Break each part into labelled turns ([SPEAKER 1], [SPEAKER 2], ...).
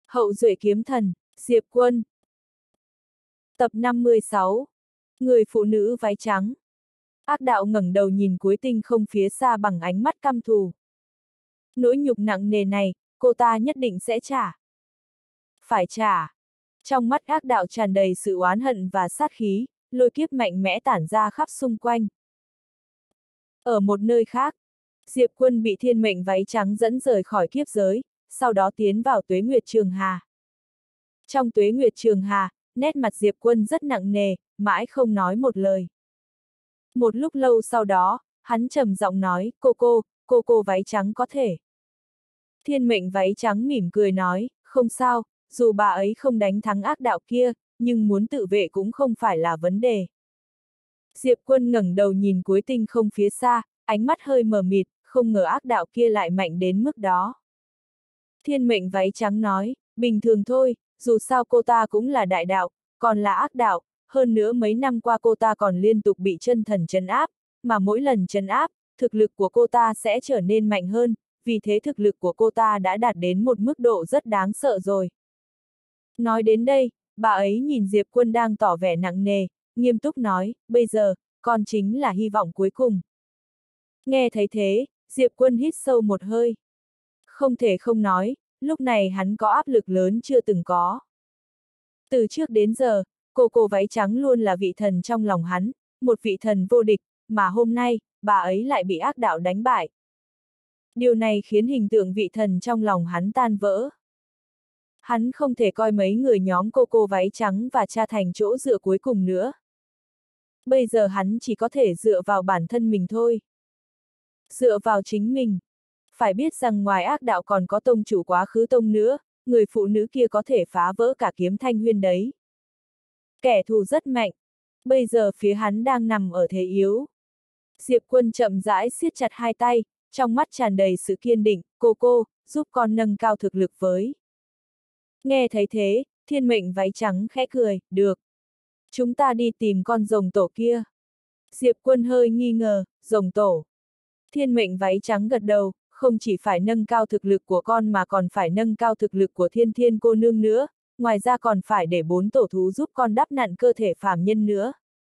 [SPEAKER 1] Hậu duệ kiếm thần, Diệp Quân. Tập 56. Người phụ nữ váy trắng. Ác đạo ngẩng đầu nhìn cuối tinh không phía xa bằng ánh mắt căm thù. Nỗi nhục nặng nề này, cô ta nhất định sẽ trả. Phải trả. Trong mắt ác đạo tràn đầy sự oán hận và sát khí, lôi kiếp mạnh mẽ tản ra khắp xung quanh. Ở một nơi khác, Diệp Quân bị thiên mệnh váy trắng dẫn rời khỏi kiếp giới, sau đó tiến vào Tuế Nguyệt Trường Hà. Trong Tuế Nguyệt Trường Hà, nét mặt Diệp Quân rất nặng nề, mãi không nói một lời. Một lúc lâu sau đó, hắn trầm giọng nói, cô váy trắng có thể. Thiên mệnh váy trắng mỉm cười nói, không sao, dù bà ấy không đánh thắng ác đạo kia, nhưng muốn tự vệ cũng không phải là vấn đề. Diệp Quân ngẩng đầu nhìn cuối tinh không phía xa, ánh mắt hơi mờ mịt, không ngờ ác đạo kia lại mạnh đến mức đó. Thiên mệnh váy trắng nói, bình thường thôi, dù sao cô ta cũng là đại đạo, còn là ác đạo, hơn nữa mấy năm qua cô ta còn liên tục bị chân thần trấn áp, mà mỗi lần trấn áp, thực lực của cô ta sẽ trở nên mạnh hơn, vì thế thực lực của cô ta đã đạt đến một mức độ rất đáng sợ rồi. Nói đến đây, bà ấy nhìn Diệp Quân đang tỏ vẻ nặng nề, nghiêm túc nói, bây giờ, con chính là hy vọng cuối cùng. Nghe thấy thế, Diệp Quân hít sâu một hơi. Không thể không nói, lúc này hắn có áp lực lớn chưa từng có. Từ trước đến giờ, cô váy trắng luôn là vị thần trong lòng hắn, một vị thần vô địch, mà hôm nay, bà ấy lại bị ác đạo đánh bại. Điều này khiến hình tượng vị thần trong lòng hắn tan vỡ. Hắn không thể coi mấy người nhóm cô váy trắng và cha thành chỗ dựa cuối cùng nữa. Bây giờ hắn chỉ có thể dựa vào bản thân mình thôi. Dựa vào chính mình. Phải biết rằng ngoài ác đạo còn có tông chủ quá khứ tông nữa, người phụ nữ kia có thể phá vỡ cả kiếm thanh huyên đấy. Kẻ thù rất mạnh. Bây giờ phía hắn đang nằm ở thế yếu. Diệp Quân chậm rãi siết chặt hai tay, trong mắt tràn đầy sự kiên định, cô, giúp con nâng cao thực lực với. Nghe thấy thế, thiên mệnh váy trắng khẽ cười, được. Chúng ta đi tìm con rồng tổ kia. Diệp Quân hơi nghi ngờ, rồng tổ. Thiên mệnh váy trắng gật đầu, không chỉ phải nâng cao thực lực của con mà còn phải nâng cao thực lực của thiên thiên cô nương nữa, ngoài ra còn phải để 4 tổ thú giúp con đắp nặn cơ thể phàm nhân nữa.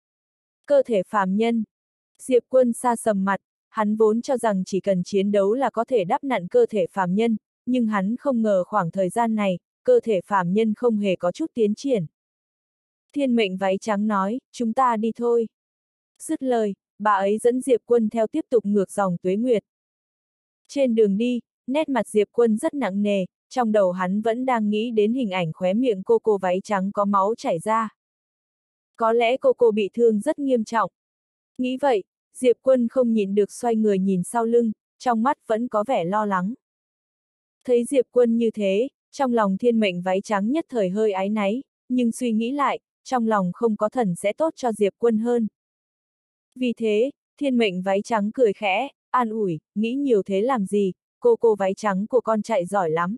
[SPEAKER 1] Cơ thể phàm nhân. Diệp Quân sa sầm mặt, hắn vốn cho rằng chỉ cần chiến đấu là có thể đắp nặn cơ thể phàm nhân, nhưng hắn không ngờ khoảng thời gian này, cơ thể phàm nhân không hề có chút tiến triển. Thiên mệnh váy trắng nói, chúng ta đi thôi. Dứt lời, bà ấy dẫn Diệp Quân theo tiếp tục ngược dòng tuế nguyệt. Trên đường đi, nét mặt Diệp Quân rất nặng nề, trong đầu hắn vẫn đang nghĩ đến hình ảnh khóe miệng cô váy trắng có máu chảy ra. Có lẽ cô bị thương rất nghiêm trọng. Nghĩ vậy, Diệp Quân không nhịn được xoay người nhìn sau lưng, trong mắt vẫn có vẻ lo lắng. Thấy Diệp Quân như thế, trong lòng thiên mệnh váy trắng nhất thời hơi áy náy, nhưng suy nghĩ lại, trong lòng không có thần sẽ tốt cho Diệp Quân hơn. Vì thế, thiên mệnh váy trắng cười khẽ, an ủi, nghĩ nhiều thế làm gì, cô váy trắng của con chạy giỏi lắm.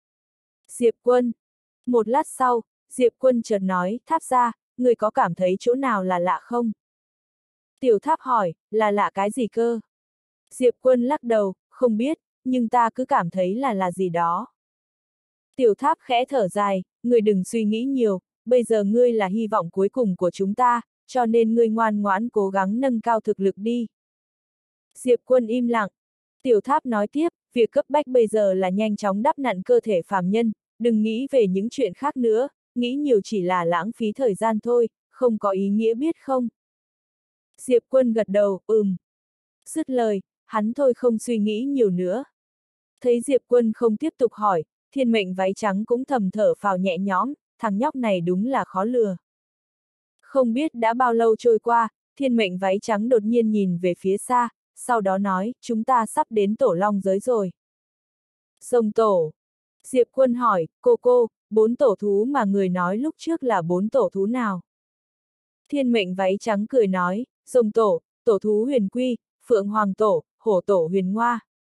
[SPEAKER 1] Diệp Quân. Một lát sau, Diệp Quân chợt nói, Tháp ra, người có cảm thấy chỗ nào là lạ không? Tiểu Tháp hỏi, là lạ cái gì cơ? Diệp Quân lắc đầu, không biết, nhưng ta cứ cảm thấy là gì đó. Tiểu Tháp khẽ thở dài, ngươi đừng suy nghĩ nhiều, bây giờ ngươi là hy vọng cuối cùng của chúng ta, cho nên ngươi ngoan ngoãn cố gắng nâng cao thực lực đi. Diệp Quân im lặng. Tiểu Tháp nói tiếp, việc cấp bách bây giờ là nhanh chóng đắp nặn cơ thể phàm nhân, đừng nghĩ về những chuyện khác nữa, nghĩ nhiều chỉ là lãng phí thời gian thôi, không có ý nghĩa biết không? Diệp Quân gật đầu, Dứt lời, hắn thôi không suy nghĩ nhiều nữa. Thấy Diệp Quân không tiếp tục hỏi, thiên mệnh váy trắng cũng thầm thở phào nhẹ nhõm, thằng nhóc này đúng là khó lừa. Không biết đã bao lâu trôi qua, thiên mệnh váy trắng đột nhiên nhìn về phía xa, sau đó nói, chúng ta sắp đến tổ long giới rồi. Rồng tổ. Diệp Quân hỏi, cô, 4 tổ thú mà người nói lúc trước là 4 tổ thú nào? Thiên mệnh váy trắng cười nói, rồng tổ, tổ thú huyền quy, phượng hoàng tổ, hổ tổ huyền ngoa.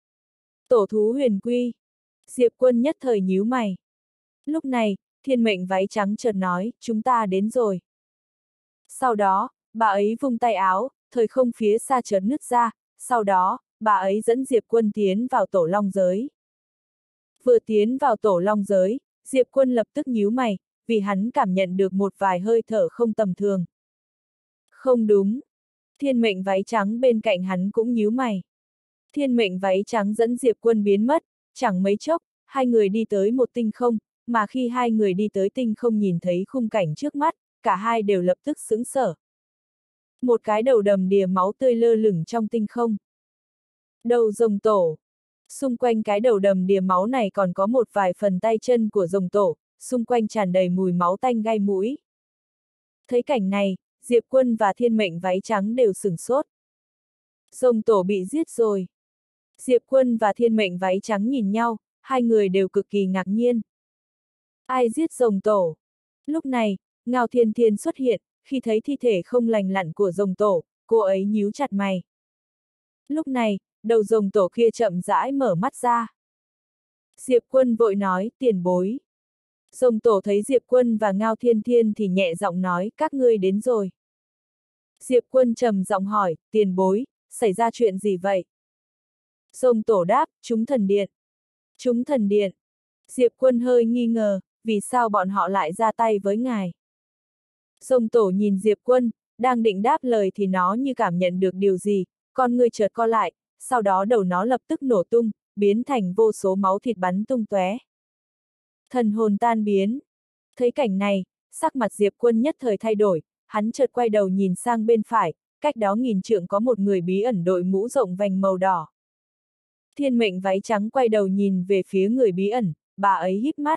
[SPEAKER 1] Tổ thú huyền quy. Diệp Quân nhất thời nhíu mày. Lúc này, thiên mệnh váy trắng chợt nói, chúng ta đến rồi. Sau đó, bà ấy vung tay áo, thời không phía xa chợt nứt ra, sau đó, bà ấy dẫn Diệp Quân tiến vào tổ long giới. Vừa tiến vào tổ long giới, Diệp Quân lập tức nhíu mày, vì hắn cảm nhận được một vài hơi thở không tầm thường. Không đúng. Thiên mệnh váy trắng bên cạnh hắn cũng nhíu mày. Thiên mệnh váy trắng dẫn Diệp Quân biến mất, chẳng mấy chốc, hai người đi tới một tinh không, mà khi hai người đi tới tinh không nhìn thấy khung cảnh trước mắt, cả hai đều lập tức sững sờ. Một cái đầu đầm đìa máu tươi lơ lửng trong tinh không. Đầu rồng tổ. Xung quanh cái đầu đầm đìa máu này còn có một vài phần tay chân của rồng tổ, xung quanh tràn đầy mùi máu tanh gai mũi. Thấy cảnh này, Diệp Quân và thiên mệnh váy trắng đều sửng sốt. Rồng tổ bị giết rồi. Diệp Quân và thiên mệnh váy trắng nhìn nhau, hai người đều cực kỳ ngạc nhiên. Ai giết rồng tổ? Lúc này, Ngao Thiên Thiên xuất hiện, khi thấy thi thể không lành lặn của rồng tổ, cô ấy nhíu chặt mày. Lúc này, đầu rồng tổ kia chậm rãi mở mắt ra. Diệp Quân vội nói, tiền bối. Rồng tổ thấy Diệp Quân và Ngao Thiên Thiên thì nhẹ giọng nói, các ngươi đến rồi. Diệp Quân trầm giọng hỏi, tiền bối, xảy ra chuyện gì vậy? Rồng tổ đáp, chúng thần điện. Chúng thần điện. Diệp Quân hơi nghi ngờ, vì sao bọn họ lại ra tay với ngài? Rồng tổ nhìn Diệp Quân, đang định đáp lời thì nó như cảm nhận được điều gì, con người chợt co lại, sau đó đầu nó lập tức nổ tung, biến thành vô số máu thịt bắn tung tóe. Thần hồn tan biến. Thấy cảnh này, sắc mặt Diệp Quân nhất thời thay đổi, hắn chợt quay đầu nhìn sang bên phải, cách đó nghìn trượng có một người bí ẩn đội mũ rộng vành màu đỏ. Thiên mệnh váy trắng quay đầu nhìn về phía người bí ẩn, bà ấy híp mắt.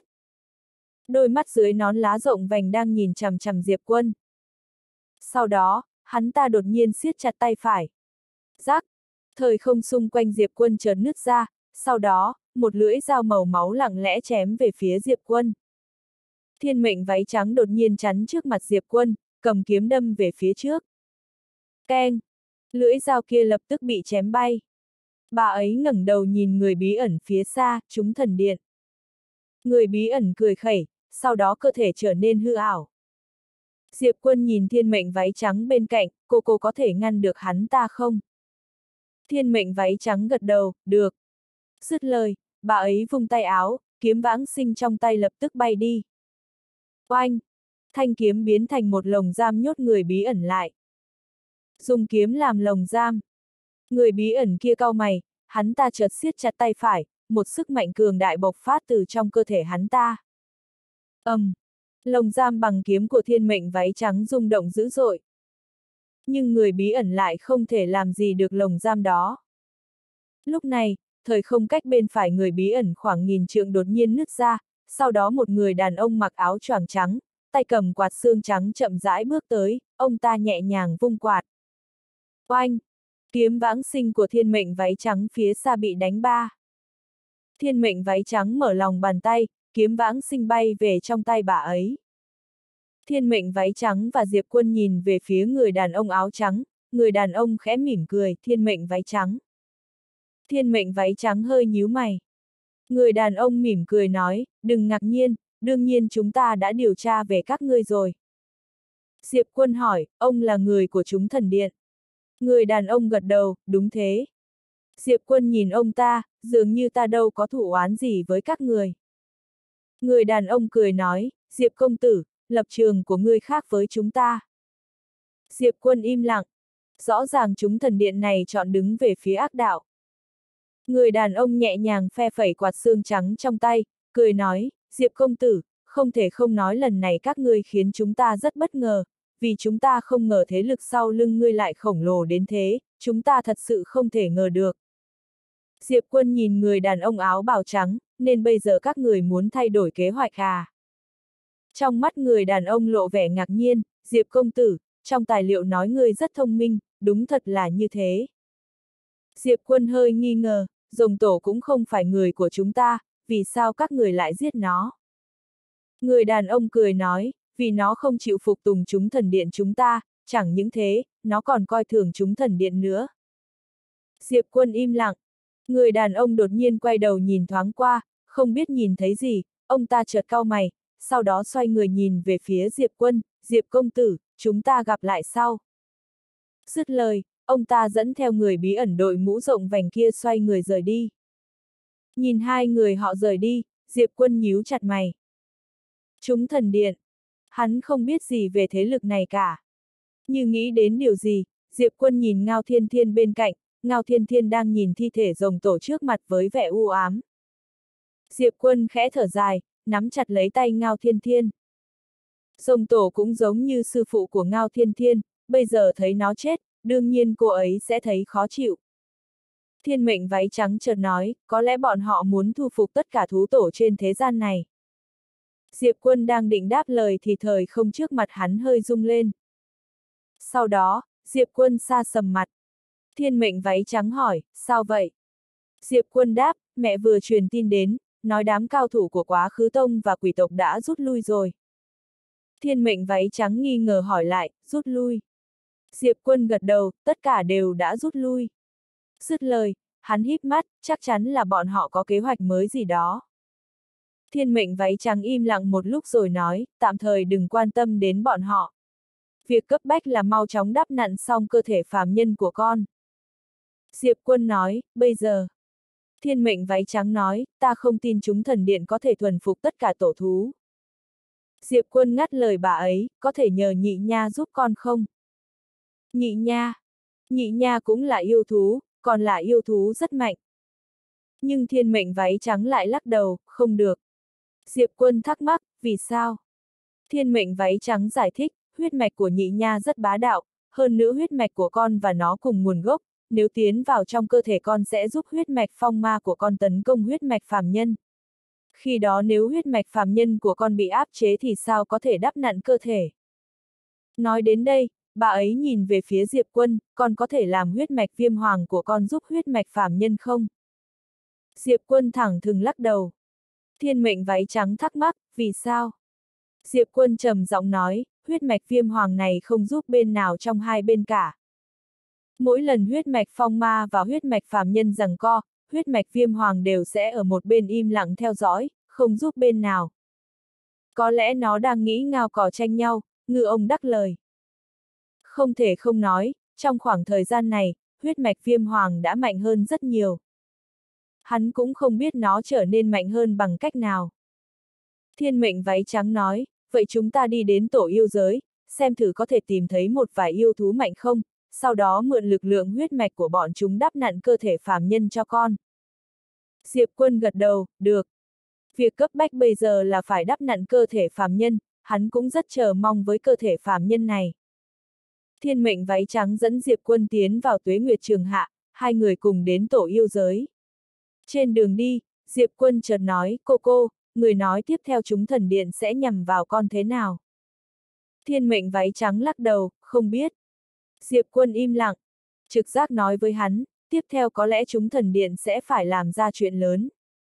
[SPEAKER 1] Đôi mắt dưới nón lá rộng vành đang nhìn chằm chằm Diệp Quân. Sau đó, hắn ta đột nhiên siết chặt tay phải. Rắc, thời không xung quanh Diệp Quân chợt nứt ra, sau đó, một lưỡi dao màu máu lặng lẽ chém về phía Diệp Quân. Thiên mệnh váy trắng đột nhiên chắn trước mặt Diệp Quân, cầm kiếm đâm về phía trước. Keng! Lưỡi dao kia lập tức bị chém bay. Bà ấy ngẩng đầu nhìn người bí ẩn phía xa, chúng thần điện. Người bí ẩn cười khẩy, sau đó cơ thể trở nên hư ảo. Diệp Quân nhìn thiên mệnh váy trắng bên cạnh, cô có thể ngăn được hắn ta không? Thiên mệnh váy trắng gật đầu, được. Dứt lời, bà ấy vung tay áo, kiếm vãng sinh trong tay lập tức bay đi. Oanh! Thanh kiếm biến thành một lồng giam nhốt người bí ẩn lại. Dùng kiếm làm lồng giam. Người bí ẩn kia cau mày, hắn ta chợt siết chặt tay phải, một sức mạnh cường đại bộc phát từ trong cơ thể hắn ta. Lồng giam bằng kiếm của thiên mệnh váy trắng rung động dữ dội. Nhưng người bí ẩn lại không thể làm gì được lồng giam đó. Lúc này, thời không cách bên phải người bí ẩn khoảng nghìn trượng đột nhiên nứt ra, sau đó một người đàn ông mặc áo choàng trắng, tay cầm quạt xương trắng chậm rãi bước tới, ông ta nhẹ nhàng vung quạt. Oanh! Kiếm vãng sinh của thiên mệnh váy trắng phía xa bị đánh ba. Thiên mệnh váy trắng mở lòng bàn tay, kiếm vãng sinh bay về trong tay bà ấy. Thiên mệnh váy trắng và Diệp Quân nhìn về phía người đàn ông áo trắng, người đàn ông khẽ mỉm cười, thiên mệnh váy trắng. Thiên mệnh váy trắng hơi nhíu mày. Người đàn ông mỉm cười nói, đừng ngạc nhiên, đương nhiên chúng ta đã điều tra về các ngươi rồi. Diệp Quân hỏi, ông là người của chúng thần điện. Người đàn ông gật đầu, đúng thế. Diệp Quân nhìn ông ta, dường như ta đâu có thù oán gì với các người. Người đàn ông cười nói, Diệp công tử, lập trường của ngươi khác với chúng ta. Diệp Quân im lặng. Rõ ràng chúng thần điện này chọn đứng về phía ác đạo. Người đàn ông nhẹ nhàng phe phẩy quạt xương trắng trong tay, cười nói, Diệp công tử, không thể không nói lần này các ngươi khiến chúng ta rất bất ngờ, vì chúng ta không ngờ thế lực sau lưng ngươi lại khổng lồ đến thế, chúng ta thật sự không thể ngờ được. Diệp Quân nhìn người đàn ông áo bào trắng, nên bây giờ các người muốn thay đổi kế hoạch à? Trong mắt người đàn ông lộ vẻ ngạc nhiên, Diệp công tử, trong tài liệu nói ngươi rất thông minh, đúng thật là như thế. Diệp Quân hơi nghi ngờ, rồng tổ cũng không phải người của chúng ta, vì sao các người lại giết nó? Người đàn ông cười nói, vì nó không chịu phục tùng chúng thần điện chúng ta, chẳng những thế, nó còn coi thường chúng thần điện nữa. Diệp Quân im lặng. Người đàn ông đột nhiên quay đầu nhìn thoáng qua, không biết nhìn thấy gì, ông ta chợt cau mày, sau đó xoay người nhìn về phía Diệp Quân, Diệp công tử, chúng ta gặp lại sau. Dứt lời, ông ta dẫn theo người bí ẩn đội mũ rộng vành kia xoay người rời đi. Nhìn hai người họ rời đi, Diệp Quân nhíu chặt mày. Chúng thần điện. Hắn không biết gì về thế lực này cả. Như nghĩ đến điều gì, Diệp Quân nhìn Ngao Thiên Thiên bên cạnh, Ngao Thiên Thiên đang nhìn thi thể rồng tổ trước mặt với vẻ u ám. Diệp Quân khẽ thở dài, nắm chặt lấy tay Ngao Thiên Thiên. Rồng tổ cũng giống như sư phụ của Ngao Thiên Thiên, bây giờ thấy nó chết, đương nhiên cô ấy sẽ thấy khó chịu. Thiên mệnh váy trắng chợt nói, có lẽ bọn họ muốn thu phục tất cả thú tổ trên thế gian này. Diệp Quân đang định đáp lời thì thời không trước mặt hắn hơi rung lên. Sau đó, Diệp Quân sa sầm mặt. Thiên mệnh váy trắng hỏi, sao vậy? Diệp Quân đáp, mẹ vừa truyền tin đến, nói đám cao thủ của Quá Khứ Tông và quỷ tộc đã rút lui rồi. Thiên mệnh váy trắng nghi ngờ hỏi lại, rút lui. Diệp Quân gật đầu, tất cả đều đã rút lui. Dứt lời, hắn híp mắt, chắc chắn là bọn họ có kế hoạch mới gì đó. Thiên mệnh váy trắng im lặng một lúc rồi nói, tạm thời đừng quan tâm đến bọn họ. Việc cấp bách là mau chóng đắp nặn xong cơ thể phàm nhân của con. Diệp Quân nói, bây giờ. Thiên mệnh váy trắng nói, ta không tin chúng thần điện có thể thuần phục tất cả tổ thú. Diệp Quân ngắt lời bà ấy, có thể nhờ nhị nha giúp con không? Nhị nha. Nhị nha cũng là yêu thú, còn là yêu thú rất mạnh. Nhưng thiên mệnh váy trắng lại lắc đầu, không được. Diệp Quân thắc mắc, vì sao? Thiên mệnh váy trắng giải thích, huyết mạch của nhị nha rất bá đạo, hơn nữa huyết mạch của con và nó cùng nguồn gốc, nếu tiến vào trong cơ thể con sẽ giúp huyết mạch phong ma của con tấn công huyết mạch phàm nhân. Khi đó nếu huyết mạch phàm nhân của con bị áp chế thì sao có thể đắp nặn cơ thể? Nói đến đây, bà ấy nhìn về phía Diệp Quân, con có thể làm huyết mạch viêm hoàng của con giúp huyết mạch phàm nhân không? Diệp Quân thẳng thừng lắc đầu. Thiên mệnh váy trắng thắc mắc, vì sao? Diệp Quân trầm giọng nói, huyết mạch viêm hoàng này không giúp bên nào trong hai bên cả. Mỗi lần huyết mạch phong ma và huyết mạch phàm nhân giằng co, huyết mạch viêm hoàng đều sẽ ở một bên im lặng theo dõi, không giúp bên nào. Có lẽ nó đang nghĩ ngao cò tranh nhau, ngư ông đắc lời. Không thể không nói, trong khoảng thời gian này, huyết mạch viêm hoàng đã mạnh hơn rất nhiều. Hắn cũng không biết nó trở nên mạnh hơn bằng cách nào. Thiên mệnh váy trắng nói, vậy chúng ta đi đến tổ yêu giới, xem thử có thể tìm thấy một vài yêu thú mạnh không, sau đó mượn lực lượng huyết mạch của bọn chúng đắp nặn cơ thể phàm nhân cho con. Diệp Quân gật đầu, được. Việc cấp bách bây giờ là phải đắp nặn cơ thể phàm nhân, hắn cũng rất chờ mong với cơ thể phàm nhân này. Thiên mệnh váy trắng dẫn Diệp Quân tiến vào Tuế Nguyệt Trường Hạ, hai người cùng đến tổ yêu giới. Trên đường đi, Diệp Quân chợt nói, cô, người nói tiếp theo chúng thần điện sẽ nhằm vào con thế nào? Thiên mệnh váy trắng lắc đầu, không biết. Diệp Quân im lặng. Trực giác nói với hắn, tiếp theo có lẽ chúng thần điện sẽ phải làm ra chuyện lớn.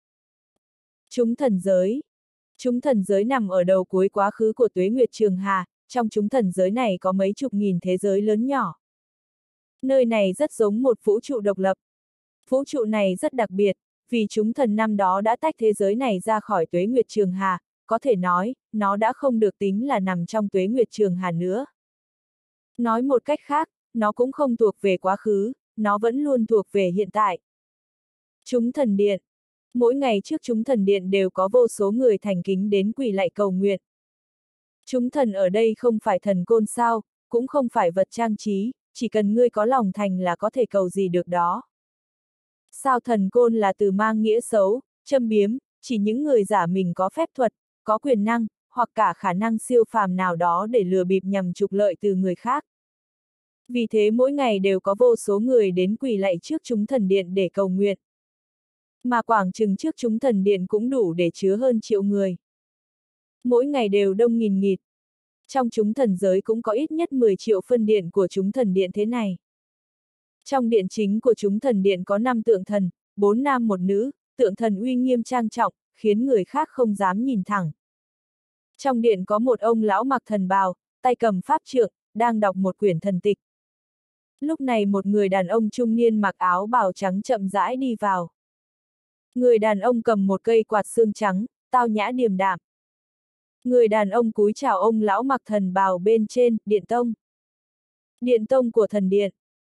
[SPEAKER 1] Chúng thần giới. Chúng thần giới nằm ở đầu cuối quá khứ của Tuế Nguyệt Trường Hà, trong chúng thần giới này có mấy chục nghìn thế giới lớn nhỏ. Nơi này rất giống một vũ trụ độc lập. Vũ trụ này rất đặc biệt, vì chúng thần năm đó đã tách thế giới này ra khỏi Tuế Nguyệt Trường Hà, có thể nói, nó đã không được tính là nằm trong Tuế Nguyệt Trường Hà nữa. Nói một cách khác, nó cũng không thuộc về quá khứ, nó vẫn luôn thuộc về hiện tại. Chúng thần điện. Mỗi ngày trước chúng thần điện đều có vô số người thành kính đến quỳ lạy cầu nguyện. Chúng thần ở đây không phải thần côn sao, cũng không phải vật trang trí, chỉ cần ngươi có lòng thành là có thể cầu gì được đó. Sao thần côn là từ mang nghĩa xấu, châm biếm, chỉ những người giả mình có phép thuật, có quyền năng, hoặc cả khả năng siêu phàm nào đó để lừa bịp nhằm trục lợi từ người khác. Vì thế mỗi ngày đều có vô số người đến quỳ lạy trước chúng thần điện để cầu nguyện. Mà quảng trường trước chúng thần điện cũng đủ để chứa hơn triệu người. Mỗi ngày đều đông nghìn nghịt. Trong chúng thần giới cũng có ít nhất 10 triệu phân điện của chúng thần điện thế này. Trong điện chính của chúng thần điện có 5 tượng thần, 4 nam 1 nữ, tượng thần uy nghiêm trang trọng, khiến người khác không dám nhìn thẳng. Trong điện có một ông lão mặc thần bào, tay cầm pháp trượng, đang đọc một quyển thần tịch. Lúc này một người đàn ông trung niên mặc áo bào trắng chậm rãi đi vào. Người đàn ông cầm một cây quạt xương trắng, tao nhã điềm đạm. Người đàn ông cúi chào ông lão mặc thần bào bên trên, điện tông. Điện tông của thần điện.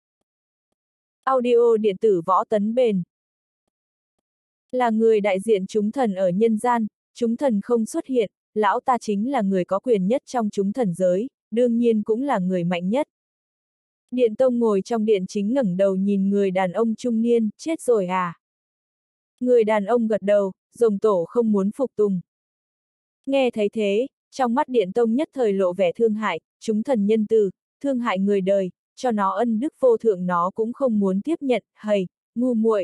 [SPEAKER 1] Audio điện tử Võ Tấn Bền. Là người đại diện chúng thần ở nhân gian, chúng thần không xuất hiện, lão ta chính là người có quyền nhất trong chúng thần giới, đương nhiên cũng là người mạnh nhất. Điện Tông ngồi trong điện chính ngẩng đầu nhìn người đàn ông trung niên, chết rồi à? Người đàn ông gật đầu, rồng tổ không muốn phục tùng. Nghe thấy thế, trong mắt Điện Tông nhất thời lộ vẻ thương hại, chúng thần nhân từ, thương hại người đời, cho nó ân đức vô thượng nó cũng không muốn tiếp nhận, hầy, ngu muội.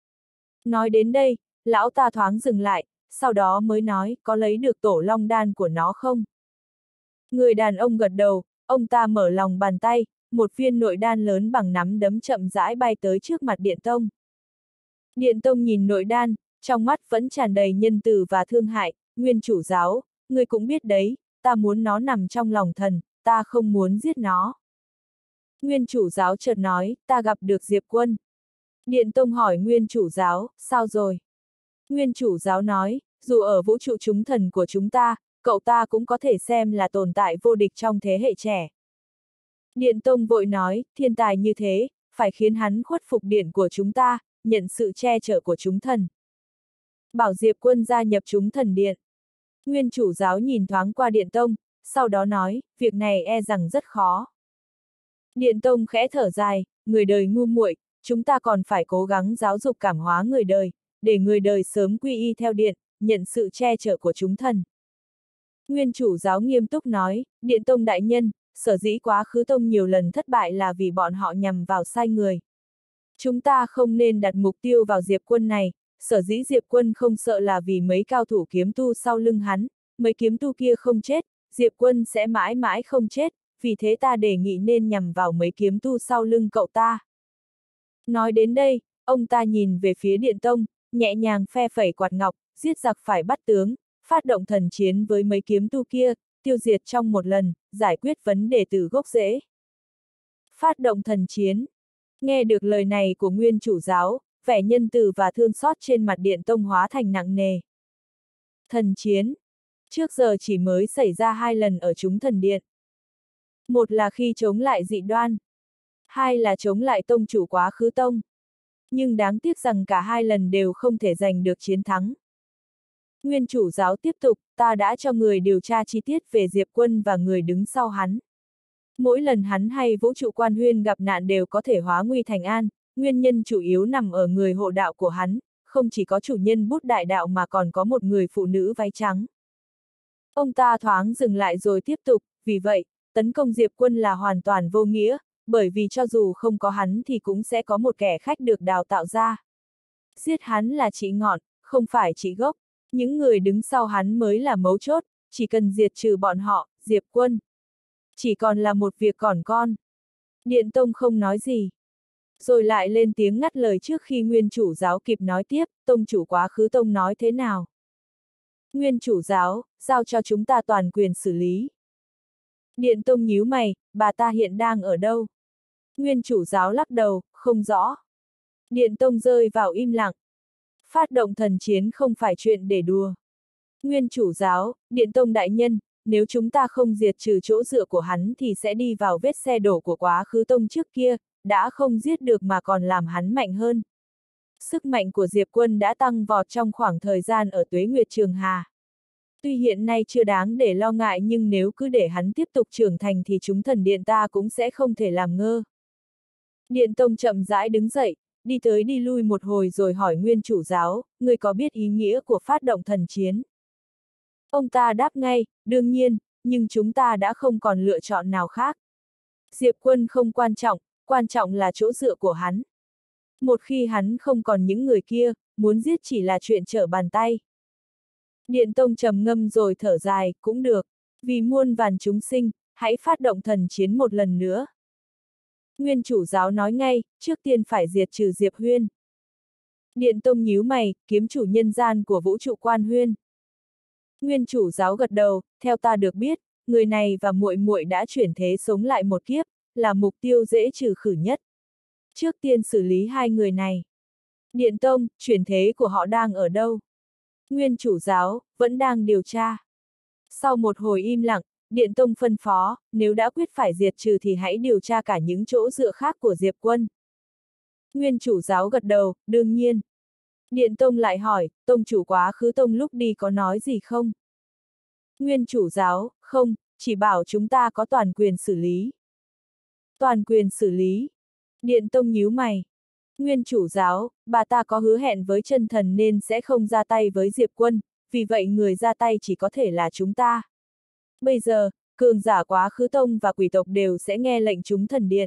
[SPEAKER 1] Nói đến đây, lão ta thoáng dừng lại, sau đó mới nói, có lấy được tổ long đan của nó không? Người đàn ông gật đầu, ông ta mở lòng bàn tay, một viên nội đan lớn bằng nắm đấm chậm rãi bay tới trước mặt Điện Tông. Điện Tông nhìn nội đan, trong mắt vẫn tràn đầy nhân từ và thương hại, nguyên chủ giáo, ngươi cũng biết đấy, ta muốn nó nằm trong lòng thần, ta không muốn giết nó. Nguyên chủ giáo chợt nói, ta gặp được Diệp Quân. Điện Tông hỏi nguyên chủ giáo, sao rồi? Nguyên chủ giáo nói, dù ở vũ trụ chúng thần của chúng ta, cậu ta cũng có thể xem là tồn tại vô địch trong thế hệ trẻ. Điện Tông vội nói, thiên tài như thế, phải khiến hắn khuất phục điện của chúng ta, nhận sự che chở của chúng thần. Bảo Diệp Quân gia nhập chúng thần điện. Nguyên chủ giáo nhìn thoáng qua Điện Tông, sau đó nói, việc này e rằng rất khó. Điện Tông khẽ thở dài, người đời ngu muội, chúng ta còn phải cố gắng giáo dục cảm hóa người đời, để người đời sớm quy y theo điện, nhận sự che chở của chúng thần. Nguyên chủ giáo nghiêm túc nói, Điện Tông đại nhân, sở dĩ quá khứ tông nhiều lần thất bại là vì bọn họ nhằm vào sai người. Chúng ta không nên đặt mục tiêu vào Diệp Quân này, sở dĩ Diệp Quân không sợ là vì mấy cao thủ kiếm tu sau lưng hắn, mấy kiếm tu kia không chết, Diệp Quân sẽ mãi mãi không chết, vì thế ta đề nghị nên nhằm vào mấy kiếm tu sau lưng cậu ta. Nói đến đây, ông ta nhìn về phía Điện Tông, nhẹ nhàng phe phẩy quạt ngọc, giết giặc phải bắt tướng, phát động thần chiến với mấy kiếm tu kia, tiêu diệt trong một lần, giải quyết vấn đề từ gốc rễ. Phát động thần chiến. Nghe được lời này của nguyên chủ giáo, vẻ nhân từ và thương xót trên mặt Điện Tông hóa thành nặng nề. Thần chiến. Trước giờ chỉ mới xảy ra 2 lần ở chúng thần điện. Một là khi chống lại dị đoan. 2 là chống lại tông chủ quá khứ tông. Nhưng đáng tiếc rằng cả 2 lần đều không thể giành được chiến thắng. Nguyên chủ giáo tiếp tục, ta đã cho người điều tra chi tiết về Diệp Quân và người đứng sau hắn. Mỗi lần hắn hay vũ trụ quan huyên gặp nạn đều có thể hóa nguy thành an, nguyên nhân chủ yếu nằm ở người hộ đạo của hắn, không chỉ có chủ nhân bút đại đạo mà còn có một người phụ nữ váy trắng. Ông ta thoáng dừng lại rồi tiếp tục, vì vậy, tấn công Diệp Quân là hoàn toàn vô nghĩa, bởi vì cho dù không có hắn thì cũng sẽ có một kẻ khách được đào tạo ra. Giết hắn là chỉ ngọn, không phải chỉ gốc, những người đứng sau hắn mới là mấu chốt, chỉ cần diệt trừ bọn họ, Diệp Quân chỉ còn là một việc còn con. Điện Tông không nói gì. Rồi lại lên tiếng ngắt lời trước khi nguyên chủ giáo kịp nói tiếp, tông chủ quá khứ tông nói thế nào? Nguyên chủ giáo, giao cho chúng ta toàn quyền xử lý. Điện Tông nhíu mày, bà ta hiện đang ở đâu? Nguyên chủ giáo lắc đầu, không rõ. Điện Tông rơi vào im lặng. Phát động thần chiến không phải chuyện để đùa. Nguyên chủ giáo, Điện Tông đại nhân, nếu chúng ta không diệt trừ chỗ dựa của hắn thì sẽ đi vào vết xe đổ của quá khứ tông trước kia, đã không giết được mà còn làm hắn mạnh hơn. Sức mạnh của Diệp Quân đã tăng vọt trong khoảng thời gian ở Tuế Nguyệt Trường Hà. Tuy hiện nay chưa đáng để lo ngại nhưng nếu cứ để hắn tiếp tục trưởng thành thì chúng thần điện ta cũng sẽ không thể làm ngơ. Điện Tông chậm rãi đứng dậy, đi tới đi lui một hồi rồi hỏi nguyên chủ giáo, người có biết ý nghĩa của phát động thần chiến? Ông ta đáp ngay, đương nhiên, nhưng chúng ta đã không còn lựa chọn nào khác. Diệp Quân không quan trọng là chỗ dựa của hắn. Một khi hắn không còn những người kia, muốn giết chỉ là chuyện trở bàn tay. Điện Tông trầm ngâm rồi thở dài, cũng được, vì muôn vàn chúng sinh, hãy phát động thần chiến một lần nữa. Nguyên chủ giáo nói ngay, trước tiên phải diệt trừ Diệp Huyên. Điện Tông nhíu mày, kiếm chủ nhân gian của vũ trụ quan huyên. Nguyên chủ giáo gật đầu, theo ta được biết, người này và muội muội đã chuyển thế sống lại một kiếp, là mục tiêu dễ trừ khử nhất. Trước tiên xử lý 2 người này. Điện Tông, chuyển thế của họ đang ở đâu? Nguyên chủ giáo, vẫn đang điều tra. Sau một hồi im lặng, Điện Tông phân phó, nếu đã quyết phải diệt trừ thì hãy điều tra cả những chỗ dựa khác của Diệp Quân. Nguyên chủ giáo gật đầu, đương nhiên. Điện Tông lại hỏi, tông chủ quá khứ tông lúc đi có nói gì không? Nguyên chủ giáo, không, chỉ bảo chúng ta có toàn quyền xử lý. Toàn quyền xử lý. Điện Tông nhíu mày. Nguyên chủ giáo, bà ta có hứa hẹn với chân thần nên sẽ không ra tay với Diệp Quân, vì vậy người ra tay chỉ có thể là chúng ta. Bây giờ, cường giả Quá Khứ Tông và quỷ tộc đều sẽ nghe lệnh chúng thần điện.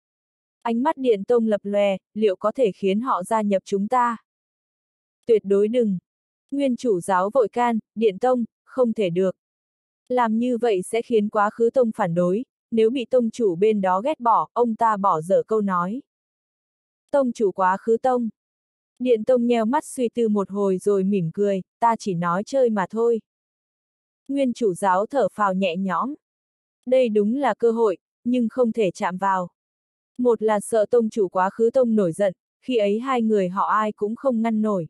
[SPEAKER 1] Ánh mắt Điện Tông lập lòe, liệu có thể khiến họ gia nhập chúng ta? Tuyệt đối đừng. Nguyên chủ giáo vội can, Điện Tông, không thể được. Làm như vậy sẽ khiến Quá Khứ Tông phản đối, nếu bị tông chủ bên đó ghét bỏ, ông ta bỏ dở câu nói. Tông chủ Quá Khứ Tông. Điện Tông nheo mắt suy tư một hồi rồi mỉm cười, ta chỉ nói chơi mà thôi. Nguyên chủ giáo thở phào nhẹ nhõm. Đây đúng là cơ hội, nhưng không thể chạm vào. Một là sợ tông chủ Quá Khứ Tông nổi giận, khi ấy hai người họ ai cũng không ngăn nổi.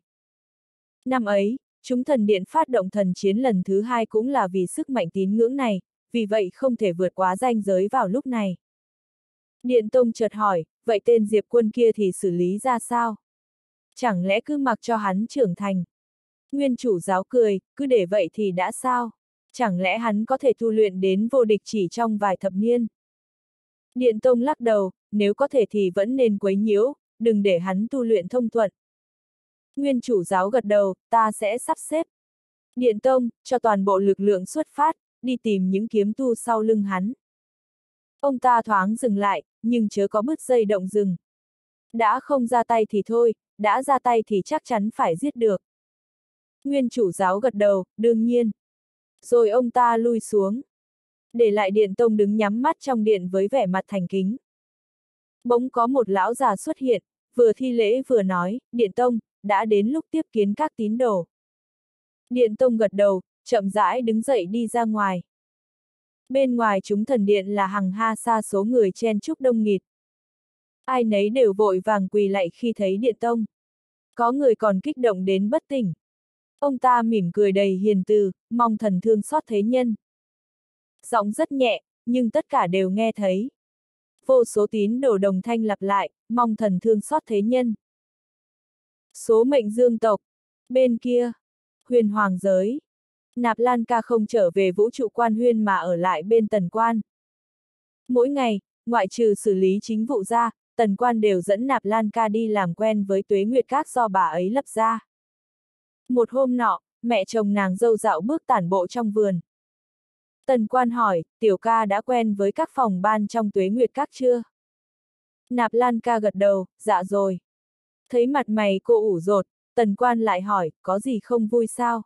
[SPEAKER 1] Năm ấy, chúng thần điện phát động thần chiến lần thứ hai cũng là vì sức mạnh tín ngưỡng này, vì vậy không thể vượt quá ranh giới vào lúc này. Điện Tông chợt hỏi, vậy tên Diệp Quân kia thì xử lý ra sao? Chẳng lẽ cứ mặc cho hắn trưởng thành? Nguyên chủ giáo cười, cứ để vậy thì đã sao? Chẳng lẽ hắn có thể tu luyện đến vô địch chỉ trong vài thập niên? Điện Tông lắc đầu, nếu có thể thì vẫn nên quấy nhiễu, đừng để hắn tu luyện thông thuận. Nguyên chủ giáo gật đầu, ta sẽ sắp xếp. Điện Tông, cho toàn bộ lực lượng xuất phát, đi tìm những kiếm tu sau lưng hắn. Ông ta thoáng dừng lại, nhưng chớ có bứt dây động rừng. Đã không ra tay thì thôi, đã ra tay thì chắc chắn phải giết được. Nguyên chủ giáo gật đầu, đương nhiên. Rồi ông ta lui xuống. Để lại Điện Tông đứng nhắm mắt trong điện với vẻ mặt thành kính. Bỗng có một lão già xuất hiện, vừa thi lễ vừa nói, Điện Tông, đã đến lúc tiếp kiến các tín đồ. Điện Tông gật đầu, chậm rãi đứng dậy đi ra ngoài. Bên ngoài chúng thần điện là hằng ha sa số người chen chúc đông nghịt. Ai nấy đều vội vàng quỳ lạy khi thấy Điện Tông. Có người còn kích động đến bất tỉnh. Ông ta mỉm cười đầy hiền từ, mong thần thương xót thế nhân. Giọng rất nhẹ, nhưng tất cả đều nghe thấy. Vô số tín đồ đồng thanh lặp lại, mong thần thương xót thế nhân. Số mệnh dương tộc. Bên kia, huyền hoàng giới. Nạp Lan Ca không trở về vũ trụ quan huyên mà ở lại bên Tần Quan. Mỗi ngày, ngoại trừ xử lý chính vụ ra, Tần Quan đều dẫn Nạp Lan Ca đi làm quen với Tuế Nguyệt Các do bà ấy lập ra. Một hôm nọ, mẹ chồng nàng dâu dạo bước tản bộ trong vườn. Tần Quan hỏi, tiểu ca đã quen với các phòng ban trong Tuế Nguyệt Các chưa? Nạp Lan Ca gật đầu, dạ rồi. Thấy mặt mày cô ủ rột, Tần Quan lại hỏi, có gì không vui sao?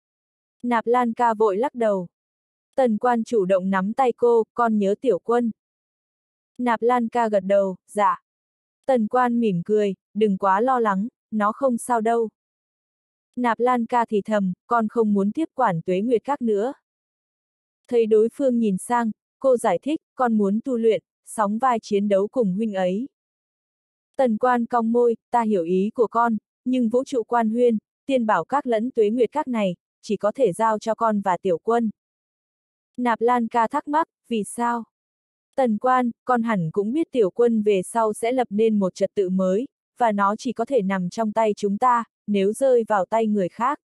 [SPEAKER 1] Nạp Lan Ca vội lắc đầu. Tần Quan chủ động nắm tay cô, con nhớ Tiểu Quân. Nạp Lan Ca gật đầu, dạ. Tần Quan mỉm cười, đừng quá lo lắng, nó không sao đâu. Nạp Lan Ca thì thầm, con không muốn tiếp quản Tuế Nguyệt Các nữa. Thấy đối phương nhìn sang, cô giải thích, con muốn tu luyện, sóng vai chiến đấu cùng huynh ấy. Tần Quan cong môi, ta hiểu ý của con, nhưng vũ trụ quan huyên, tiên bảo các lẫn Tuế Nguyệt Các này, chỉ có thể giao cho con và Tiểu Quân. Nạp Lan Ca thắc mắc, vì sao? Tần Quan, con hẳn cũng biết Tiểu Quân về sau sẽ lập nên một trật tự mới, và nó chỉ có thể nằm trong tay chúng ta, nếu rơi vào tay người khác.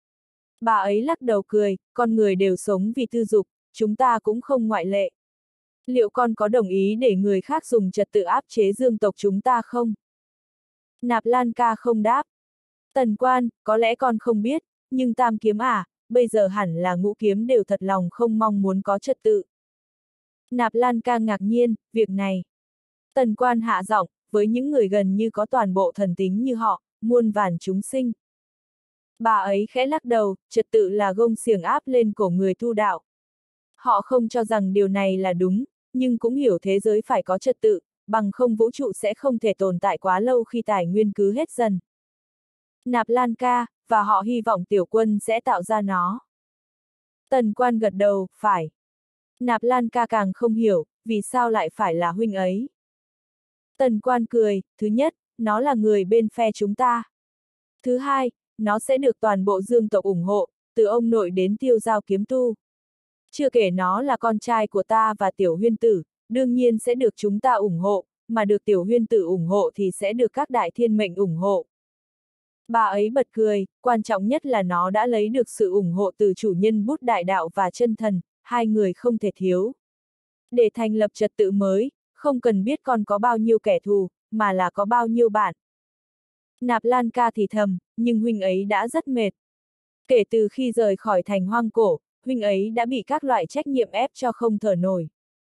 [SPEAKER 1] Bà ấy lắc đầu cười, con người đều sống vì tư dục, chúng ta cũng không ngoại lệ. Liệu con có đồng ý để người khác dùng trật tự áp chế dương tộc chúng ta không? Nạp Lan Ca không đáp. Tần Quan, có lẽ con không biết, nhưng Tam Kiếm bây giờ hẳn là Ngũ Kiếm đều thật lòng không mong muốn có trật tự. Nạp Lan Ca ngạc nhiên, việc này. Tần Quan hạ giọng, với những người gần như có toàn bộ thần tính như họ, muôn vàn chúng sinh. Bà ấy khẽ lắc đầu, trật tự là gông xiềng áp lên cổ người tu đạo. Họ không cho rằng điều này là đúng, nhưng cũng hiểu thế giới phải có trật tự, bằng không vũ trụ sẽ không thể tồn tại quá lâu khi tài nguyên cứ hết dần. Nạp Lan Ca, và họ hy vọng Tiểu Quân sẽ tạo ra nó. Tần Quan gật đầu, phải. Nạp Lan Ca càng không hiểu, vì sao lại phải là huynh ấy. Tần Quan cười, thứ nhất, nó là người bên phe chúng ta. Thứ hai, nó sẽ được toàn bộ dương tộc ủng hộ, từ ông nội đến Tiêu Giao kiếm tu. Chưa kể nó là con trai của ta và Tiểu Huyên Tử, đương nhiên sẽ được chúng ta ủng hộ, mà được Tiểu Huyên Tử ủng hộ thì sẽ được các đại thiên mệnh ủng hộ. Bà ấy bật cười, quan trọng nhất là nó đã lấy được sự ủng hộ từ chủ nhân bút đại đạo và chân thần, hai người không thể thiếu. Để thành lập trật tự mới, không cần biết con có bao nhiêu kẻ thù, mà là có bao nhiêu bạn. Nạp Lan ca thì thầm, nhưng huynh ấy đã rất mệt. Kể từ khi rời khỏi thành hoang cổ, huynh ấy đã bị các loại trách nhiệm ép cho không thở nổi.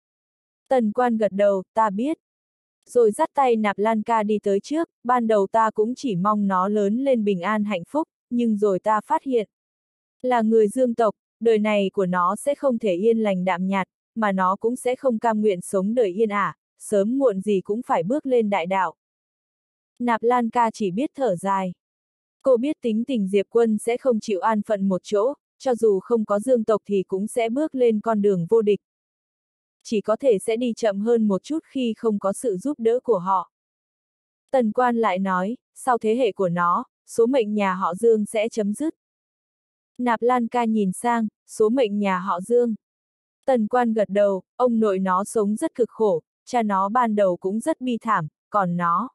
[SPEAKER 1] Tần Quan gật đầu, ta biết. Rồi dắt tay Nạp Lan ca đi tới trước, ban đầu ta cũng chỉ mong nó lớn lên bình an hạnh phúc, nhưng rồi ta phát hiện. Là người Dương tộc, đời này của nó sẽ không thể yên lành đạm nhạt, mà nó cũng sẽ không cam nguyện sống đời yên ả, sớm muộn gì cũng phải bước lên đại đạo. Nạp Lan ca chỉ biết thở dài. Cô biết tính tình Diệp Quân sẽ không chịu an phận một chỗ, cho dù không có Dương tộc thì cũng sẽ bước lên con đường vô địch. Chỉ có thể sẽ đi chậm hơn một chút khi không có sự giúp đỡ của họ. Tần Quan lại nói, sau thế hệ của nó, số mệnh nhà họ Dương sẽ chấm dứt. Nạp Lan ca nhìn sang, số mệnh nhà họ Dương. Tần Quan gật đầu, ông nội nó sống rất cực khổ, cha nó ban đầu cũng rất bi thảm, còn nó.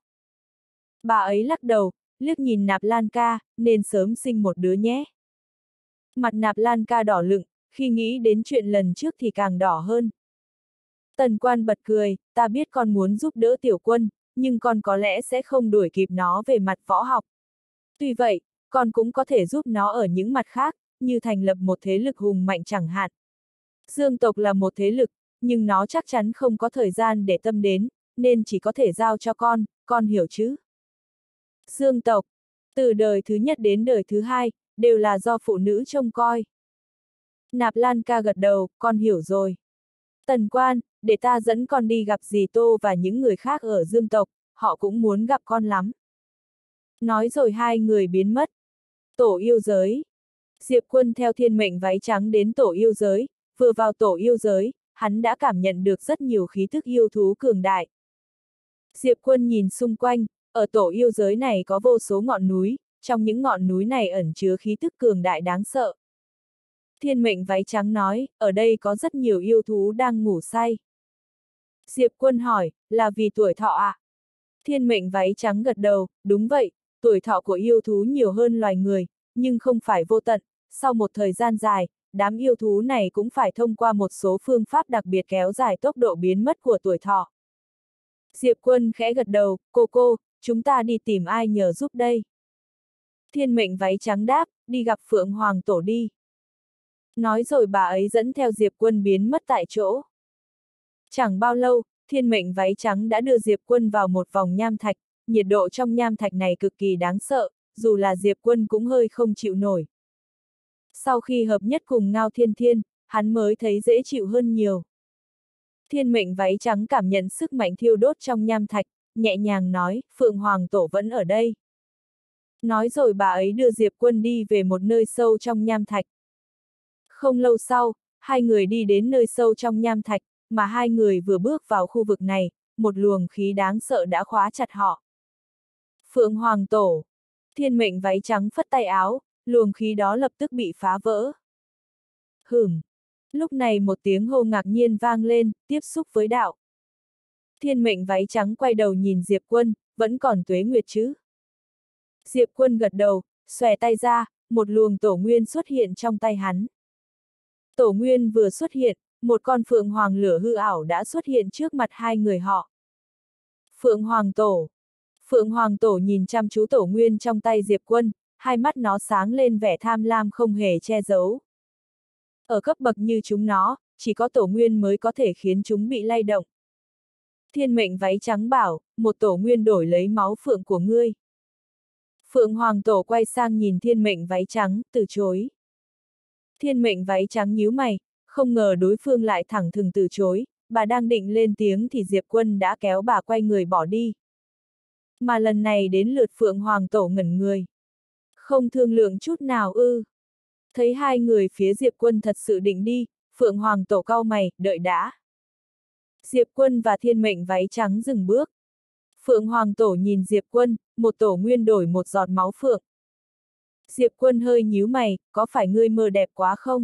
[SPEAKER 1] Bà ấy lắc đầu, liếc nhìn Nạp Lan ca, nên sớm sinh một đứa nhé. Mặt Nạp Lan ca đỏ lựng, khi nghĩ đến chuyện lần trước thì càng đỏ hơn. Tần Quan bật cười, ta biết con muốn giúp đỡ Tiểu Quân, nhưng con có lẽ sẽ không đuổi kịp nó về mặt võ học. Tuy vậy, con cũng có thể giúp nó ở những mặt khác, như thành lập một thế lực hùng mạnh chẳng hạn. Dương tộc là một thế lực, nhưng nó chắc chắn không có thời gian để tâm đến, nên chỉ có thể giao cho con hiểu chứ? Dương tộc, từ đời thứ nhất đến đời thứ hai, đều là do phụ nữ trông coi. Nạp Lan ca gật đầu, con hiểu rồi. Tần Quan, để ta dẫn con đi gặp dì Tô và những người khác ở Dương tộc, họ cũng muốn gặp con lắm. Nói rồi hai người biến mất. Tổ yêu giới. Diệp Quân theo thiên mệnh váy trắng đến tổ yêu giới, vừa vào tổ yêu giới, hắn đã cảm nhận được rất nhiều khí thức yêu thú cường đại. Diệp Quân nhìn xung quanh, ở tổ yêu giới này có vô số ngọn núi, trong những ngọn núi này ẩn chứa khí thức cường đại đáng sợ. Thiên mệnh váy trắng nói, ở đây có rất nhiều yêu thú đang ngủ say. Diệp Quân hỏi, là vì tuổi thọ à? Thiên mệnh váy trắng gật đầu, đúng vậy, tuổi thọ của yêu thú nhiều hơn loài người, nhưng không phải vô tận, sau một thời gian dài, đám yêu thú này cũng phải thông qua một số phương pháp đặc biệt kéo dài tốc độ biến mất của tuổi thọ. Diệp Quân khẽ gật đầu, cô, chúng ta đi tìm ai nhờ giúp đây? Thiên mệnh váy trắng đáp, đi gặp Phượng Hoàng Tổ đi. Nói rồi bà ấy dẫn theo Diệp Quân biến mất tại chỗ. Chẳng bao lâu, thiên mệnh váy trắng đã đưa Diệp Quân vào một vòng nham thạch, nhiệt độ trong nham thạch này cực kỳ đáng sợ, dù là Diệp Quân cũng hơi không chịu nổi. Sau khi hợp nhất cùng Ngao Thiên Thiên, hắn mới thấy dễ chịu hơn nhiều. Thiên mệnh váy trắng cảm nhận sức mạnh thiêu đốt trong nham thạch, nhẹ nhàng nói, Phượng Hoàng Tổ vẫn ở đây. Nói rồi bà ấy đưa Diệp Quân đi về một nơi sâu trong nham thạch. Không lâu sau, hai người đi đến nơi sâu trong nham thạch, mà hai người vừa bước vào khu vực này, một luồng khí đáng sợ đã khóa chặt họ. Phượng Hoàng Tổ. Thiên mệnh váy trắng phất tay áo, luồng khí đó lập tức bị phá vỡ. Hửm. Lúc này một tiếng hô ngạc nhiên vang lên, tiếp xúc với đạo. Thiên mệnh váy trắng quay đầu nhìn Diệp Quân, vẫn còn tuế nguyệt chứ? Diệp Quân gật đầu, xòe tay ra, một luồng tổ nguyên xuất hiện trong tay hắn. Tổ nguyên vừa xuất hiện, một con Phượng Hoàng lửa hư ảo đã xuất hiện trước mặt hai người họ. Phượng Hoàng Tổ. Phượng Hoàng Tổ nhìn chăm chú tổ nguyên trong tay Diệp Quân, hai mắt nó sáng lên vẻ tham lam không hề che giấu. Ở cấp bậc như chúng nó, chỉ có tổ nguyên mới có thể khiến chúng bị lay động. Thiên mệnh váy trắng bảo, một tổ nguyên đổi lấy máu phượng của ngươi. Phượng Hoàng Tổ quay sang nhìn thiên mệnh váy trắng, từ chối. Thiên mệnh váy trắng nhíu mày, không ngờ đối phương lại thẳng thừng từ chối, bà đang định lên tiếng thì Diệp Quân đã kéo bà quay người bỏ đi. Mà lần này đến lượt Phượng Hoàng Tổ ngẩn người. Không thương lượng chút nào ư. Thấy hai người phía Diệp Quân thật sự định đi, Phượng Hoàng Tổ cau mày, đợi đã. Diệp Quân và thiên mệnh váy trắng dừng bước. Phượng Hoàng Tổ nhìn Diệp Quân, một tổ nguyên đổi một giọt máu phượng. Diệp Quân hơi nhíu mày, có phải ngươi mơ đẹp quá không?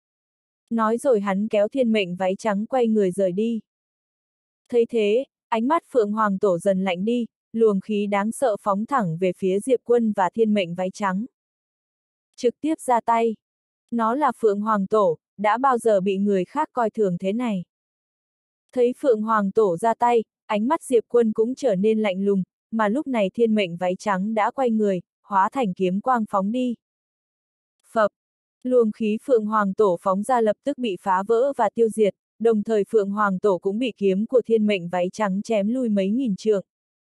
[SPEAKER 1] Nói rồi hắn kéo thiên mệnh váy trắng quay người rời đi. Thấy thế, ánh mắt Phượng Hoàng Tổ dần lạnh đi, luồng khí đáng sợ phóng thẳng về phía Diệp Quân và thiên mệnh váy trắng. Trực tiếp ra tay. Nó là Phượng Hoàng Tổ, đã bao giờ bị người khác coi thường thế này. Thấy Phượng Hoàng Tổ ra tay, ánh mắt Diệp Quân cũng trở nên lạnh lùng, mà lúc này thiên mệnh váy trắng đã quay người, hóa thành kiếm quang phóng đi. Phập, luồng khí Phượng Hoàng Tổ phóng ra lập tức bị phá vỡ và tiêu diệt, đồng thời Phượng Hoàng Tổ cũng bị kiếm của thiên mệnh váy trắng chém lui mấy nghìn trượng.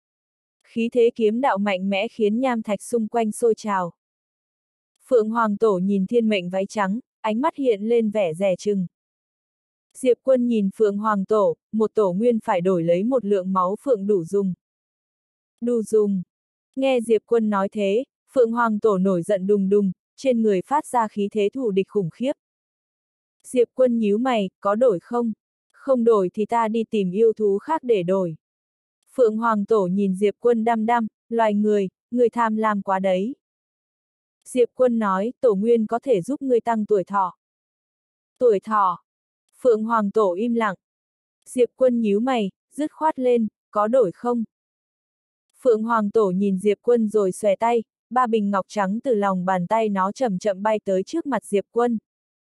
[SPEAKER 1] Khí thế kiếm đạo mạnh mẽ khiến nham thạch xung quanh sôi trào. Phượng Hoàng Tổ nhìn thiên mệnh váy trắng, ánh mắt hiện lên vẻ dè chừng. Diệp Quân nhìn Phượng Hoàng Tổ, một tổ nguyên phải đổi lấy một lượng máu phượng đủ dùng. Đủ dùng. Nghe Diệp Quân nói thế, Phượng Hoàng Tổ nổi giận đùng đùng, trên người phát ra khí thế thù địch khủng khiếp. Diệp Quân nhíu mày, có đổi không? Không đổi thì ta đi tìm yêu thú khác để đổi. Phượng Hoàng Tổ nhìn Diệp Quân đăm đăm, loài người tham lam quá đấy. Diệp Quân nói, Tổ Nguyên có thể giúp ngươi tăng tuổi thọ. Tuổi thọ. Phượng Hoàng Tổ im lặng. Diệp Quân nhíu mày, dứt khoát lên, có đổi không? Phượng Hoàng Tổ nhìn Diệp Quân rồi xòe tay, 3 bình ngọc trắng từ lòng bàn tay nó chậm chậm bay tới trước mặt Diệp Quân.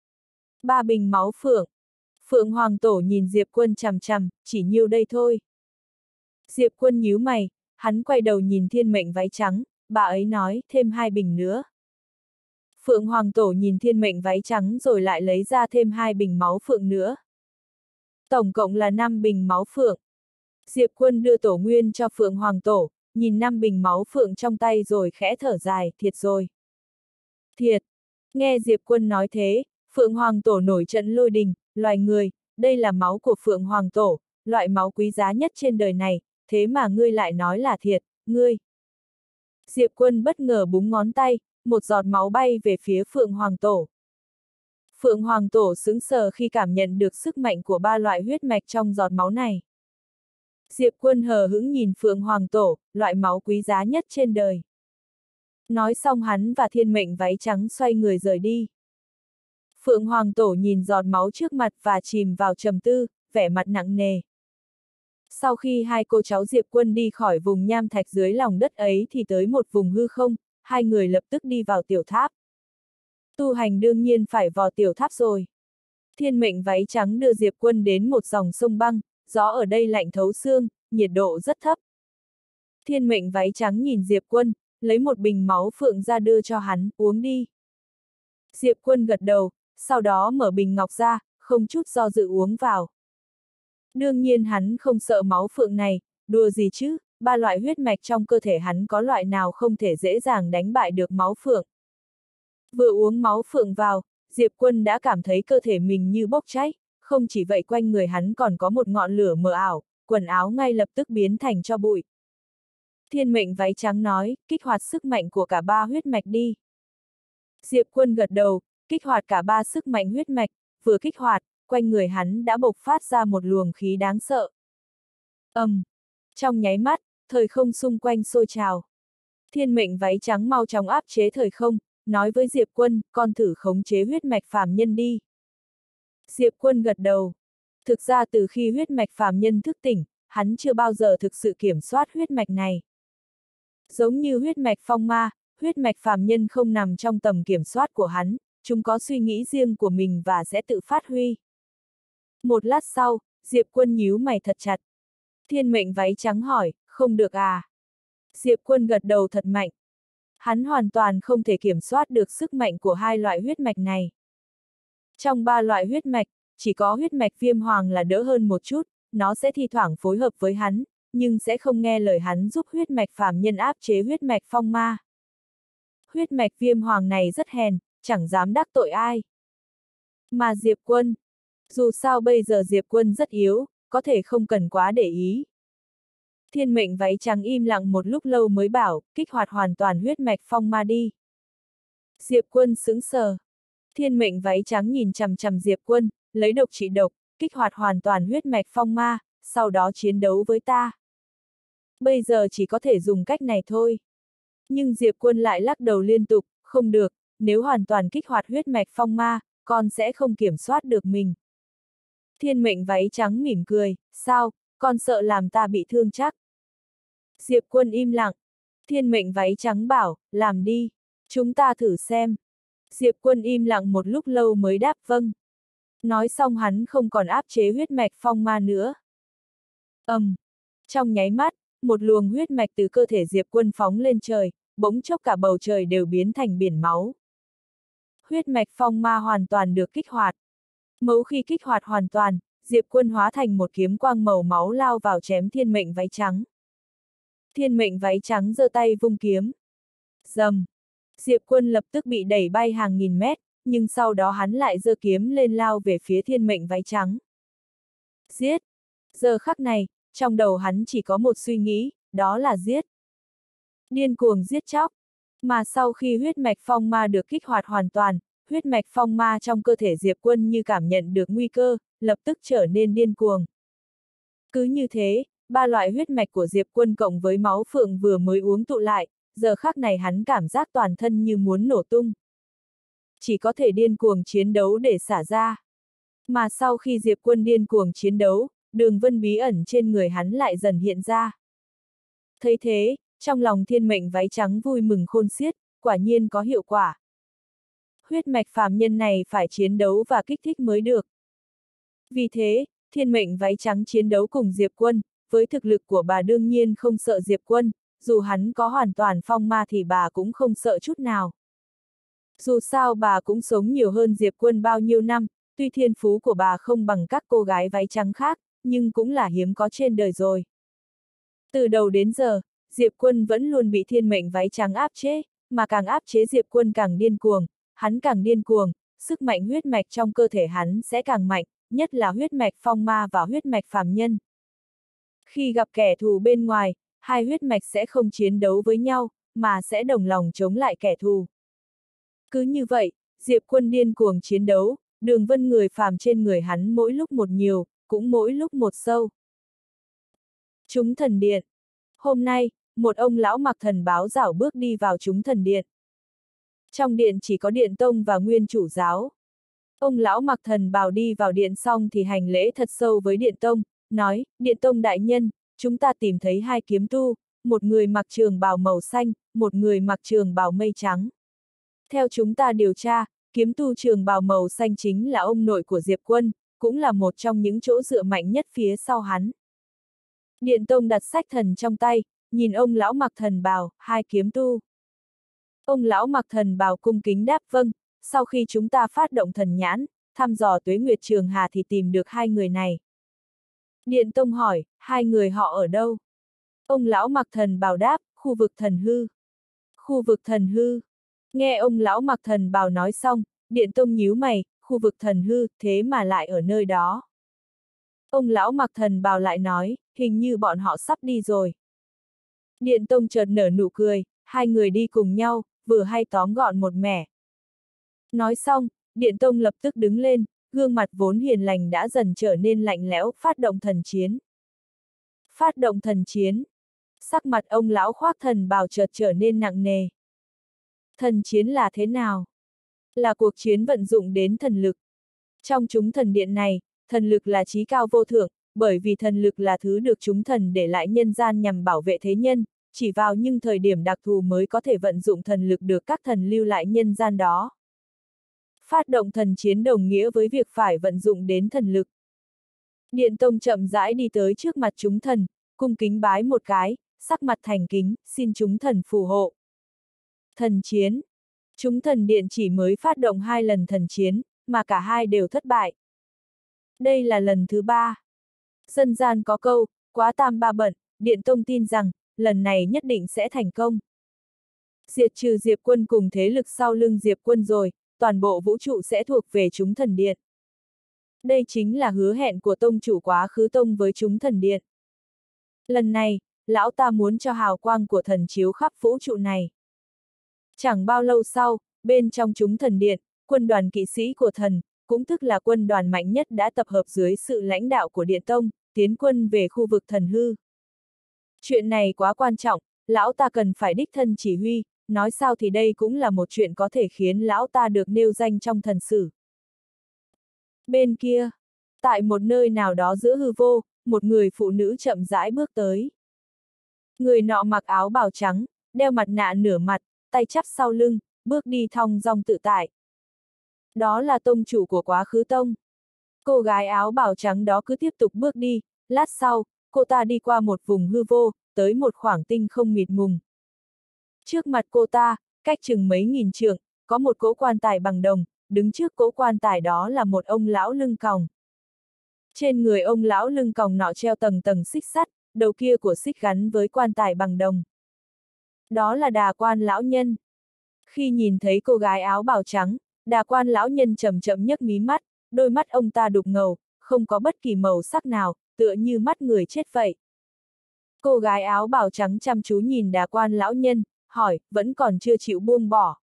[SPEAKER 1] 3 bình máu phượng. Phượng Hoàng Tổ nhìn Diệp Quân chằm chằm, chỉ nhiêu đây thôi. Diệp Quân nhíu mày, hắn quay đầu nhìn thiên mệnh váy trắng, bà ấy nói, thêm 2 bình nữa. Phượng Hoàng Tổ nhìn thiên mệnh váy trắng rồi lại lấy ra thêm 2 bình máu phượng nữa. Tổng cộng là 5 bình máu phượng. Diệp Quân đưa tổ nguyên cho Phượng Hoàng Tổ, nhìn 5 bình máu phượng trong tay rồi khẽ thở dài, thiệt rồi. Thiệt. Nghe Diệp Quân nói thế, Phượng Hoàng Tổ nổi trận lôi đình, loài người, đây là máu của Phượng Hoàng Tổ, loại máu quý giá nhất trên đời này, thế mà ngươi lại nói là thiệt, ngươi. Diệp Quân bất ngờ búng ngón tay, một giọt máu bay về phía Phượng Hoàng Tổ. Phượng Hoàng Tổ sững sờ khi cảm nhận được sức mạnh của 3 loại huyết mạch trong giọt máu này. Diệp Quân hờ hững nhìn Phượng Hoàng Tổ, loại máu quý giá nhất trên đời. Nói xong hắn và thiên mệnh váy trắng xoay người rời đi. Phượng Hoàng Tổ nhìn giọt máu trước mặt và chìm vào trầm tư, vẻ mặt nặng nề. Sau khi hai cô cháu Diệp Quân đi khỏi vùng nham thạch dưới lòng đất ấy thì tới một vùng hư không, hai người lập tức đi vào tiểu tháp. Tu hành đương nhiên phải vào tiểu tháp rồi. Thiên mệnh váy trắng đưa Diệp Quân đến một dòng sông băng, gió ở đây lạnh thấu xương, nhiệt độ rất thấp. Thiên mệnh váy trắng nhìn Diệp Quân, lấy một bình máu phượng ra đưa cho hắn, uống đi. Diệp Quân gật đầu, sau đó mở bình ngọc ra, không chút do dự uống vào. Đương nhiên hắn không sợ máu phượng này, đùa gì chứ, 3 loại huyết mạch trong cơ thể hắn có loại nào không thể dễ dàng đánh bại được máu phượng. Vừa uống máu phượng vào, Diệp Quân đã cảm thấy cơ thể mình như bốc cháy, không chỉ vậy quanh người hắn còn có một ngọn lửa mờ ảo, quần áo ngay lập tức biến thành tro bụi. Thiên mệnh váy trắng nói, kích hoạt sức mạnh của cả 3 huyết mạch đi. Diệp Quân gật đầu, kích hoạt cả 3 sức mạnh huyết mạch, vừa kích hoạt, quanh người hắn đã bộc phát ra một luồng khí đáng sợ. Trong nháy mắt, thời không xung quanh sôi trào. Thiên mệnh váy trắng mau chóng áp chế thời không, nói với Diệp Quân, con thử khống chế huyết mạch phàm nhân đi. Diệp Quân gật đầu. Thực ra từ khi huyết mạch phàm nhân thức tỉnh, hắn chưa bao giờ thực sự kiểm soát huyết mạch này. Giống như huyết mạch phong ma, huyết mạch phàm nhân không nằm trong tầm kiểm soát của hắn, chúng có suy nghĩ riêng của mình và sẽ tự phát huy. Một lát sau, Diệp Quân nhíu mày thật chặt. Thiên mệnh váy trắng hỏi, không được à? Diệp Quân gật đầu thật mạnh. Hắn hoàn toàn không thể kiểm soát được sức mạnh của 2 loại huyết mạch này. Trong 3 loại huyết mạch, chỉ có huyết mạch viêm hoàng là đỡ hơn một chút, nó sẽ thi thoảng phối hợp với hắn, nhưng sẽ không nghe lời hắn giúp huyết mạch phàm nhân áp chế huyết mạch phong ma. Huyết mạch viêm hoàng này rất hèn, chẳng dám đắc tội ai. Mà Diệp Quân, dù sao bây giờ Diệp Quân rất yếu, có thể không cần quá để ý. Thiên mệnh váy trắng im lặng một lúc lâu mới bảo, kích hoạt hoàn toàn huyết mạch phong ma đi. Diệp Quân sững sờ. Thiên mệnh váy trắng nhìn chằm chằm Diệp Quân, lấy độc trị độc, kích hoạt hoàn toàn huyết mạch phong ma, sau đó chiến đấu với ta. Bây giờ chỉ có thể dùng cách này thôi. Nhưng Diệp Quân lại lắc đầu liên tục, không được, nếu hoàn toàn kích hoạt huyết mạch phong ma, con sẽ không kiểm soát được mình. Thiên mệnh váy trắng mỉm cười, sao, con sợ làm ta bị thương chắc. Diệp Quân im lặng. Thiên mệnh váy trắng bảo, làm đi. Chúng ta thử xem. Diệp Quân im lặng một lúc lâu mới đáp vâng. Nói xong hắn không còn áp chế huyết mạch phong ma nữa. Trong nháy mắt, một luồng huyết mạch từ cơ thể Diệp Quân phóng lên trời, bỗng chốc cả bầu trời đều biến thành biển máu. Huyết mạch phong ma hoàn toàn được kích hoạt. Mẫu khi kích hoạt hoàn toàn, Diệp Quân hóa thành một kiếm quang màu máu lao vào chém thiên mệnh váy trắng. Thiên mệnh váy trắng giơ tay vung kiếm. Rầm. Diệp Quân lập tức bị đẩy bay hàng nghìn mét, nhưng sau đó hắn lại giơ kiếm lên lao về phía thiên mệnh váy trắng. Giết! Giờ khắc này, trong đầu hắn chỉ có một suy nghĩ, đó là giết. Điên cuồng giết chóc. Mà sau khi huyết mạch phong ma được kích hoạt hoàn toàn, huyết mạch phong ma trong cơ thể Diệp Quân như cảm nhận được nguy cơ, lập tức trở nên điên cuồng. Cứ như thế, ba loại huyết mạch của Diệp Quân cộng với máu phượng vừa mới uống tụ lại, giờ khắc này hắn cảm giác toàn thân như muốn nổ tung. Chỉ có thể điên cuồng chiến đấu để xả ra. Mà sau khi Diệp Quân điên cuồng chiến đấu, đường vân bí ẩn trên người hắn lại dần hiện ra. Thấy thế, trong lòng thiên mệnh váy trắng vui mừng khôn xiết, quả nhiên có hiệu quả. Huyết mạch phàm nhân này phải chiến đấu và kích thích mới được. Vì thế, thiên mệnh váy trắng chiến đấu cùng Diệp Quân, với thực lực của bà đương nhiên không sợ Diệp Quân, dù hắn có hoàn toàn phong ma thì bà cũng không sợ chút nào. Dù sao bà cũng sống nhiều hơn Diệp Quân bao nhiêu năm, tuy thiên phú của bà không bằng các cô gái váy trắng khác, nhưng cũng là hiếm có trên đời rồi. Từ đầu đến giờ, Diệp Quân vẫn luôn bị thiên mệnh váy trắng áp chế, mà càng áp chế Diệp Quân càng điên cuồng, hắn càng điên cuồng, sức mạnh huyết mạch trong cơ thể hắn sẽ càng mạnh, nhất là huyết mạch phong ma và huyết mạch phàm nhân. Khi gặp kẻ thù bên ngoài, hai huyết mạch sẽ không chiến đấu với nhau, mà sẽ đồng lòng chống lại kẻ thù. Cứ như vậy, Diệp Quân điên cuồng chiến đấu, đường vân người phàm trên người hắn mỗi lúc một nhiều, cũng mỗi lúc một sâu. Chúng thần điện. Hôm nay, một ông lão mặc thần bào rảo bước đi vào chúng thần điện. Trong điện chỉ có điện tông và nguyên chủ giáo. Ông lão mặc thần bào đi vào điện xong thì hành lễ thật sâu với điện tông, nói, điện tông đại nhân, chúng ta tìm thấy hai kiếm tu, một người mặc trường bào màu xanh, một người mặc trường bào mây trắng. Theo chúng ta điều tra, kiếm tu trường bào màu xanh chính là ông nội của Diệp Quân, cũng là một trong những chỗ dựa mạnh nhất phía sau hắn. Điện tông đặt sách thần trong tay, nhìn ông lão mặc thần bào, hai kiếm tu. Ông lão mặc thần bào cung kính đáp vâng, sau khi chúng ta phát động thần nhãn, thăm dò Tuế Nguyệt Trường Hà thì tìm được hai người này. Điện tông hỏi, hai người họ ở đâu? Ông lão mặc thần bào đáp, khu vực thần hư. Khu vực thần hư. Nghe ông lão mặc thần bào nói xong, điện tông nhíu mày, khu vực thần hư, thế mà lại ở nơi đó. Ông lão mặc thần bào lại nói, hình như bọn họ sắp đi rồi. Điện tông chợt nở nụ cười, hai người đi cùng nhau, vừa hay tóm gọn một mẻ. Nói xong, điện tông lập tức đứng lên, gương mặt vốn hiền lành đã dần trở nên lạnh lẽo, phát động thần chiến. Phát động thần chiến. Sắc mặt ông lão khoác thần bào chợt trở nên nặng nề. Thần chiến là thế nào? Là cuộc chiến vận dụng đến thần lực. Trong chúng thần điện này, thần lực là chí cao vô thượng, bởi vì thần lực là thứ được chúng thần để lại nhân gian nhằm bảo vệ thế nhân, chỉ vào những thời điểm đặc thù mới có thể vận dụng thần lực được các thần lưu lại nhân gian đó. Phát động thần chiến đồng nghĩa với việc phải vận dụng đến thần lực. Điện tông chậm rãi đi tới trước mặt chúng thần, cung kính bái một cái, sắc mặt thành kính, xin chúng thần phù hộ. Thần chiến. Chúng thần điện chỉ mới phát động 2 lần thần chiến, mà cả hai đều thất bại. Đây là lần thứ 3. Dân gian có câu, quá tam ba bận, điện tông tin rằng, lần này nhất định sẽ thành công. Diệt trừ Diệp Quân cùng thế lực sau lưng Diệp Quân rồi, toàn bộ vũ trụ sẽ thuộc về chúng thần điện. Đây chính là hứa hẹn của tông chủ quá khứ tông với chúng thần điện. Lần này, lão ta muốn cho hào quang của thần chiếu khắp vũ trụ này. Chẳng bao lâu sau, bên trong chúng thần điện, quân đoàn kỵ sĩ của thần, cũng tức là quân đoàn mạnh nhất đã tập hợp dưới sự lãnh đạo của Điện Tông, tiến quân về khu vực thần hư. Chuyện này quá quan trọng, lão ta cần phải đích thân chỉ huy, nói sao thì đây cũng là một chuyện có thể khiến lão ta được nêu danh trong thần sử. Bên kia, tại một nơi nào đó giữa hư vô, một người phụ nữ chậm rãi bước tới. Người nọ mặc áo bào trắng, đeo mặt nạ nửa mặt, tay chắp sau lưng, bước đi thong dong tự tại. Đó là tông chủ của Quá Khứ Tông. Cô gái áo bào trắng đó cứ tiếp tục bước đi, lát sau, cô ta đi qua một vùng hư vô, tới một khoảng tinh không mịt mùng. Trước mặt cô ta, cách chừng mấy nghìn trượng, có một cỗ quan tài bằng đồng, đứng trước cỗ quan tài đó là một ông lão lưng còng. Trên người ông lão lưng còng nọ treo tầng tầng xích sắt, đầu kia của xích gắn với quan tài bằng đồng. Đó là Đà Quan lão nhân. Khi nhìn thấy cô gái áo bào trắng, Đà Quan lão nhân chậm chậm nhấc mí mắt, đôi mắt ông ta đục ngầu, không có bất kỳ màu sắc nào, tựa như mắt người chết vậy. Cô gái áo bào trắng chăm chú nhìn Đà Quan lão nhân, hỏi, vẫn còn chưa chịu buông bỏ.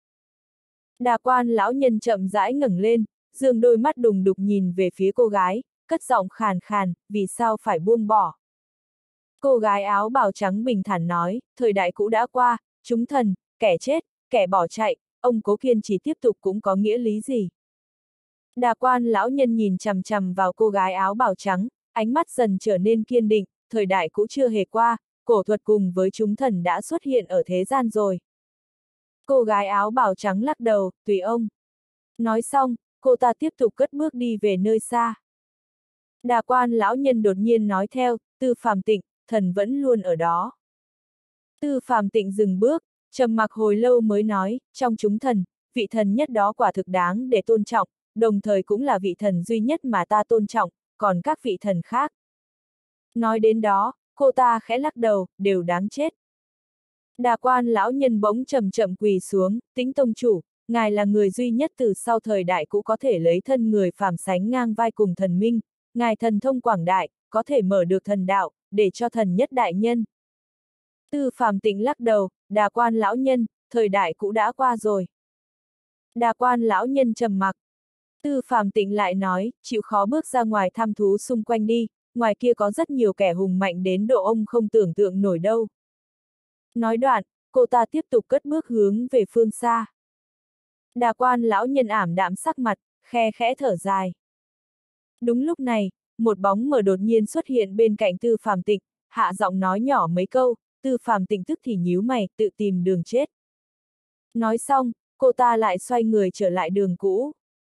[SPEAKER 1] Đà Quan lão nhân chậm rãi ngẩng lên, dương đôi mắt đùng đục nhìn về phía cô gái, cất giọng khàn khàn, vì sao phải buông bỏ. Cô gái áo bào trắng bình thản nói, thời đại cũ đã qua, chúng thần, kẻ chết, kẻ bỏ chạy, ông cố kiên trì tiếp tục cũng có nghĩa lý gì. Đà Quan lão nhân nhìn chằm chằm vào cô gái áo bào trắng, ánh mắt dần trở nên kiên định, thời đại cũ chưa hề qua, cổ thuật cùng với chúng thần đã xuất hiện ở thế gian rồi. Cô gái áo bào trắng lắc đầu, tùy ông. Nói xong, cô ta tiếp tục cất bước đi về nơi xa. Đà Quan lão nhân đột nhiên nói theo, Tư Phàm Tịnh, thần vẫn luôn ở đó. Tư Phàm Tịnh dừng bước, trầm mặc hồi lâu mới nói, trong chúng thần, vị thần nhất đó quả thực đáng để tôn trọng, đồng thời cũng là vị thần duy nhất mà ta tôn trọng, còn các vị thần khác. Nói đến đó, cô ta khẽ lắc đầu, đều đáng chết. Đà Quan lão nhân bỗng chậm chậm quỳ xuống, Tĩnh tông chủ, ngài là người duy nhất từ sau thời đại cũ có thể lấy thân người phàm sánh ngang vai cùng thần minh, ngài thần thông quảng đại, có thể mở được thần đạo, để cho thần nhất đại nhân. Tư Phàm Tịnh lắc đầu, Đà Quan lão nhân, thời đại cũ đã qua rồi. Đà Quan lão nhân trầm mặc. Tư Phàm Tịnh lại nói, chịu khó bước ra ngoài thăm thú xung quanh đi, ngoài kia có rất nhiều kẻ hùng mạnh đến độ ông không tưởng tượng nổi đâu. Nói đoạn, cô ta tiếp tục cất bước hướng về phương xa. Đà Quan lão nhân ảm đạm sắc mặt, khe khẽ thở dài. Đúng lúc này, một bóng mờ đột nhiên xuất hiện bên cạnh Tư Phàm Tịnh, hạ giọng nói nhỏ mấy câu, Tư Phàm Tịnh tức thì nhíu mày, tự tìm đường chết. Nói xong, cô ta lại xoay người trở lại đường cũ.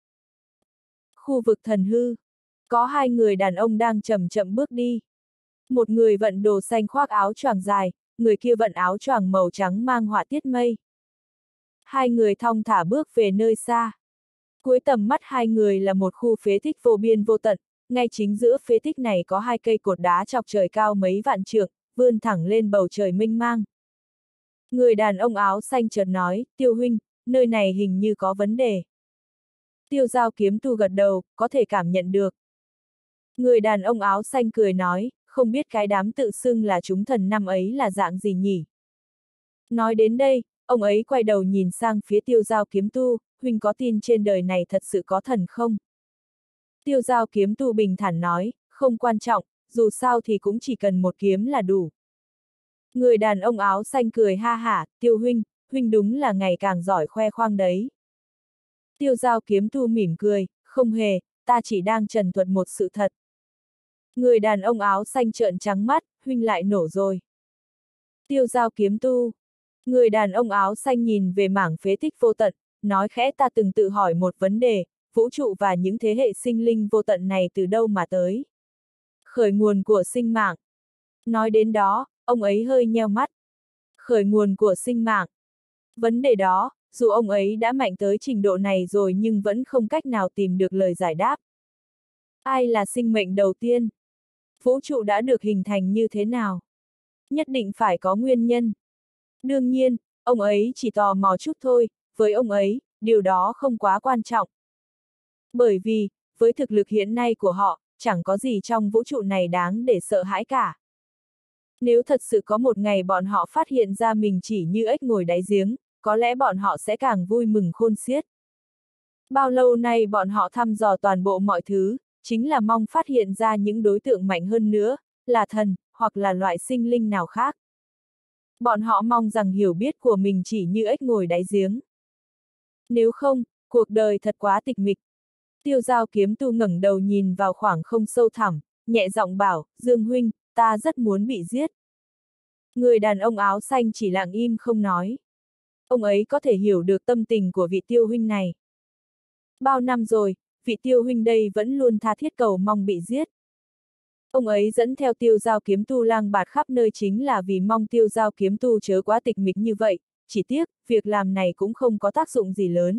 [SPEAKER 1] Khu vực thần hư. Có hai người đàn ông đang chậm chậm bước đi. Một người vận đồ xanh khoác áo choàng dài, người kia vận áo choàng màu trắng mang họa tiết mây. Hai người thong thả bước về nơi xa. Cuối tầm mắt hai người là một khu phế tích vô biên vô tận, ngay chính giữa phế tích này có hai cây cột đá chọc trời cao mấy vạn trượng, vươn thẳng lên bầu trời mênh mang. Người đàn ông áo xanh chợt nói, Tiêu huynh, nơi này hình như có vấn đề. Tiêu Giao Kiếm Tu gật đầu, có thể cảm nhận được. Người đàn ông áo xanh cười nói, không biết cái đám tự xưng là chúng thần năm ấy là dạng gì nhỉ? Nói đến đây, ông ấy quay đầu nhìn sang phía Tiêu Giao Kiếm Tu, huynh có tin trên đời này thật sự có thần không? Tiêu Giao Kiếm Tu bình thản nói, không quan trọng, dù sao thì cũng chỉ cần một kiếm là đủ. Người đàn ông áo xanh cười ha hả, Tiêu huynh, huynh đúng là ngày càng giỏi khoe khoang đấy. Tiêu Giao Kiếm Tu mỉm cười, không hề, ta chỉ đang trần thuật một sự thật. Người đàn ông áo xanh trợn trắng mắt, huynh lại nổ rồi. Tiêu Giao Kiếm Tu. Người đàn ông áo xanh nhìn về mảng phế tích vô tận, nói khẽ, ta từng tự hỏi một vấn đề, vũ trụ và những thế hệ sinh linh vô tận này từ đâu mà tới? Khởi nguồn của sinh mạng. Nói đến đó, ông ấy hơi nheo mắt. Khởi nguồn của sinh mạng. Vấn đề đó, dù ông ấy đã mạnh tới trình độ này rồi nhưng vẫn không cách nào tìm được lời giải đáp. Ai là sinh mệnh đầu tiên? Vũ trụ đã được hình thành như thế nào? Nhất định phải có nguyên nhân. Đương nhiên, ông ấy chỉ tò mò chút thôi, với ông ấy, điều đó không quá quan trọng. Bởi vì, với thực lực hiện nay của họ, chẳng có gì trong vũ trụ này đáng để sợ hãi cả. Nếu thật sự có một ngày bọn họ phát hiện ra mình chỉ như ếch ngồi đáy giếng, có lẽ bọn họ sẽ càng vui mừng khôn xiết. Bao lâu nay bọn họ thăm dò toàn bộ mọi thứ, chính là mong phát hiện ra những đối tượng mạnh hơn nữa, là thần, hoặc là loại sinh linh nào khác. Bọn họ mong rằng hiểu biết của mình chỉ như ếch ngồi đáy giếng. Nếu không, cuộc đời thật quá tịch mịch. Tiêu Giao Kiếm Tu ngẩng đầu nhìn vào khoảng không sâu thẳm, nhẹ giọng bảo, Dương huynh, ta rất muốn bị giết. Người đàn ông áo xanh chỉ lặng im không nói. Ông ấy có thể hiểu được tâm tình của vị Tiêu huynh này. Bao năm rồi, vị Tiêu huynh đây vẫn luôn tha thiết cầu mong bị giết. Ông ấy dẫn theo Tiêu Giao kiếm tu lang bạt khắp nơi chính là vì mong Tiêu Giao kiếm tu chớ quá tịch mịch như vậy, chỉ tiếc, việc làm này cũng không có tác dụng gì lớn.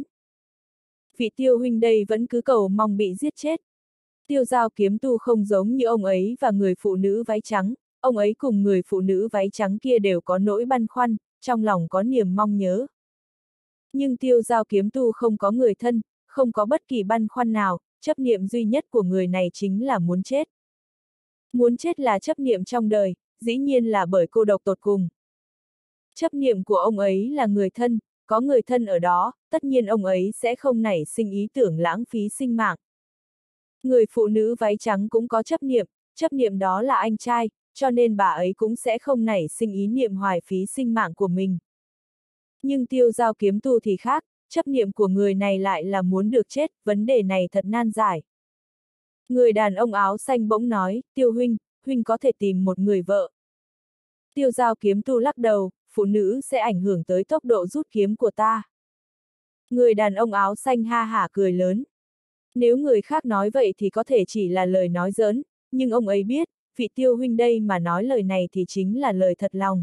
[SPEAKER 1] Vị Tiêu huynh đây vẫn cứ cầu mong bị giết chết. Tiêu Giao kiếm tu không giống như ông ấy và người phụ nữ váy trắng, ông ấy cùng người phụ nữ váy trắng kia đều có nỗi băn khoăn, trong lòng có niềm mong nhớ. Nhưng Tiêu Giao kiếm tu không có người thân, không có bất kỳ băn khoăn nào, chấp niệm duy nhất của người này chính là muốn chết. Muốn chết là chấp niệm trong đời, dĩ nhiên là bởi cô độc tột cùng. Chấp niệm của ông ấy là người thân, có người thân ở đó, tất nhiên ông ấy sẽ không nảy sinh ý tưởng lãng phí sinh mạng. Người phụ nữ váy trắng cũng có chấp niệm đó là anh trai, cho nên bà ấy cũng sẽ không nảy sinh ý niệm hoài phí sinh mạng của mình. Nhưng Tiêu Giao kiếm tu thì khác, chấp niệm của người này lại là muốn được chết, vấn đề này thật nan giải. Người đàn ông áo xanh bỗng nói, Tiêu huynh, huynh có thể tìm một người vợ. Tiêu Giao kiếm tu lắc đầu, phụ nữ sẽ ảnh hưởng tới tốc độ rút kiếm của ta. Người đàn ông áo xanh ha hả cười lớn. Nếu người khác nói vậy thì có thể chỉ là lời nói giỡn, nhưng ông ấy biết, vị Tiêu huynh đây mà nói lời này thì chính là lời thật lòng.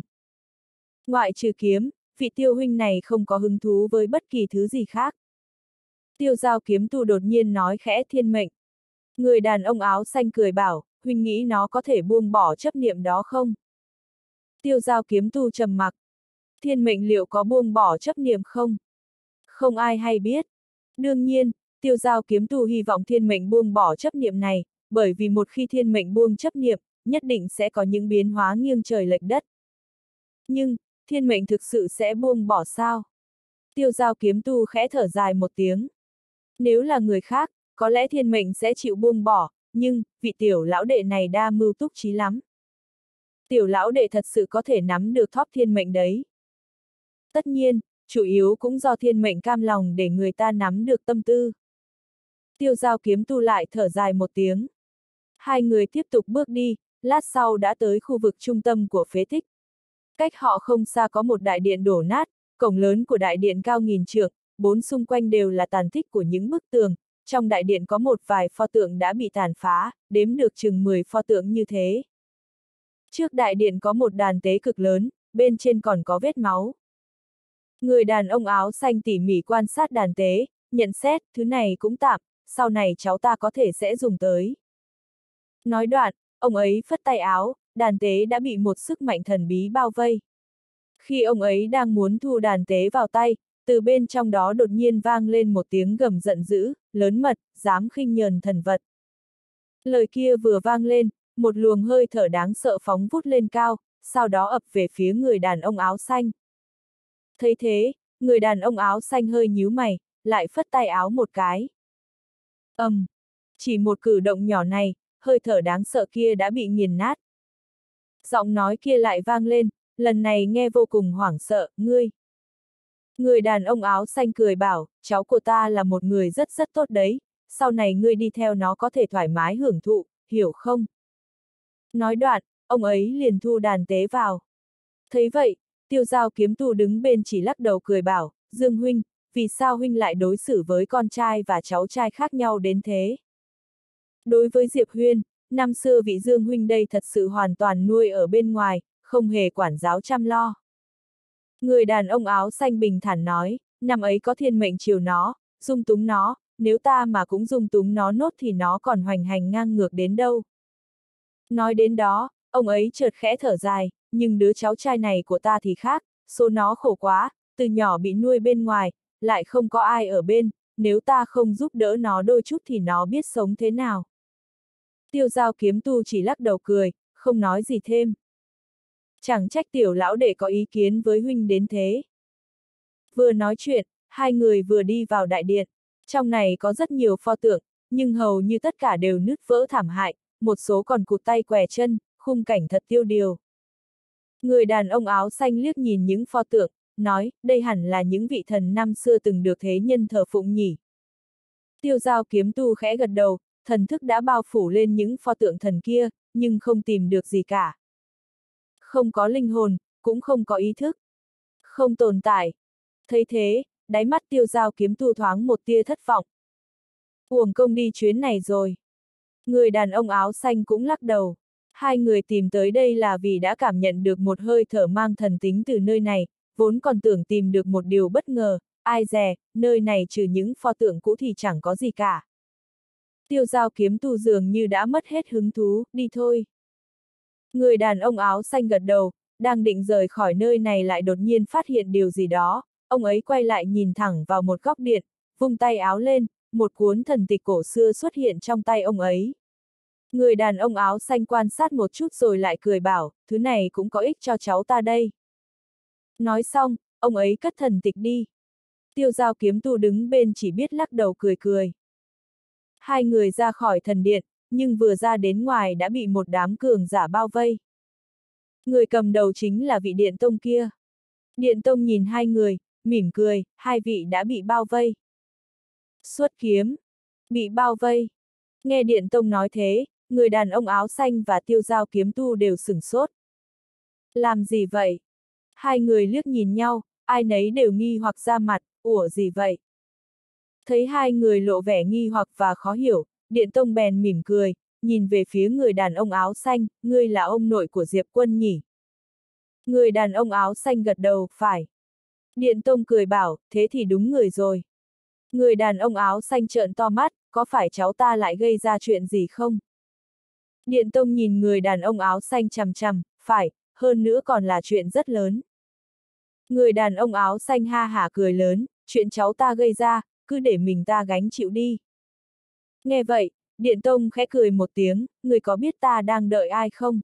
[SPEAKER 1] Ngoại trừ kiếm, vị Tiêu huynh này không có hứng thú với bất kỳ thứ gì khác. Tiêu Giao kiếm tu đột nhiên nói khẽ thiên mệnh. Người đàn ông áo xanh cười bảo, huynh nghĩ nó có thể buông bỏ chấp niệm đó không? Tiêu Giao kiếm tu trầm mặc. Thiên mệnh liệu có buông bỏ chấp niệm không? Không ai hay biết. Đương nhiên, Tiêu Giao kiếm tu hy vọng thiên mệnh buông bỏ chấp niệm này, bởi vì một khi thiên mệnh buông chấp niệm, nhất định sẽ có những biến hóa nghiêng trời lệch đất. Nhưng, thiên mệnh thực sự sẽ buông bỏ sao? Tiêu Giao kiếm tu khẽ thở dài một tiếng. Nếu là người khác, có lẽ thiên mệnh sẽ chịu buông bỏ, nhưng, vị tiểu lão đệ này đa mưu túc trí lắm. Tiểu lão đệ thật sự có thể nắm được thóp thiên mệnh đấy. Tất nhiên, chủ yếu cũng do thiên mệnh cam lòng để người ta nắm được tâm tư. Tiêu Giao kiếm tu lại thở dài một tiếng. Hai người tiếp tục bước đi, lát sau đã tới khu vực trung tâm của phế tích. Cách họ không xa có một đại điện đổ nát, cổng lớn của đại điện cao nghìn trượng, bốn xung quanh đều là tàn tích của những bức tường, trong đại điện có một vài pho tượng đã bị tàn phá, đếm được chừng 10 pho tượng như thế. Trước đại điện có một đàn tế cực lớn, bên trên còn có vết máu. Người đàn ông áo xanh tỉ mỉ quan sát đàn tế, nhận xét, thứ này cũng tạm, sau này cháu ta có thể sẽ dùng tới. Nói đoạn, ông ấy phất tay áo, đàn tế đã bị một sức mạnh thần bí bao vây. Khi ông ấy đang muốn thu đàn tế vào tay, từ bên trong đó đột nhiên vang lên một tiếng gầm giận dữ, lớn mật, dám khinh nhờn thần vật. Lời kia vừa vang lên, một luồng hơi thở đáng sợ phóng vút lên cao, sau đó ập về phía người đàn ông áo xanh. Thấy thế, người đàn ông áo xanh hơi nhíu mày, lại phất tay áo một cái. Chỉ một cử động nhỏ này, hơi thở đáng sợ kia đã bị nghiền nát. Giọng nói kia lại vang lên, lần này nghe vô cùng hoảng sợ, ngươi. Người đàn ông áo xanh cười bảo, cháu của ta là một người rất rất tốt đấy, sau này ngươi đi theo nó có thể thoải mái hưởng thụ, hiểu không? Nói đoạn, ông ấy liền thu đàn tế vào. Thấy vậy, Tiêu Giao kiếm tu đứng bên chỉ lắc đầu cười bảo, Dương huynh, vì sao huynh lại đối xử với con trai và cháu trai khác nhau đến thế? Đối với Diệp Huyên, năm xưa vị Dương huynh đây thật sự hoàn toàn nuôi ở bên ngoài, không hề quản giáo chăm lo. Người đàn ông áo xanh bình thản nói, năm ấy có thiên mệnh chiều nó, dung túng nó, nếu ta mà cũng dung túng nó nốt thì nó còn hoành hành ngang ngược đến đâu. Nói đến đó, ông ấy chợt khẽ thở dài, nhưng đứa cháu trai này của ta thì khác, số nó khổ quá, từ nhỏ bị nuôi bên ngoài, lại không có ai ở bên, nếu ta không giúp đỡ nó đôi chút thì nó biết sống thế nào. Tiêu Giao kiếm tu chỉ lắc đầu cười, không nói gì thêm. Chẳng trách tiểu lão đệ có ý kiến với huynh đến thế. Vừa nói chuyện, hai người vừa đi vào đại điện. Trong này có rất nhiều pho tượng, nhưng hầu như tất cả đều nứt vỡ thảm hại, một số còn cụt tay què chân, khung cảnh thật tiêu điều. Người đàn ông áo xanh liếc nhìn những pho tượng, nói, đây hẳn là những vị thần năm xưa từng được thế nhân thờ phụng nhỉ. Tiêu Giao kiếm tu khẽ gật đầu, thần thức đã bao phủ lên những pho tượng thần kia, nhưng không tìm được gì cả. không có linh hồn, cũng không có ý thức. Không tồn tại. Thấy thế, đáy mắt Tiêu Giao Kiếm Tu thoáng một tia thất vọng. Uổng công đi chuyến này rồi. Người đàn ông áo xanh cũng lắc đầu. Hai người tìm tới đây là vì đã cảm nhận được một hơi thở mang thần tính từ nơi này, vốn còn tưởng tìm được một điều bất ngờ, ai dè, nơi này trừ những pho tượng cũ thì chẳng có gì cả. Tiêu Giao Kiếm Tu dường như đã mất hết hứng thú, đi thôi. Người đàn ông áo xanh gật đầu, đang định rời khỏi nơi này lại đột nhiên phát hiện điều gì đó, ông ấy quay lại nhìn thẳng vào một góc điện, vung tay áo lên, một cuốn thần tịch cổ xưa xuất hiện trong tay ông ấy. Người đàn ông áo xanh quan sát một chút rồi lại cười bảo, thứ này cũng có ích cho cháu ta đây. Nói xong, ông ấy cất thần tịch đi. Tiêu Giao Kiếm Tu đứng bên chỉ biết lắc đầu cười cười. Hai người ra khỏi thần điện, nhưng vừa ra đến ngoài đã bị một đám cường giả bao vây. Người cầm đầu chính là vị Điện Tông kia. Điện Tông nhìn hai người, mỉm cười, hai vị đã bị bao vây. Xuất kiếm. Bị bao vây. Nghe Điện Tông nói thế, người đàn ông áo xanh và Tiêu Giao Kiếm Tu đều sửng sốt. Làm gì vậy? Hai người liếc nhìn nhau, ai nấy đều nghi hoặc ra mặt, ủa gì vậy? Thấy hai người lộ vẻ nghi hoặc và khó hiểu, Điện Tông bèn mỉm cười, nhìn về phía người đàn ông áo xanh, ngươi là ông nội của Diệp Quân nhỉ? Người đàn ông áo xanh gật đầu, phải. Điện Tông cười bảo, thế thì đúng người rồi. Người đàn ông áo xanh trợn to mắt, có phải cháu ta lại gây ra chuyện gì không? Điện Tông nhìn người đàn ông áo xanh chằm chằm, phải, hơn nữa còn là chuyện rất lớn. Người đàn ông áo xanh ha hả cười lớn, chuyện cháu ta gây ra, cứ để mình ta gánh chịu đi. Nghe vậy, Điện Tông khẽ cười một tiếng, người có biết ta đang đợi ai không?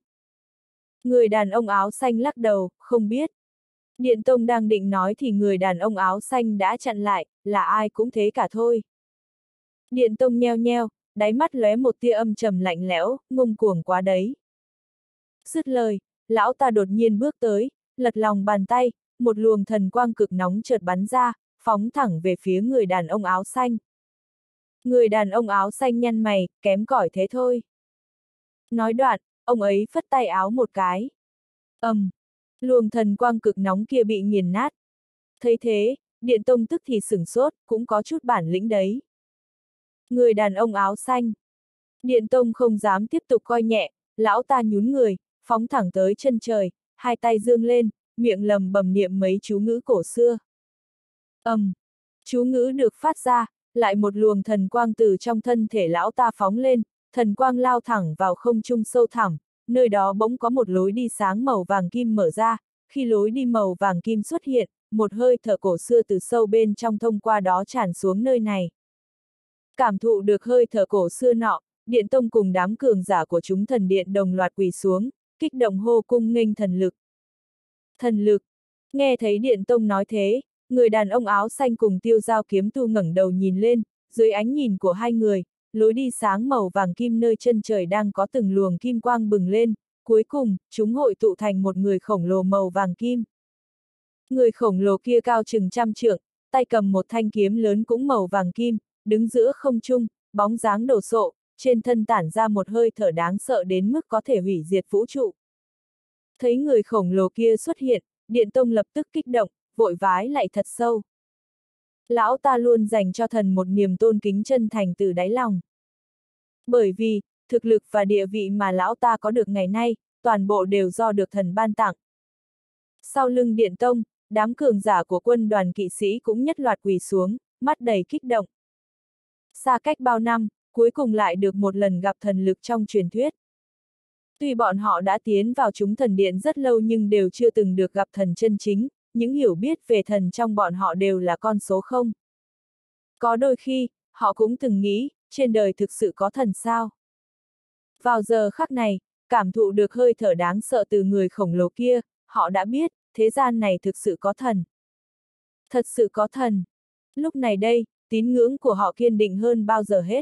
[SPEAKER 1] Người đàn ông áo xanh lắc đầu, không biết. Điện Tông đang định nói thì người đàn ông áo xanh đã chặn lại, là ai cũng thế cả thôi. Điện Tông nheo nheo, đáy mắt lóe một tia âm trầm lạnh lẽo, ngông cuồng quá đấy. Dứt lời, lão ta đột nhiên bước tới, lật lòng bàn tay, một luồng thần quang cực nóng chợt bắn ra, phóng thẳng về phía người đàn ông áo xanh. Người đàn ông áo xanh nhăn mày, kém cỏi thế thôi. Nói đoạn, ông ấy phất tay áo một cái. Luồng thần quang cực nóng kia bị nghiền nát. Thấy thế, Điện Tông tức thì sửng sốt, cũng có chút bản lĩnh đấy. Người đàn ông áo xanh. Điện Tông không dám tiếp tục coi nhẹ, lão ta nhún người, phóng thẳng tới chân trời, hai tay giương lên, miệng lầm bầm niệm mấy chú ngữ cổ xưa. Chú ngữ được phát ra, lại một luồng thần quang từ trong thân thể lão ta phóng lên, thần quang lao thẳng vào không trung sâu thẳm, nơi đó bỗng có một lối đi sáng màu vàng kim mở ra, khi lối đi màu vàng kim xuất hiện, một hơi thở cổ xưa từ sâu bên trong thông qua đó tràn xuống nơi này. Cảm thụ được hơi thở cổ xưa nọ, Điện Tông cùng đám cường giả của chúng thần điện đồng loạt quỳ xuống, kích động hô cung nghênh thần lực. Thần lực. Nghe thấy Điện Tông nói thế, người đàn ông áo xanh cùng Tiêu Giao Kiếm Tu ngẩng đầu nhìn lên, dưới ánh nhìn của hai người, lối đi sáng màu vàng kim nơi chân trời đang có từng luồng kim quang bừng lên, cuối cùng, chúng hội tụ thành một người khổng lồ màu vàng kim. Người khổng lồ kia cao chừng 100 trượng, tay cầm một thanh kiếm lớn cũng màu vàng kim, đứng giữa không trung, bóng dáng đồ sộ, trên thân tản ra một hơi thở đáng sợ đến mức có thể hủy diệt vũ trụ. Thấy người khổng lồ kia xuất hiện, Điện Tông lập tức kích động, vội vái lại thật sâu. Lão ta luôn dành cho thần một niềm tôn kính chân thành từ đáy lòng. Bởi vì, thực lực và địa vị mà lão ta có được ngày nay, toàn bộ đều do được thần ban tặng. Sau lưng Điện Tông, đám cường giả của quân đoàn kỵ sĩ cũng nhất loạt quỳ xuống, mắt đầy kích động. Xa cách bao năm, cuối cùng lại được một lần gặp thần lực trong truyền thuyết. Tuy bọn họ đã tiến vào chúng thần điện rất lâu nhưng đều chưa từng được gặp thần chân chính, những hiểu biết về thần trong bọn họ đều là con số không. Có đôi khi, họ cũng từng nghĩ, trên đời thực sự có thần sao? Vào giờ khắc này, cảm thụ được hơi thở đáng sợ từ người khổng lồ kia, họ đã biết, thế gian này thực sự có thần. Thật sự có thần. Lúc này đây, tín ngưỡng của họ kiên định hơn bao giờ hết.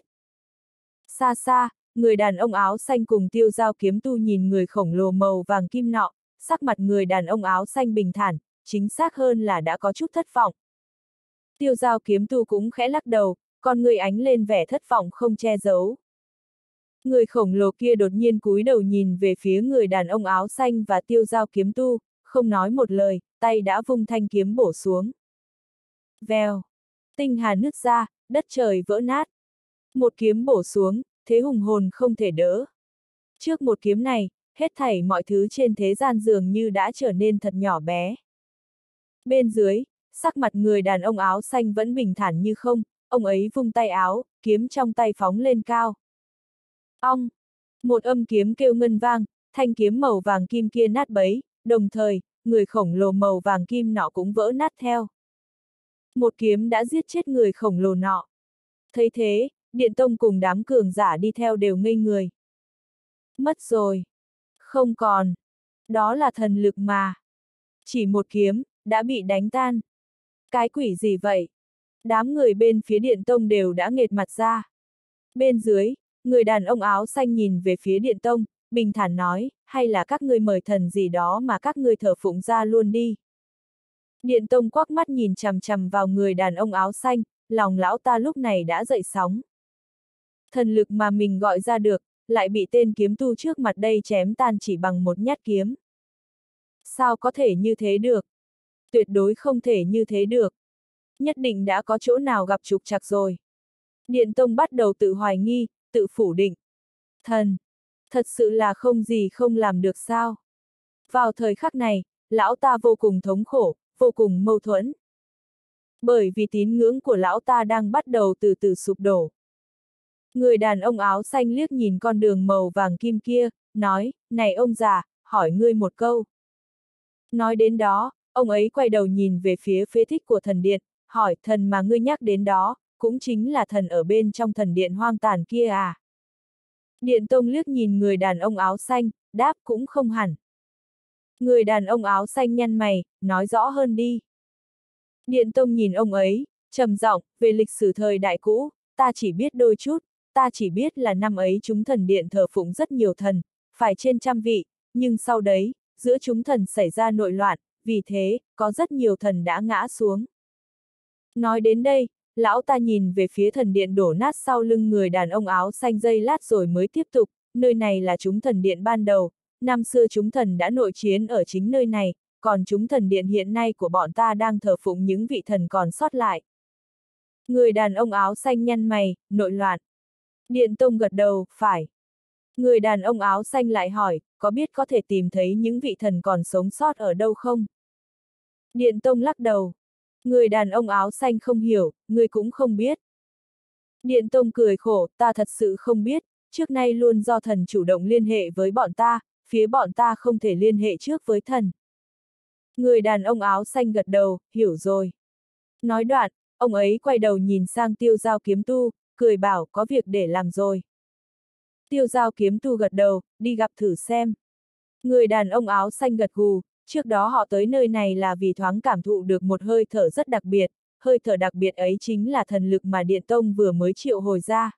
[SPEAKER 1] Xa xa, người đàn ông áo xanh cùng Tiêu Giao Kiếm Tu nhìn người khổng lồ màu vàng kim nọ, sắc mặt người đàn ông áo xanh bình thản, chính xác hơn là đã có chút thất vọng. Tiêu Giao Kiếm Tu cũng khẽ lắc đầu, con người ánh lên vẻ thất vọng không che giấu. Người khổng lồ kia đột nhiên cúi đầu nhìn về phía người đàn ông áo xanh và tiêu dao kiếm tu, không nói một lời, tay đã vung thanh kiếm bổ xuống. Vèo, tinh hà nứt ra, đất trời vỡ nát. Một kiếm bổ xuống, thế hùng hồn không thể đỡ. Trước một kiếm này, hết thảy mọi thứ trên thế gian dường như đã trở nên thật nhỏ bé. Bên dưới, sắc mặt người đàn ông áo xanh vẫn bình thản như không, ông ấy vung tay áo, kiếm trong tay phóng lên cao. Ong! Một âm kiếm kêu ngân vang, thanh kiếm màu vàng kim kia nát bấy, đồng thời, người khổng lồ màu vàng kim nọ cũng vỡ nát theo. Một kiếm đã giết chết người khổng lồ nọ. Thấy thế, Điện Tông cùng đám cường giả đi theo đều ngây người. Mất rồi. Không còn. Đó là thần lực mà. Chỉ một kiếm, đã bị đánh tan. Cái quỷ gì vậy? Đám người bên phía Điện Tông đều đã nghệt mặt ra. Bên dưới, người đàn ông áo xanh nhìn về phía Điện Tông, bình thản nói, hay là các ngươi mời thần gì đó mà các ngươi thờ phụng ra luôn đi. Điện Tông quắc mắt nhìn chằm chằm vào người đàn ông áo xanh, lòng lão ta lúc này đã dậy sóng. Thần lực mà mình gọi ra được, lại bị tên kiếm tu trước mặt đây chém tan chỉ bằng một nhát kiếm. Sao có thể như thế được? Tuyệt đối không thể như thế được. Nhất định đã có chỗ nào gặp trục trặc rồi. Điện Tông bắt đầu tự hoài nghi, tự phủ định. Thần! Thật sự là không gì không làm được sao? Vào thời khắc này, lão ta vô cùng thống khổ, vô cùng mâu thuẫn. Bởi vì tín ngưỡng của lão ta đang bắt đầu từ từ sụp đổ. Người đàn ông áo xanh liếc nhìn con đường màu vàng kim kia, nói, này ông già, hỏi ngươi một câu. Nói đến đó, ông ấy quay đầu nhìn về phía phế tích của thần điện, hỏi thần mà ngươi nhắc đến đó, cũng chính là thần ở bên trong thần điện hoang tàn kia à? Điện Tông liếc nhìn người đàn ông áo xanh, đáp cũng không hẳn. Người đàn ông áo xanh nhăn mày, nói rõ hơn đi. Điện Tông nhìn ông ấy, trầm giọng, về lịch sử thời đại cũ, ta chỉ biết đôi chút, ta chỉ biết là năm ấy chúng thần điện thờ phụng rất nhiều thần, phải trên trăm vị, nhưng sau đấy, giữa chúng thần xảy ra nội loạn, vì thế, có rất nhiều thần đã ngã xuống. Nói đến đây, lão ta nhìn về phía thần điện đổ nát sau lưng người đàn ông áo xanh giây lát rồi mới tiếp tục, nơi này là chúng thần điện ban đầu, năm xưa chúng thần đã nội chiến ở chính nơi này, còn chúng thần điện hiện nay của bọn ta đang thờ phụng những vị thần còn sót lại. Người đàn ông áo xanh nhăn mày, nội loạn. Điện Tông gật đầu, phải. Người đàn ông áo xanh lại hỏi, có biết có thể tìm thấy những vị thần còn sống sót ở đâu không? Điện Tông lắc đầu. Người đàn ông áo xanh không hiểu, người cũng không biết. Điện Tông cười khổ, ta thật sự không biết, trước nay luôn do thần chủ động liên hệ với bọn ta, phía bọn ta không thể liên hệ trước với thần. Người đàn ông áo xanh gật đầu, hiểu rồi. Nói đoạn, ông ấy quay đầu nhìn sang Tiêu Dao kiếm tu, cười bảo có việc để làm rồi. Tiêu Dao kiếm tu gật đầu, đi gặp thử xem. Người đàn ông áo xanh gật gù, trước đó họ tới nơi này là vì thoáng cảm thụ được một hơi thở rất đặc biệt, hơi thở đặc biệt ấy chính là thần lực mà Điện Tông vừa mới triệu hồi ra.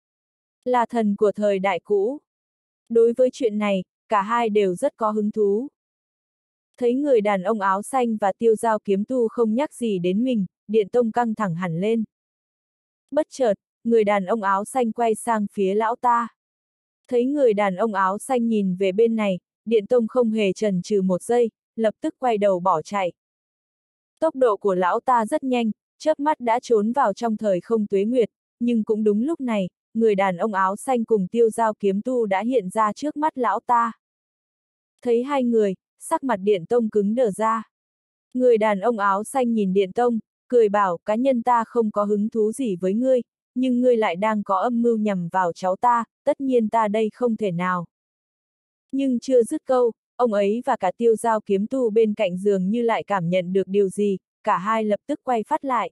[SPEAKER 1] Là thần của thời đại cũ. Đối với chuyện này, cả hai đều rất có hứng thú. Thấy người đàn ông áo xanh và Tiêu Dao kiếm tu không nhắc gì đến mình, Điện Tông căng thẳng hẳn lên. Bất chợt, người đàn ông áo xanh quay sang phía lão ta. Thấy người đàn ông áo xanh nhìn về bên này, Điện Tông không hề chần chừ một giây, lập tức quay đầu bỏ chạy. Tốc độ của lão ta rất nhanh, chớp mắt đã trốn vào trong thời không tuế nguyệt, nhưng cũng đúng lúc này, người đàn ông áo xanh cùng Tiêu Dao kiếm tu đã hiện ra trước mắt lão ta. Thấy hai người, sắc mặt Điện Tông cứng đờ ra. Người đàn ông áo xanh nhìn Điện Tông, cười bảo cá nhân ta không có hứng thú gì với ngươi, nhưng ngươi lại đang có âm mưu nhằm vào cháu ta, tất nhiên ta đây không thể nào. Nhưng chưa dứt câu, ông ấy và cả Tiêu Dao kiếm tu bên cạnh giường như lại cảm nhận được điều gì, cả hai lập tức quay phát lại.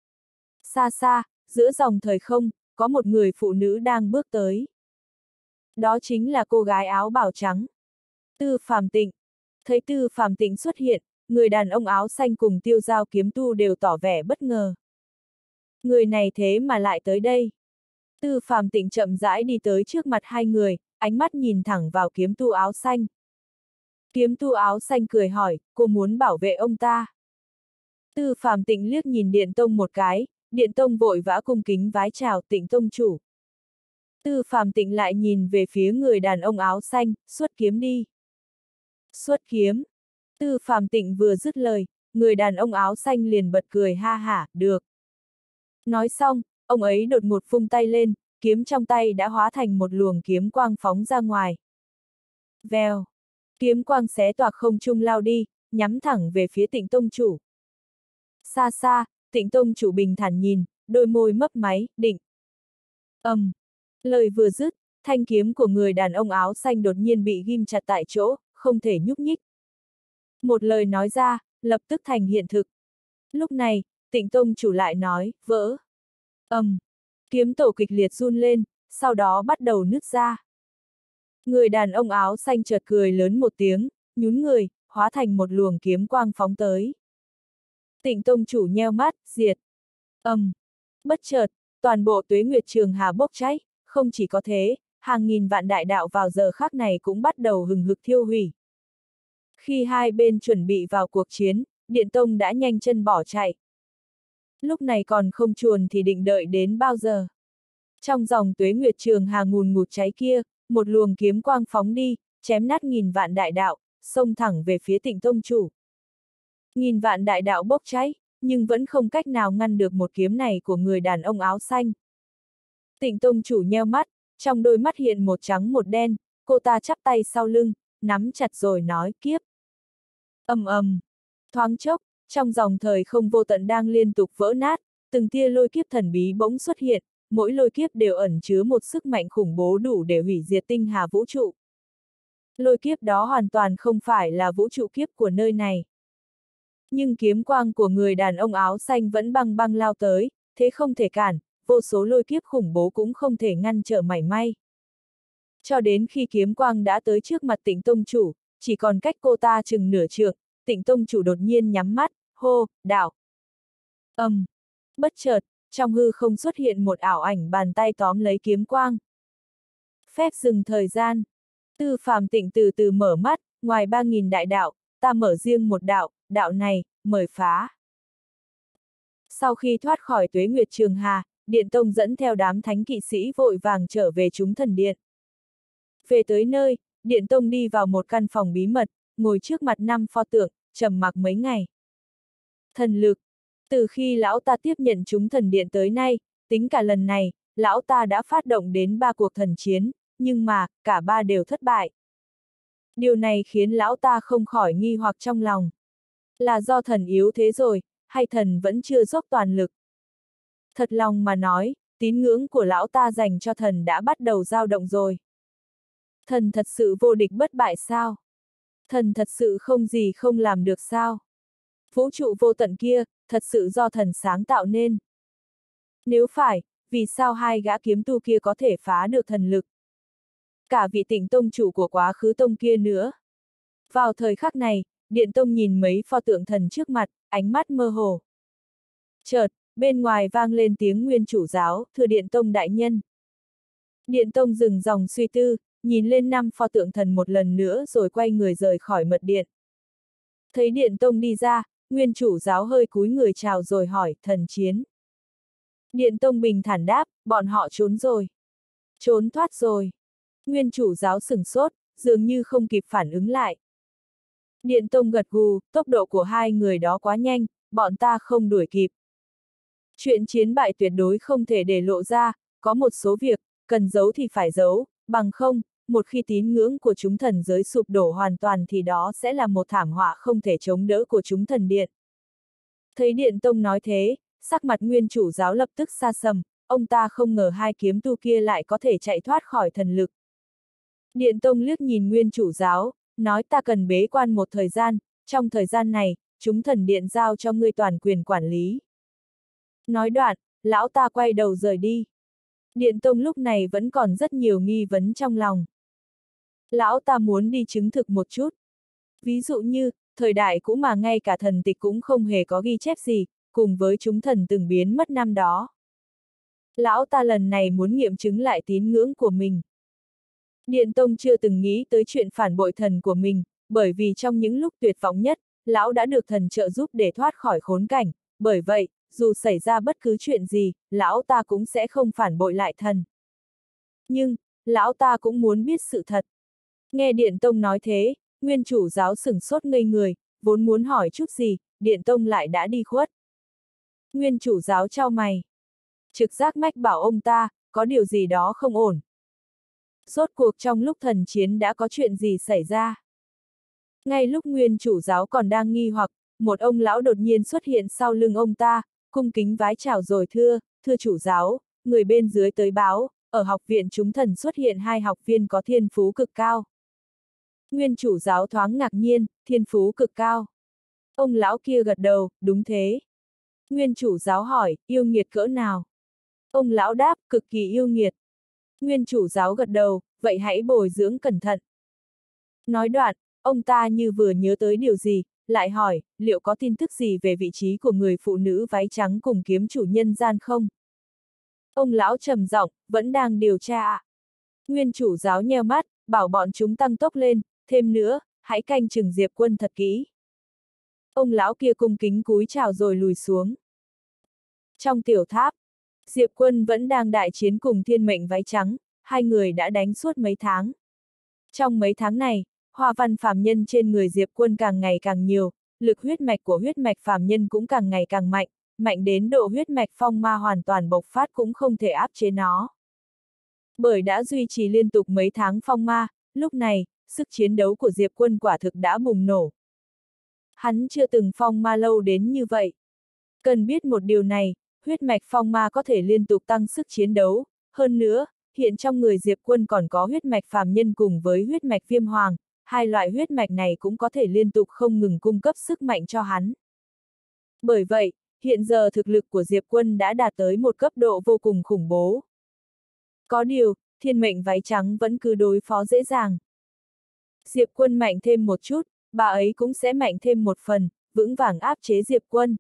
[SPEAKER 1] Xa xa, giữa dòng thời không, có một người phụ nữ đang bước tới. Đó chính là cô gái áo bào trắng. Tư Phàm Tịnh. Thấy Tư Phàm Tịnh xuất hiện, người đàn ông áo xanh cùng Tiêu Dao kiếm tu đều tỏ vẻ bất ngờ. Người này thế mà lại tới đây. Tư Phàm Tịnh chậm rãi đi tới trước mặt hai người, ánh mắt nhìn thẳng vào kiếm tu áo xanh. Kiếm tu áo xanh cười hỏi, cô muốn bảo vệ ông ta. Tư Phàm Tịnh liếc nhìn Điện Tông một cái, Điện Tông vội vã cung kính vái chào Tịnh tông chủ. Tư Phàm Tịnh lại nhìn về phía người đàn ông áo xanh, xuất kiếm đi. Xuất kiếm. Tư Phàm Tịnh vừa dứt lời, người đàn ông áo xanh liền bật cười ha hả, được. Nói xong, ông ấy đột ngột vung tay lên, kiếm trong tay đã hóa thành một luồng kiếm quang phóng ra ngoài. Vèo. Kiếm quang xé toạc không trung lao đi, nhắm thẳng về phía Tịnh tông chủ. Xa xa, Tịnh tông chủ bình thản nhìn, đôi môi mấp máy, định. Lời vừa dứt, thanh kiếm của người đàn ông áo xanh đột nhiên bị ghim chặt tại chỗ, không thể nhúc nhích. Một lời nói ra, lập tức thành hiện thực. Lúc này, Tịnh tông chủ lại nói, vỡ. Kiếm tổ kịch liệt run lên, sau đó bắt đầu nứt ra. Người đàn ông áo xanh chợt cười lớn một tiếng, nhún người, hóa thành một luồng kiếm quang phóng tới. Tịnh tông chủ nheo mắt, diệt. Bất chợt, toàn bộ Tuế Nguyệt Trường Hà bốc cháy, không chỉ có thế, hàng nghìn vạn đại đạo vào giờ khắc này cũng bắt đầu hừng hực thiêu hủy. Khi hai bên chuẩn bị vào cuộc chiến, Điện Tông đã nhanh chân bỏ chạy. Lúc này còn không chuồn thì định đợi đến bao giờ? Trong dòng Tuế Nguyệt Trường Hà ngùn ngụt cháy kia, một luồng kiếm quang phóng đi, chém nát nghìn vạn đại đạo, xông thẳng về phía Tịnh tông chủ. Nghìn vạn đại đạo bốc cháy, nhưng vẫn không cách nào ngăn được một kiếm này của người đàn ông áo xanh. Tịnh tông chủ nheo mắt, trong đôi mắt hiện một trắng một đen, cô ta chắp tay sau lưng, nắm chặt rồi nói, kiếp. Thoáng chốc, trong dòng thời không vô tận đang liên tục vỡ nát, từng tia lôi kiếp thần bí bỗng xuất hiện, mỗi lôi kiếp đều ẩn chứa một sức mạnh khủng bố đủ để hủy diệt tinh hà vũ trụ. Lôi kiếp đó hoàn toàn không phải là vũ trụ kiếp của nơi này. Nhưng kiếm quang của người đàn ông áo xanh vẫn băng băng lao tới, thế không thể cản, vô số lôi kiếp khủng bố cũng không thể ngăn trở mảy may. Cho đến khi kiếm quang đã tới trước mặt Tịnh tông chủ, chỉ còn cách cô ta chừng nửa trượng, Tịnh tông chủ đột nhiên nhắm mắt, hô, đạo. Bất chợt, trong hư không xuất hiện một ảo ảnh bàn tay tóm lấy kiếm quang. Phép dừng thời gian. Tư Phàm Tịnh từ từ mở mắt, ngoài 3.000 đại đạo, ta mở riêng một đạo, đạo này, mời phá. Sau khi thoát khỏi Tuế Nguyệt Trường Hà, Điện Tông dẫn theo đám thánh kỵ sĩ vội vàng trở về chúng thần điện. Về tới nơi, Điện Tông đi vào một căn phòng bí mật, ngồi trước mặt 5 pho tượng, trầm mặc mấy ngày. Thần lực. Từ khi lão ta tiếp nhận chúng thần điện tới nay, tính cả lần này, lão ta đã phát động đến 3 cuộc thần chiến, nhưng mà, cả 3 đều thất bại. Điều này khiến lão ta không khỏi nghi hoặc trong lòng. Là do thần yếu thế rồi, hay thần vẫn chưa dốc toàn lực? Thật lòng mà nói, tín ngưỡng của lão ta dành cho thần đã bắt đầu dao động rồi. Thần thật sự vô địch bất bại sao? Thần thật sự không gì không làm được sao? Vũ trụ vô tận kia, thật sự do thần sáng tạo nên. Nếu phải, vì sao hai gã kiếm tu kia có thể phá được thần lực? Cả vị Tịnh tông chủ của quá khứ tông kia nữa. Vào thời khắc này, Điện Tông nhìn mấy pho tượng thần trước mặt, ánh mắt mơ hồ. Chợt, bên ngoài vang lên tiếng Nguyên chủ giáo, thưa Điện Tông đại nhân. Điện Tông dừng dòng suy tư, nhìn lên 5 pho tượng thần một lần nữa rồi quay người rời khỏi mật điện. Thấy Điện Tông đi ra, Nguyên chủ giáo hơi cúi người chào rồi hỏi, thần chiến. Điện Tông bình thản đáp, bọn họ trốn rồi. Trốn thoát rồi. Nguyên chủ giáo sửng sốt, dường như không kịp phản ứng lại. Điện Tông gật gù, tốc độ của hai người đó quá nhanh, bọn ta không đuổi kịp. Chuyện chiến bại tuyệt đối không thể để lộ ra, có một số việc, cần giấu thì phải giấu, bằng không, một khi tín ngưỡng của chúng thần giới sụp đổ hoàn toàn thì đó sẽ là một thảm họa không thể chống đỡ của chúng thần điện. Thấy Điện Tông nói thế, sắc mặt Nguyên chủ giáo lập tức sa sầm, ông ta không ngờ hai kiếm tu kia lại có thể chạy thoát khỏi thần lực. Điện Tông liếc nhìn Nguyên chủ giáo, nói ta cần bế quan một thời gian, trong thời gian này, chúng thần điện giao cho ngươi toàn quyền quản lý. Nói đoạn, lão ta quay đầu rời đi. Điện Tông lúc này vẫn còn rất nhiều nghi vấn trong lòng. Lão ta muốn đi chứng thực một chút. Ví dụ như, thời đại cũ mà ngay cả thần tịch cũng không hề có ghi chép gì, cùng với chúng thần từng biến mất năm đó. Lão ta lần này muốn nghiệm chứng lại tín ngưỡng của mình. Điện Tông chưa từng nghĩ tới chuyện phản bội thần của mình, bởi vì trong những lúc tuyệt vọng nhất, lão đã được thần trợ giúp để thoát khỏi khốn cảnh, bởi vậy, dù xảy ra bất cứ chuyện gì, lão ta cũng sẽ không phản bội lại thần. Nhưng, lão ta cũng muốn biết sự thật. Nghe Điện Tông nói thế, nguyên chủ giáo sửng sốt ngây người, vốn muốn hỏi chút gì, Điện Tông lại đã đi khuất. Nguyên chủ giáo chau mày. Trực giác mách bảo ông ta, có điều gì đó không ổn. Rốt cuộc trong lúc thần chiến đã có chuyện gì xảy ra? Ngay lúc nguyên chủ giáo còn đang nghi hoặc, một ông lão đột nhiên xuất hiện sau lưng ông ta, cung kính vái chào rồi thưa chủ giáo, người bên dưới tới báo, ở học viện chúng thần xuất hiện 2 học viên có thiên phú cực cao. Nguyên chủ giáo thoáng ngạc nhiên, thiên phú cực cao. Ông lão kia gật đầu, đúng thế. Nguyên chủ giáo hỏi, yêu nghiệt cỡ nào? Ông lão đáp, cực kỳ yêu nghiệt. Nguyên chủ giáo gật đầu, vậy hãy bồi dưỡng cẩn thận. Nói đoạn, ông ta như vừa nhớ tới điều gì, lại hỏi, liệu có tin tức gì về vị trí của người phụ nữ váy trắng cùng kiếm chủ nhân gian không? Ông lão trầm giọng, vẫn đang điều tra ạ. Nguyên chủ giáo nheo mắt, bảo bọn chúng tăng tốc lên, thêm nữa, hãy canh chừng Diệp Quân thật kỹ. Ông lão kia cung kính cúi chào rồi lùi xuống. Trong tiểu tháp, Diệp Quân vẫn đang đại chiến cùng thiên mệnh váy trắng, hai người đã đánh suốt mấy tháng. Trong mấy tháng này, hoa văn phàm nhân trên người Diệp Quân càng ngày càng nhiều, lực huyết mạch của huyết mạch phàm nhân cũng càng ngày càng mạnh, mạnh đến độ huyết mạch phong ma hoàn toàn bộc phát cũng không thể áp chế nó. Bởi đã duy trì liên tục mấy tháng phong ma, lúc này, sức chiến đấu của Diệp Quân quả thực đã bùng nổ. Hắn chưa từng phong ma lâu đến như vậy. Cần biết một điều này, huyết mạch phong ma có thể liên tục tăng sức chiến đấu, hơn nữa, hiện trong người Diệp Quân còn có huyết mạch phàm nhân cùng với huyết mạch viêm hoàng, hai loại huyết mạch này cũng có thể liên tục không ngừng cung cấp sức mạnh cho hắn. Bởi vậy, hiện giờ thực lực của Diệp Quân đã đạt tới một cấp độ vô cùng khủng bố. Có điều, thiên mệnh váy trắng vẫn cứ đối phó dễ dàng. Diệp Quân mạnh thêm một chút, bà ấy cũng sẽ mạnh thêm một phần, vững vàng áp chế Diệp Quân.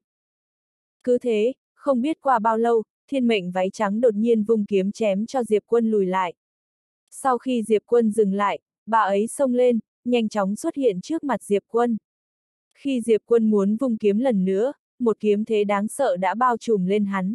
[SPEAKER 1] Cứ thế, không biết qua bao lâu, thiên mệnh váy trắng đột nhiên vung kiếm chém cho Diệp Quân lùi lại. Sau khi Diệp Quân dừng lại, bà ấy xông lên, nhanh chóng xuất hiện trước mặt Diệp Quân. Khi Diệp Quân muốn vung kiếm lần nữa, một kiếm thế đáng sợ đã bao trùm lên hắn.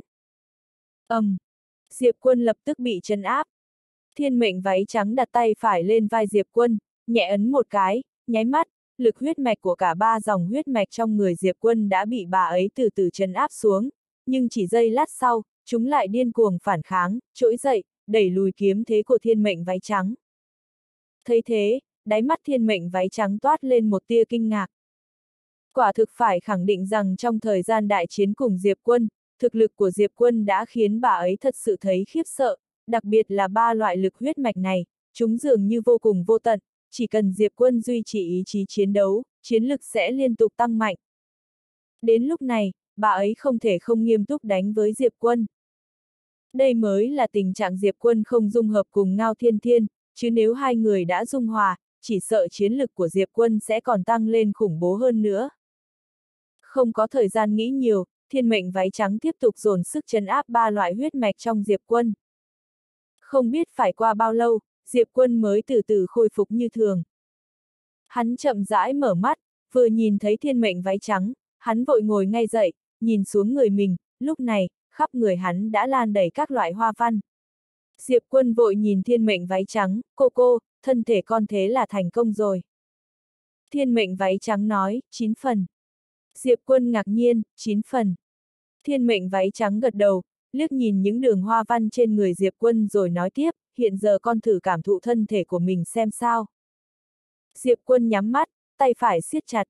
[SPEAKER 1] Diệp Quân lập tức bị trấn áp. Thiên mệnh váy trắng đặt tay phải lên vai Diệp Quân, nhẹ ấn một cái, nháy mắt, lực huyết mạch của cả 3 dòng huyết mạch trong người Diệp Quân đã bị bà ấy từ từ trấn áp xuống, nhưng chỉ giây lát sau, chúng lại điên cuồng phản kháng, trỗi dậy, đẩy lùi kiếm thế của thiên mệnh váy trắng. Thấy thế, đáy mắt thiên mệnh váy trắng toát lên một tia kinh ngạc. Quả thực phải khẳng định rằng trong thời gian đại chiến cùng Diệp Quân, thực lực của Diệp Quân đã khiến bà ấy thật sự thấy khiếp sợ, đặc biệt là 3 loại lực huyết mạch này, chúng dường như vô cùng vô tận, chỉ cần Diệp Quân duy trì ý chí chiến đấu, chiến lực sẽ liên tục tăng mạnh. Đến lúc này, bà ấy không thể không nghiêm túc đánh với Diệp Quân. Đây mới là tình trạng Diệp Quân không dung hợp cùng Ngao Thiên Thiên, chứ nếu hai người đã dung hòa, chỉ sợ chiến lực của Diệp Quân sẽ còn tăng lên khủng bố hơn nữa. Không có thời gian nghĩ nhiều, thiên mệnh váy trắng tiếp tục dồn sức trấn áp 3 loại huyết mạch trong Diệp Quân. Không biết phải qua bao lâu, Diệp Quân mới từ từ khôi phục như thường. Hắn chậm rãi mở mắt, vừa nhìn thấy thiên mệnh váy trắng, hắn vội ngồi ngay dậy, nhìn xuống người mình, lúc này, khắp người hắn đã lan đầy các loại hoa văn. Diệp Quân vội nhìn thiên mệnh váy trắng, cô, thân thể con thế là thành công rồi. Thiên mệnh váy trắng nói, 9 phần. Diệp Quân ngạc nhiên, 9 phần. Thiên mệnh váy trắng gật đầu, liếc nhìn những đường hoa văn trên người Diệp Quân rồi nói tiếp, hiện giờ con thử cảm thụ thân thể của mình xem sao. Diệp Quân nhắm mắt, tay phải siết chặt.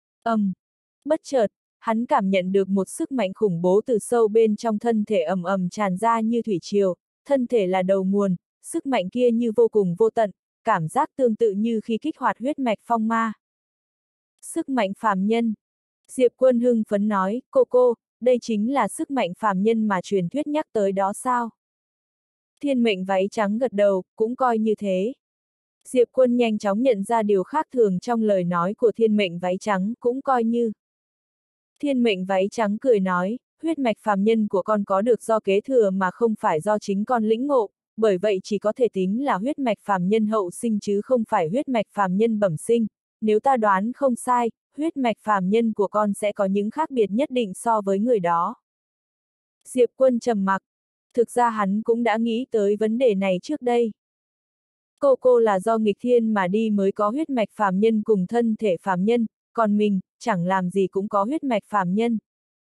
[SPEAKER 1] Bất chợt, hắn cảm nhận được một sức mạnh khủng bố từ sâu bên trong thân thể tràn ra như thủy triều, thân thể là đầu nguồn, sức mạnh kia như vô cùng vô tận, cảm giác tương tự như khi kích hoạt huyết mạch phong ma. Sức mạnh phàm nhân. Diệp Quân hưng phấn nói, cô, đây chính là sức mạnh phàm nhân mà truyền thuyết nhắc tới đó sao? Thiên mệnh váy trắng gật đầu, cũng coi như thế. Diệp Quân nhanh chóng nhận ra điều khác thường trong lời nói của thiên mệnh váy trắng, cũng coi như. Thiên mệnh váy trắng cười nói, huyết mạch phàm nhân của con có được do kế thừa mà không phải do chính con lĩnh ngộ, bởi vậy chỉ có thể tính là huyết mạch phàm nhân hậu sinh chứ không phải huyết mạch phàm nhân bẩm sinh. Nếu ta đoán không sai, huyết mạch phàm nhân của con sẽ có những khác biệt nhất định so với người đó. Diệp Quân trầm mặc. Thực ra hắn cũng đã nghĩ tới vấn đề này trước đây. Cô là do nghịch thiên mà đi mới có huyết mạch phàm nhân cùng thân thể phàm nhân, còn mình, chẳng làm gì cũng có huyết mạch phàm nhân.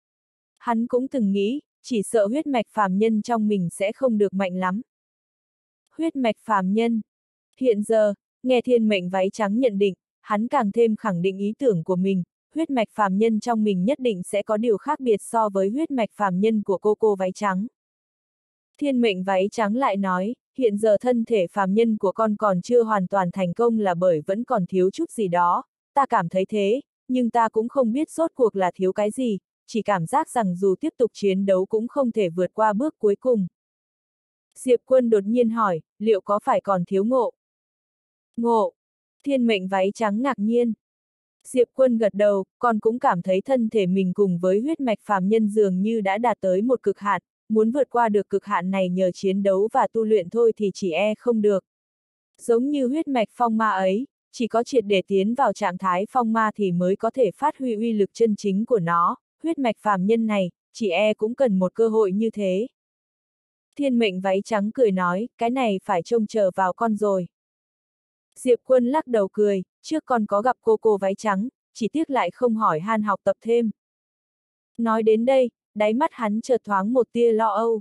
[SPEAKER 1] Hắn cũng từng nghĩ, chỉ sợ huyết mạch phàm nhân trong mình sẽ không được mạnh lắm. Huyết mạch phàm nhân. Hiện giờ, nghe thiên mệnh váy trắng nhận định, hắn càng thêm khẳng định ý tưởng của mình, huyết mạch phàm nhân trong mình nhất định sẽ có điều khác biệt so với huyết mạch phàm nhân của cô váy trắng. Thiên mệnh váy trắng lại nói, hiện giờ thân thể phàm nhân của con còn chưa hoàn toàn thành công là bởi vẫn còn thiếu chút gì đó, ta cảm thấy thế, nhưng ta cũng không biết rốt cuộc là thiếu cái gì, chỉ cảm giác rằng dù tiếp tục chiến đấu cũng không thể vượt qua bước cuối cùng. Diệp Quân đột nhiên hỏi, liệu có phải còn thiếu ngộ? Ngộ! Thiên mệnh váy trắng ngạc nhiên. Diệp Quân gật đầu, con cũng cảm thấy thân thể mình cùng với huyết mạch phàm nhân dường như đã đạt tới một cực hạn, muốn vượt qua được cực hạn này nhờ chiến đấu và tu luyện thôi thì chỉ không được. Giống như huyết mạch phong ma ấy, chỉ có triệt để tiến vào trạng thái phong ma thì mới có thể phát huy uy lực chân chính của nó, huyết mạch phàm nhân này, chỉ cũng cần một cơ hội như thế. Thiên mệnh váy trắng cười nói, cái này phải trông chờ vào con rồi. Diệp Quân lắc đầu cười, trước con có gặp cô váy trắng, chỉ tiếc lại không hỏi han học tập thêm. Nói đến đây, đáy mắt hắn chợt thoáng một tia lo âu.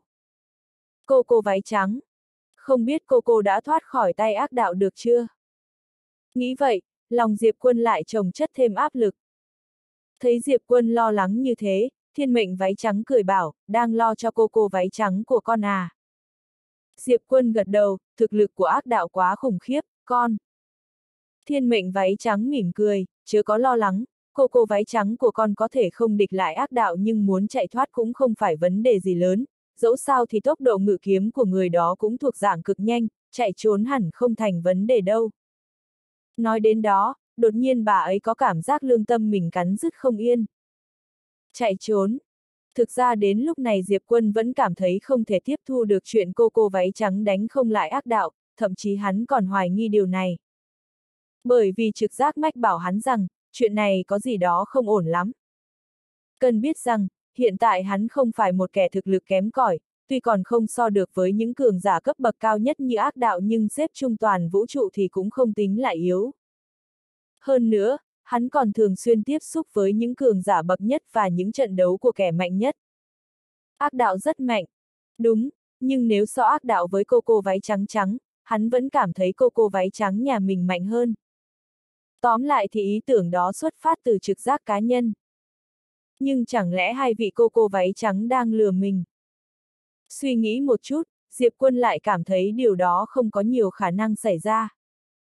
[SPEAKER 1] Cô váy trắng, không biết cô đã thoát khỏi tay ác đạo được chưa? Nghĩ vậy, lòng Diệp Quân lại chồng chất thêm áp lực. Thấy Diệp Quân lo lắng như thế, thiên mệnh váy trắng cười bảo, đang lo cho cô váy trắng của con à. Diệp Quân gật đầu, thực lực của ác đạo quá khủng khiếp, con. Thiên mệnh váy trắng mỉm cười, chớ có lo lắng, cô váy trắng của con có thể không địch lại ác đạo nhưng muốn chạy thoát cũng không phải vấn đề gì lớn, dẫu sao thì tốc độ ngự kiếm của người đó cũng thuộc dạng cực nhanh, chạy trốn hẳn không thành vấn đề đâu. Nói đến đó, đột nhiên bà ấy có cảm giác lương tâm mình cắn rứt không yên. Chạy trốn. Thực ra đến lúc này Diệp Quân vẫn cảm thấy không thể tiếp thu được chuyện cô váy trắng đánh không lại ác đạo, thậm chí hắn còn hoài nghi điều này. Bởi vì trực giác mách bảo hắn rằng, chuyện này có gì đó không ổn lắm. Cần biết rằng, hiện tại hắn không phải một kẻ thực lực kém cỏi, tuy còn không so được với những cường giả cấp bậc cao nhất như ác đạo nhưng xếp trung toàn vũ trụ thì cũng không tính là yếu. Hơn nữa, hắn còn thường xuyên tiếp xúc với những cường giả bậc nhất và những trận đấu của kẻ mạnh nhất. Ác đạo rất mạnh. Đúng, nhưng nếu so ác đạo với cô váy trắng trắng, hắn vẫn cảm thấy cô váy trắng nhà mình mạnh hơn. Tóm lại thì ý tưởng đó xuất phát từ trực giác cá nhân. Nhưng chẳng lẽ hai vị cô váy trắng đang lừa mình? Suy nghĩ một chút, Diệp Quân lại cảm thấy điều đó không có nhiều khả năng xảy ra.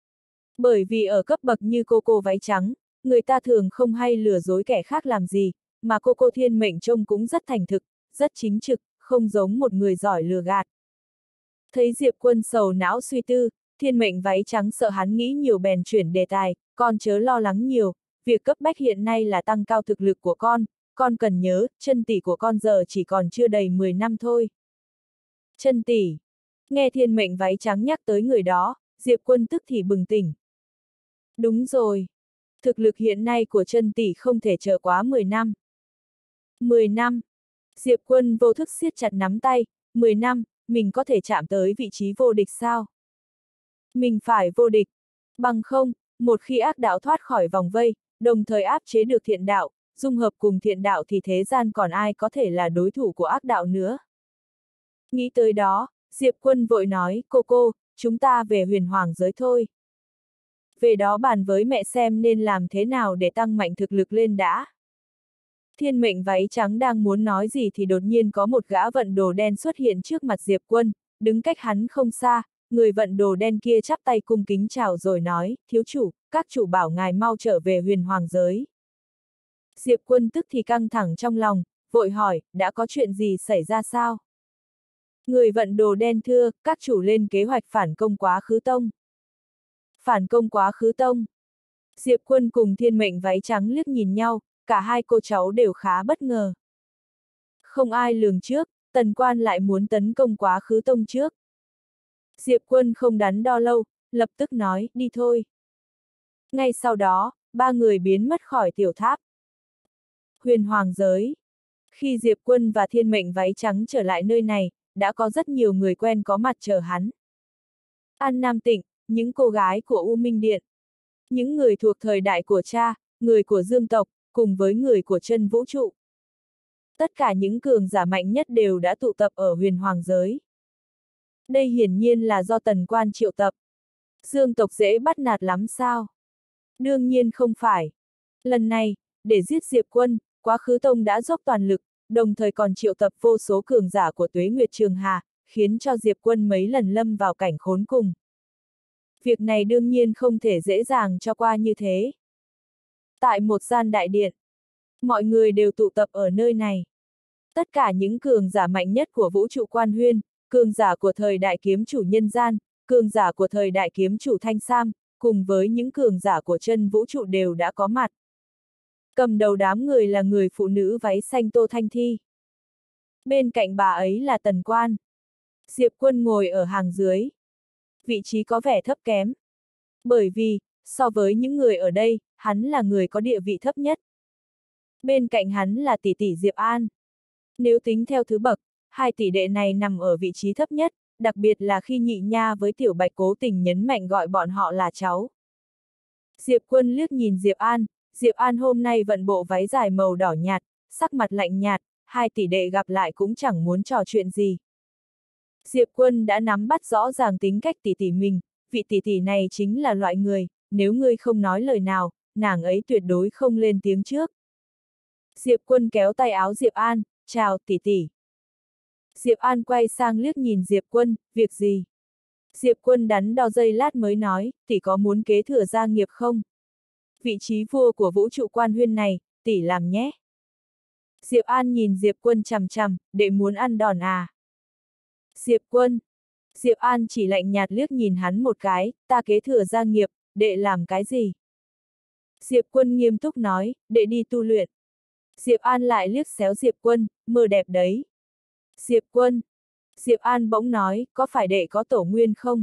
[SPEAKER 1] Bởi vì ở cấp bậc như cô váy trắng, người ta thường không hay lừa dối kẻ khác làm gì, mà cô thiên mệnh trông cũng rất thành thực, rất chính trực, không giống một người giỏi lừa gạt. Thấy Diệp Quân sầu não suy tư, thiên mệnh váy trắng sợ hắn nghĩ nhiều bèn chuyển đề tài, con chớ lo lắng nhiều, việc cấp bách hiện nay là tăng cao thực lực của con cần nhớ, chân tỷ của con giờ chỉ còn chưa đầy 10 năm thôi. Chân tỷ. Nghe thiên mệnh váy trắng nhắc tới người đó, Diệp Quân tức thì bừng tỉnh. Đúng rồi. Thực lực hiện nay của chân tỷ không thể chờ quá 10 năm. 10 năm. Diệp Quân vô thức siết chặt nắm tay, 10 năm, mình có thể chạm tới vị trí vô địch sao? Mình phải vô địch. Bằng không, một khi ác đạo thoát khỏi vòng vây, đồng thời áp chế được thiện đạo, dung hợp cùng thiện đạo thì thế gian còn ai có thể là đối thủ của ác đạo nữa. Nghĩ tới đó, Diệp Quân vội nói, cô, chúng ta về huyền hoàng giới thôi. Về đó bàn với mẹ xem nên làm thế nào để tăng mạnh thực lực lên đã. Thiên mệnh váy trắng đang muốn nói gì thì đột nhiên có một gã vận đồ đen xuất hiện trước mặt Diệp Quân, đứng cách hắn không xa, người vận đồ đen kia chắp tay cung kính chào rồi nói, thiếu chủ, các chủ bảo ngài mau trở về huyền hoàng giới. Diệp Quân tức thì căng thẳng trong lòng, vội hỏi, đã có chuyện gì xảy ra sao? Người vận đồ đen thưa, các chủ lên kế hoạch phản công Quá Khứ Tông. Phản công Quá Khứ Tông. Diệp Quân cùng thiên mệnh váy trắng liếc nhìn nhau, cả hai cô cháu đều khá bất ngờ. Không ai lường trước, Tần Quan lại muốn tấn công Quá Khứ Tông trước. Diệp Quân không đắn đo lâu, lập tức nói, đi thôi. Ngay sau đó, ba người biến mất khỏi tiểu tháp. Huyền hoàng giới. Khi Diệp Quân và thiên mệnh váy trắng trở lại nơi này, đã có rất nhiều người quen có mặt chờ hắn. An Nam Tịnh, những cô gái của U Minh Điện, những người thuộc thời đại của cha, người của Dương tộc, cùng với người của chân vũ trụ. Tất cả những cường giả mạnh nhất đều đã tụ tập ở huyền hoàng giới. Đây hiển nhiên là do Tần Quan triệu tập. Dương tộc dễ bắt nạt lắm sao? Đương nhiên không phải. Lần này, để giết Diệp Quân, Quá Khứ Tông đã dốc toàn lực, đồng thời còn triệu tập vô số cường giả của Tuế Nguyệt Trường Hà, khiến cho Diệp Quân mấy lần lâm vào cảnh khốn cùng. Việc này đương nhiên không thể dễ dàng cho qua như thế. Tại một gian đại điện, mọi người đều tụ tập ở nơi này. Tất cả những cường giả mạnh nhất của vũ trụ Quan Huyên, cường giả của thời đại kiếm chủ nhân gian, cường giả của thời đại kiếm chủ Thanh Sam, cùng với những cường giả của chân vũ trụ đều đã có mặt. Cầm đầu đám người là người phụ nữ váy xanh Tô Thanh Thi. Bên cạnh bà ấy là Tần Quan. Diệp Quân ngồi ở hàng dưới. Vị trí có vẻ thấp kém. Bởi vì, so với những người ở đây, hắn là người có địa vị thấp nhất. Bên cạnh hắn là tỷ tỷ Diệp An. Nếu tính theo thứ bậc, hai tỷ đệ này nằm ở vị trí thấp nhất, đặc biệt là khi Nhị Nha với Tiểu Bạch cố tình nhấn mạnh gọi bọn họ là cháu. Diệp Quân liếc nhìn Diệp An, Diệp An hôm nay vận bộ váy dài màu đỏ nhạt, sắc mặt lạnh nhạt, hai tỷ đệ gặp lại cũng chẳng muốn trò chuyện gì. Diệp Quân đã nắm bắt rõ ràng tính cách tỷ tỷ mình, vị tỷ tỷ này chính là loại người, nếu ngươi không nói lời nào, nàng ấy tuyệt đối không lên tiếng trước. Diệp Quân kéo tay áo Diệp An, chào tỷ tỷ. Diệp An quay sang liếc nhìn Diệp Quân, việc gì? Diệp Quân đắn đo giây lát mới nói, tỷ có muốn kế thừa gia nghiệp không? Vị trí vua của vũ trụ Quan Huyên này, tỷ làm nhé. Diệp An nhìn Diệp Quân chằm chằm, đệ muốn ăn đòn à? Diệp Quân. Diệp An chỉ lạnh nhạt liếc nhìn hắn một cái, ta kế thừa gia nghiệp, đệ làm cái gì? Diệp Quân nghiêm túc nói, đệ đi tu luyện. Diệp An lại liếc xéo Diệp Quân, mơ đẹp đấy. Diệp Quân. Diệp An bỗng nói, có phải đệ có tổ nguyên không?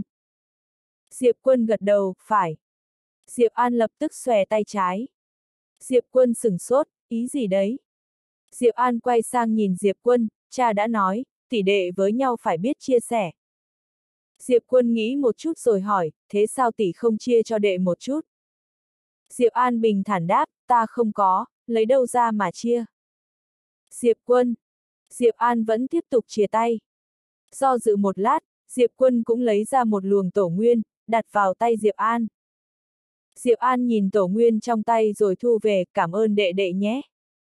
[SPEAKER 1] Diệp Quân gật đầu, phải. Diệp An lập tức xòe tay trái. Diệp Quân sửng sốt, ý gì đấy? Diệp An quay sang nhìn Diệp Quân, cha đã nói, tỷ đệ với nhau phải biết chia sẻ. Diệp Quân nghĩ một chút rồi hỏi, thế sao tỷ không chia cho đệ một chút? Diệp An bình thản đáp, ta không có, lấy đâu ra mà chia. Diệp Quân. Diệp An vẫn tiếp tục chia tay. Do dự một lát, Diệp Quân cũng lấy ra một luồng tổ nguyên, đặt vào tay Diệp An. Diệp An nhìn tổ nguyên trong tay rồi thu về, cảm ơn đệ đệ nhé.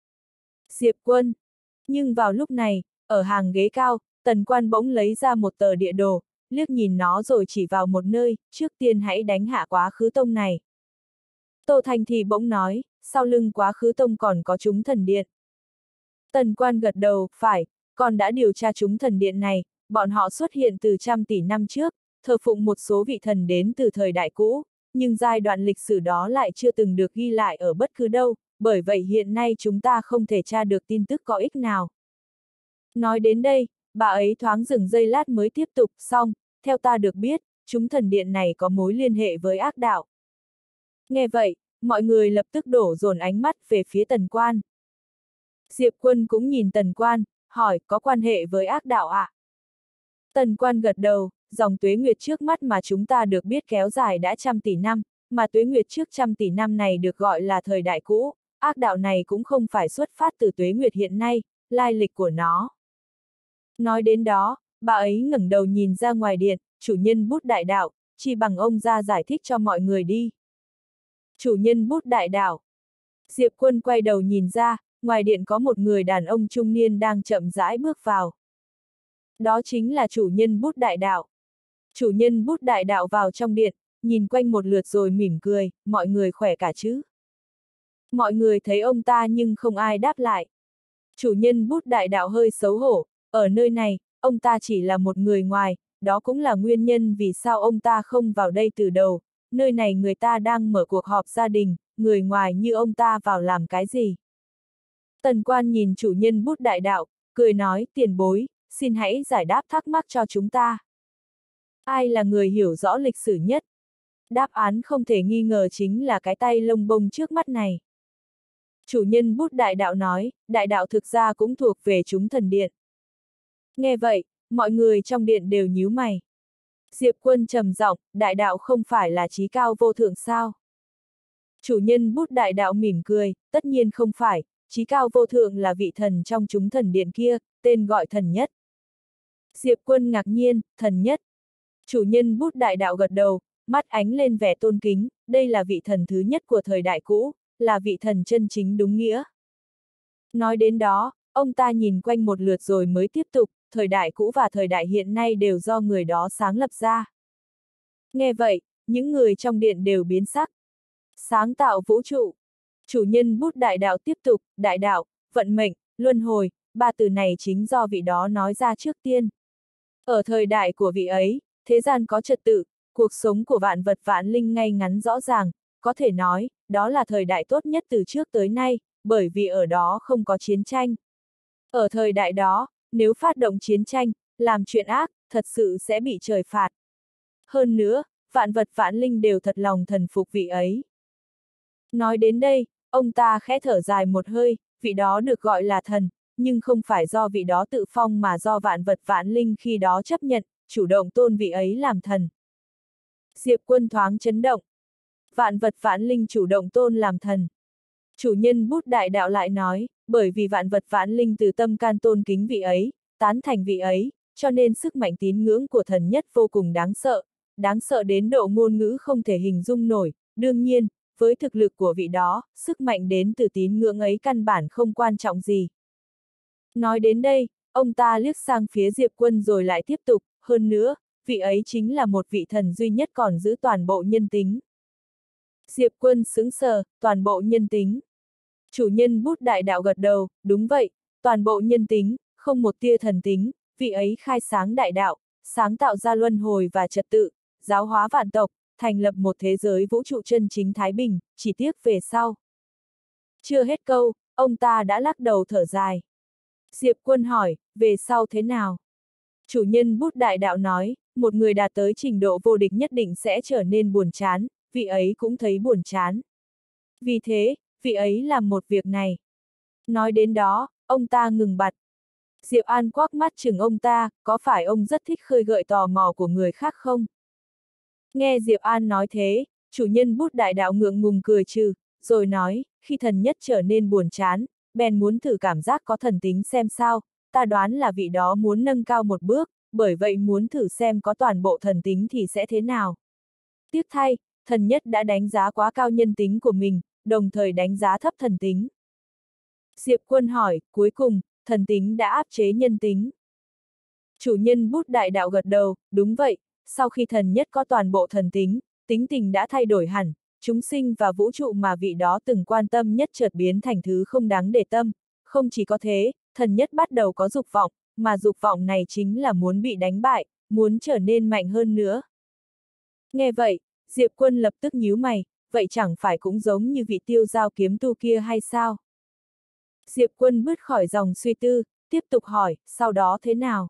[SPEAKER 1] Diệp Quân. Nhưng vào lúc này, ở hàng ghế cao, Tần Quan bỗng lấy ra một tờ địa đồ, liếc nhìn nó rồi chỉ vào một nơi, trước tiên hãy đánh hạ Quá Khứ Tông này. Tô Thanh Thi bỗng nói, sau lưng Quá Khứ Tông còn có chúng thần điện. Tần Quan gật đầu, phải, con đã điều tra chúng thần điện này, bọn họ xuất hiện từ trăm tỷ năm trước, thờ phụng một số vị thần đến từ thời đại cũ, nhưng giai đoạn lịch sử đó lại chưa từng được ghi lại ở bất cứ đâu, bởi vậy hiện nay chúng ta không thể tra được tin tức có ích nào. Nói đến đây, bà ấy thoáng dừng giây lát mới tiếp tục, xong, theo ta được biết, chúng thần điện này có mối liên hệ với ác đạo. Nghe vậy, mọi người lập tức đổ dồn ánh mắt về phía Tần Quan. Diệp Quân cũng nhìn Tần Quan, hỏi, có quan hệ với ác đạo ạ? Tần Quan gật đầu, dòng tuế nguyệt trước mắt mà chúng ta được biết kéo dài đã trăm tỷ năm, mà tuế nguyệt trước trăm tỷ năm này được gọi là thời đại cũ, ác đạo này cũng không phải xuất phát từ tuế nguyệt hiện nay, lai lịch của nó. Nói đến đó, bà ấy ngẩng đầu nhìn ra ngoài điện, chủ nhân bút đại đạo, chỉ bằng ông ra giải thích cho mọi người đi. Chủ nhân bút đại đạo. Diệp Quân quay đầu nhìn ra, ngoài điện có một người đàn ông trung niên đang chậm rãi bước vào. Đó chính là chủ nhân bút đại đạo. Chủ nhân bút đại đạo vào trong điện, nhìn quanh một lượt rồi mỉm cười, mọi người khỏe cả chứ? Mọi người thấy ông ta nhưng không ai đáp lại. Chủ nhân bút đại đạo hơi xấu hổ, ở nơi này, ông ta chỉ là một người ngoài, đó cũng là nguyên nhân vì sao ông ta không vào đây từ đầu, nơi này người ta đang mở cuộc họp gia đình, người ngoài như ông ta vào làm cái gì? Tần Quan nhìn chủ nhân bút đại đạo, cười nói, tiền bối, xin hãy giải đáp thắc mắc cho chúng ta. Ai là người hiểu rõ lịch sử nhất? Đáp án không thể nghi ngờ chính là cái tay lông bông trước mắt này. Chủ nhân bút đại đạo nói, đại đạo thực ra cũng thuộc về chúng thần điện. Nghe vậy, mọi người trong điện đều nhíu mày. Diệp Quân trầm giọng, đại đạo không phải là trí cao vô thượng sao? Chủ nhân bút đại đạo mỉm cười, tất nhiên không phải, trí cao vô thượng là vị thần trong chúng thần điện kia, tên gọi thần nhất. Diệp Quân ngạc nhiên, thần nhất. Chủ nhân bút đại đạo gật đầu, mắt ánh lên vẻ tôn kính, đây là vị thần thứ nhất của thời đại cũ, là vị thần chân chính đúng nghĩa. Nói đến đó, ông ta nhìn quanh một lượt rồi mới tiếp tục, thời đại cũ và thời đại hiện nay đều do người đó sáng lập ra. Nghe vậy, những người trong điện đều biến sắc. Sáng tạo vũ trụ. Chủ nhân bút đại đạo tiếp tục, đại đạo, vận mệnh, luân hồi, ba từ này chính do vị đó nói ra trước tiên. Ở thời đại của vị ấy, thế gian có trật tự, cuộc sống của vạn vật vạn linh ngay ngắn rõ ràng, có thể nói, đó là thời đại tốt nhất từ trước tới nay, bởi vì ở đó không có chiến tranh. Ở thời đại đó, nếu phát động chiến tranh, làm chuyện ác, thật sự sẽ bị trời phạt. Hơn nữa, vạn vật vạn linh đều thật lòng thần phục vị ấy. Nói đến đây, ông ta khẽ thở dài một hơi, vị đó được gọi là thần, nhưng không phải do vị đó tự phong mà do vạn vật vạn linh khi đó chấp nhận, chủ động tôn vị ấy làm thần. Diệp Quân thoáng chấn động. Vạn vật vạn linh chủ động tôn làm thần. Chủ nhân bút đại đạo lại nói, bởi vì vạn vật vạn linh từ tâm can tôn kính vị ấy, tán thành vị ấy, cho nên sức mạnh tín ngưỡng của thần nhất vô cùng đáng sợ đến độ ngôn ngữ không thể hình dung nổi, đương nhiên, với thực lực của vị đó, sức mạnh đến từ tín ngưỡng ấy căn bản không quan trọng gì. Nói đến đây, ông ta liếc sang phía Diệp Quân rồi lại tiếp tục, hơn nữa, vị ấy chính là một vị thần duy nhất còn giữ toàn bộ nhân tính. Diệp Quân sững sờ, toàn bộ nhân tính. Chủ nhân bút đại đạo gật đầu, đúng vậy, toàn bộ nhân tính, không một tia thần tính, vị ấy khai sáng đại đạo, sáng tạo ra luân hồi và trật tự, giáo hóa vạn tộc, thành lập một thế giới vũ trụ chân chính thái bình, chỉ tiếc về sau. Chưa hết câu, ông ta đã lắc đầu thở dài. Diệp Quân hỏi, về sau thế nào? Chủ nhân bút đại đạo nói, một người đạt tới trình độ vô địch nhất định sẽ trở nên buồn chán, vị ấy cũng thấy buồn chán. Vì thế, vị ấy làm một việc này. Nói đến đó, ông ta ngừng bặt. Diệp An quắc mắt chừng ông ta, có phải ông rất thích khơi gợi tò mò của người khác không? Nghe Diệp An nói thế, chủ nhân bút đại đạo ngượng ngùng cười trừ, rồi nói, khi thần nhất trở nên buồn chán, bèn muốn thử cảm giác có thần tính xem sao, ta đoán là vị đó muốn nâng cao một bước, bởi vậy muốn thử xem có toàn bộ thần tính thì sẽ thế nào. Tiếc thay, thần nhất đã đánh giá quá cao nhân tính của mình, đồng thời đánh giá thấp thần tính. Diệp Quân hỏi, cuối cùng, thần tính đã áp chế nhân tính. Chủ nhân bút đại đạo gật đầu, đúng vậy, sau khi thần nhất có toàn bộ thần tính, tính tình đã thay đổi hẳn, chúng sinh và vũ trụ mà vị đó từng quan tâm nhất chợt biến thành thứ không đáng để tâm. Không chỉ có thế, thần nhất bắt đầu có dục vọng, mà dục vọng này chính là muốn bị đánh bại, muốn trở nên mạnh hơn nữa. Nghe vậy, Diệp Quân lập tức nhíu mày, vậy chẳng phải cũng giống như vị tiêu giao kiếm tu kia hay sao? Diệp Quân bứt khỏi dòng suy tư, tiếp tục hỏi, sau đó thế nào?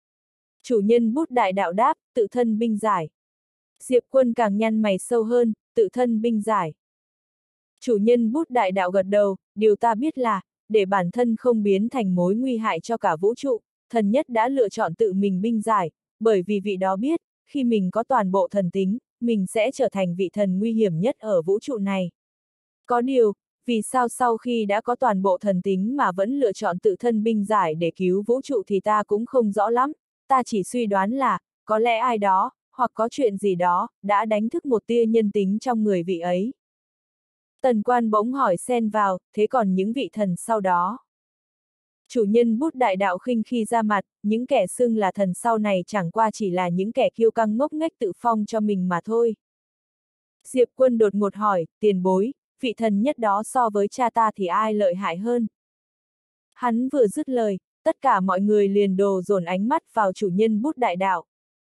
[SPEAKER 1] Chủ nhân bút đại đạo đáp, tự thân binh giải. Diệp Quân càng nhăn mày sâu hơn, tự thân binh giải. Chủ nhân bút đại đạo gật đầu, điều ta biết là, để bản thân không biến thành mối nguy hại cho cả vũ trụ, thần nhất đã lựa chọn tự mình binh giải, bởi vì vị đó biết, khi mình có toàn bộ thần tính, mình sẽ trở thành vị thần nguy hiểm nhất ở vũ trụ này. Có điều, vì sao sau khi đã có toàn bộ thần tính mà vẫn lựa chọn tự thân binh giải để cứu vũ trụ thì ta cũng không rõ lắm, ta chỉ suy đoán là, có lẽ ai đó, hoặc có chuyện gì đó, đã đánh thức một tia nhân tính trong người vị ấy. Tần Quan bỗng hỏi xen vào, thế còn những vị thần sau đó? Chủ nhân bút đại đạo khinh khi ra mặt, những kẻ xưng là thần sau này chẳng qua chỉ là những kẻ kiêu căng ngốc nghếch tự phong cho mình mà thôi. Diệp Quân đột ngột hỏi, tiền bối, vị thần nhất đó so với cha ta thì ai lợi hại hơn? Hắn vừa dứt lời, tất cả mọi người liền dồn ánh mắt vào chủ nhân bút đại đạo.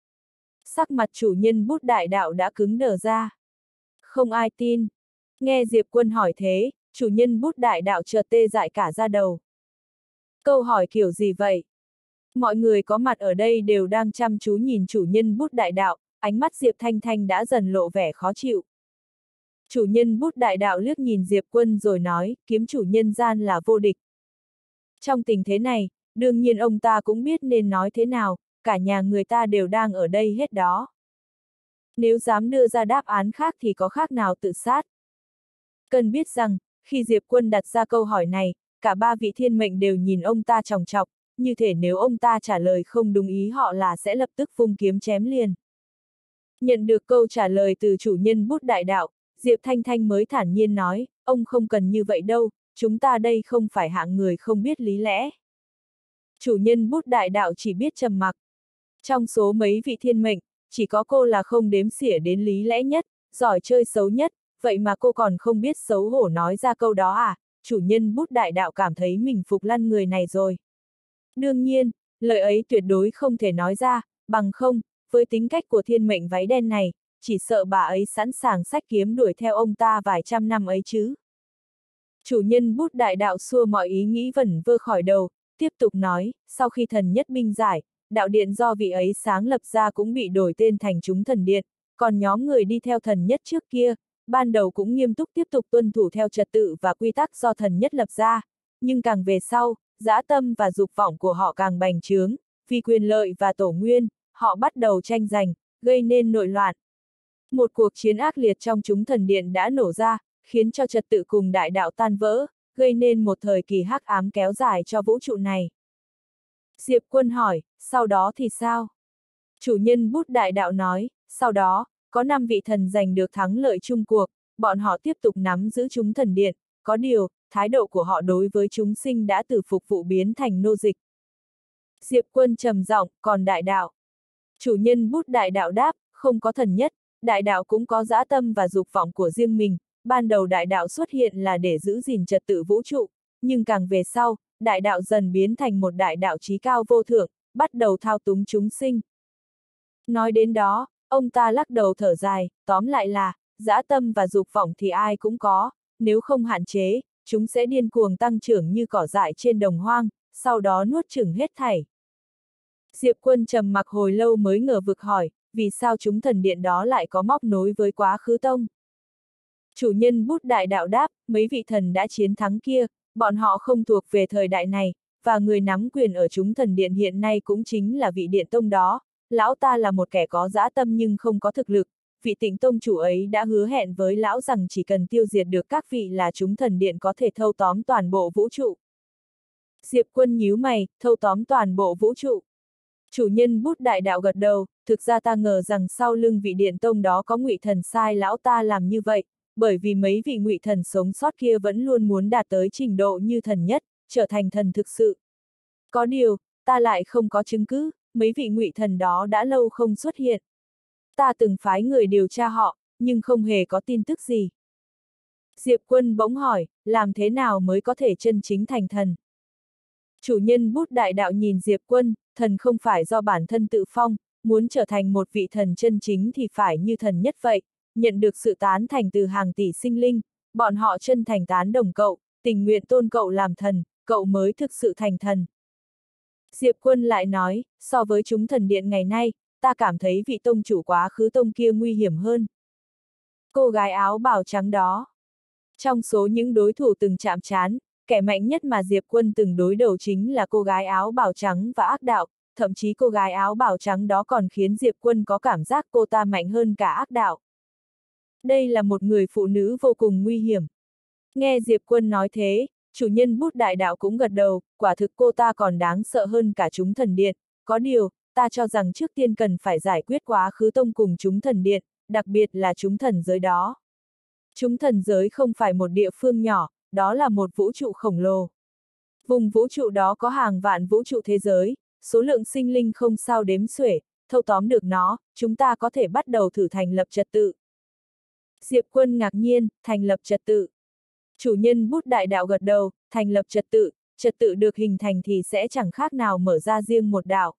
[SPEAKER 1] Sắc mặt chủ nhân bút đại đạo đã cứng đờ ra. Không ai tin. Nghe Diệp Quân hỏi thế, chủ nhân bút đại đạo chợt tê dại cả da đầu. Câu hỏi kiểu gì vậy? Mọi người có mặt ở đây đều đang chăm chú nhìn chủ nhân bút đại đạo, ánh mắt Diệp Thanh Thanh đã dần lộ vẻ khó chịu. Chủ nhân bút đại đạo liếc nhìn Diệp Quân rồi nói, kiếm chủ nhân gian là vô địch. Trong tình thế này, đương nhiên ông ta cũng biết nên nói thế nào, cả nhà người ta đều đang ở đây hết đó. Nếu dám đưa ra đáp án khác thì có khác nào tự sát. Cần biết rằng, khi Diệp Quân đặt ra câu hỏi này, cả ba vị thiên mệnh đều nhìn ông ta chòng chọc, như thể nếu ông ta trả lời không đúng ý họ là sẽ lập tức vung kiếm chém liền. Nhận được câu trả lời từ chủ nhân bút đại đạo, Diệp Thanh Thanh mới thản nhiên nói, ông không cần như vậy đâu, chúng ta đây không phải hạng người không biết lý lẽ. Chủ nhân bút đại đạo chỉ biết trầm mặc. Trong số mấy vị thiên mệnh, chỉ có cô là không đếm xỉa đến lý lẽ nhất, giỏi chơi xấu nhất, vậy mà cô còn không biết xấu hổ nói ra câu đó à, chủ nhân bút đại đạo cảm thấy mình phục lăn người này rồi. Đương nhiên, lời ấy tuyệt đối không thể nói ra, bằng không, với tính cách của thiên mệnh váy đen này, chỉ sợ bà ấy sẵn sàng xách kiếm đuổi theo ông ta vài trăm năm ấy chứ. Chủ nhân bút đại đạo xua mọi ý nghĩ vẩn vơ khỏi đầu, tiếp tục nói, sau khi thần nhất binh giải, đạo điện do vị ấy sáng lập ra cũng bị đổi tên thành chúng thần điện, còn nhóm người đi theo thần nhất trước kia, ban đầu cũng nghiêm túc tiếp tục tuân thủ theo trật tự và quy tắc do thần nhất lập ra, nhưng càng về sau, dã tâm và dục vọng của họ càng bành trướng, vì quyền lợi và tổ nguyên, họ bắt đầu tranh giành, gây nên nội loạn. Một cuộc chiến ác liệt trong chúng thần điện đã nổ ra, khiến cho trật tự cùng đại đạo tan vỡ, gây nên một thời kỳ hắc ám kéo dài cho vũ trụ này. Diệp Quân hỏi, sau đó thì sao? Chủ nhân bút đại đạo nói, sau đó, có 5 vị thần giành được thắng lợi chung cuộc, bọn họ tiếp tục nắm giữ chúng thần điện, có điều, thái độ của họ đối với chúng sinh đã từ phục vụ biến thành nô dịch. Diệp Quân trầm giọng, còn đại đạo? Chủ nhân bút đại đạo đáp, không có thần nhất, đại đạo cũng có dã tâm và dục vọng của riêng mình, ban đầu đại đạo xuất hiện là để giữ gìn trật tự vũ trụ, nhưng càng về sau, đại đạo dần biến thành một đại đạo trí cao vô thượng, bắt đầu thao túng chúng sinh. Nói đến đó, ông ta lắc đầu thở dài, tóm lại là, dã tâm và dục vọng thì ai cũng có, nếu không hạn chế, chúng sẽ điên cuồng tăng trưởng như cỏ dại trên đồng hoang, sau đó nuốt chửng hết thảy. Diệp Quân trầm mặc hồi lâu mới ngờ vực hỏi, vì sao chúng thần điện đó lại có móc nối với quá khứ tông? Chủ nhân bút đại đạo đáp, mấy vị thần đã chiến thắng kia, bọn họ không thuộc về thời đại này, và người nắm quyền ở chúng thần điện hiện nay cũng chính là vị điện tông đó. Lão ta là một kẻ có dã tâm nhưng không có thực lực, vị Tịnh tông chủ ấy đã hứa hẹn với lão rằng chỉ cần tiêu diệt được các vị là chúng thần điện có thể thâu tóm toàn bộ vũ trụ. Diệp Quân nhíu mày, thâu tóm toàn bộ vũ trụ. Chủ nhân bút đại đạo gật đầu, thực ra ta ngờ rằng sau lưng vị điện tông đó có ngụy thần sai lão ta làm như vậy, bởi vì mấy vị ngụy thần sống sót kia vẫn luôn muốn đạt tới trình độ như thần nhất, trở thành thần thực sự. Có điều, ta lại không có chứng cứ, mấy vị ngụy thần đó đã lâu không xuất hiện. Ta từng phái người điều tra họ, nhưng không hề có tin tức gì. Diệp Quân bỗng hỏi, làm thế nào mới có thể chân chính thành thần? Chủ nhân bút đại đạo nhìn Diệp Quân, thần không phải do bản thân tự phong, muốn trở thành một vị thần chân chính thì phải như thần nhất vậy, nhận được sự tán thành từ hàng tỷ sinh linh, bọn họ chân thành tán đồng cậu, tình nguyện tôn cậu làm thần, cậu mới thực sự thành thần. Diệp Quân lại nói, so với chúng thần điện ngày nay, ta cảm thấy vị tông chủ quá khứ tông kia nguy hiểm hơn. Cô gái áo bào trắng đó. Trong số những đối thủ từng chạm trán, kẻ mạnh nhất mà Diệp Quân từng đối đầu chính là cô gái áo bào trắng và ác đạo, thậm chí cô gái áo bào trắng đó còn khiến Diệp Quân có cảm giác cô ta mạnh hơn cả ác đạo. Đây là một người phụ nữ vô cùng nguy hiểm. Nghe Diệp Quân nói thế, chủ nhân bút đại đạo cũng gật đầu, quả thực cô ta còn đáng sợ hơn cả chúng thần điện, có điều, ta cho rằng trước tiên cần phải giải quyết quá khứ tông cùng chúng thần điện, đặc biệt là chúng thần giới đó. Chúng thần giới không phải một địa phương nhỏ, đó là một vũ trụ khổng lồ. Vùng vũ trụ đó có hàng vạn vũ trụ thế giới, số lượng sinh linh không sao đếm xuể, thâu tóm được nó, chúng ta có thể bắt đầu thử thành lập trật tự. Diệp Quân ngạc nhiên, thành lập trật tự. Chủ nhân bút đại đạo gật đầu, thành lập trật tự được hình thành thì sẽ chẳng khác nào mở ra riêng một đạo.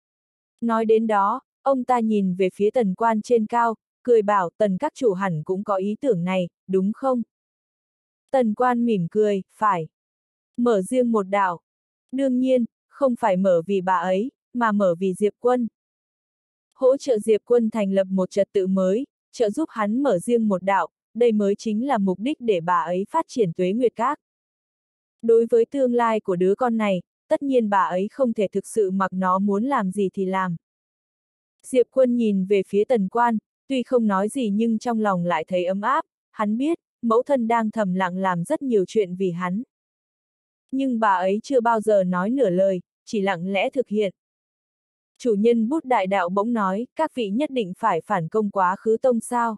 [SPEAKER 1] Nói đến đó, ông ta nhìn về phía Tần Quan trên cao, cười bảo Tần các chủ hẳn cũng có ý tưởng này, đúng không? Tần Quan mỉm cười, phải. Mở riêng một đạo. Đương nhiên, không phải mở vì bà ấy, mà mở vì Diệp Quân. Hỗ trợ Diệp Quân thành lập một trật tự mới, trợ giúp hắn mở riêng một đạo, đây mới chính là mục đích để bà ấy phát triển Tuế Nguyệt Các. Đối với tương lai của đứa con này, tất nhiên bà ấy không thể thực sự mặc nó muốn làm gì thì làm. Diệp Quân nhìn về phía Tần Quan, Tuy không nói gì nhưng trong lòng lại thấy ấm áp, hắn biết, mẫu thân đang thầm lặng làm rất nhiều chuyện vì hắn. Nhưng bà ấy chưa bao giờ nói nửa lời, chỉ lặng lẽ thực hiện. Chủ nhân bút đại đạo bỗng nói, các vị nhất định phải phản công Quá Khứ Tông sao?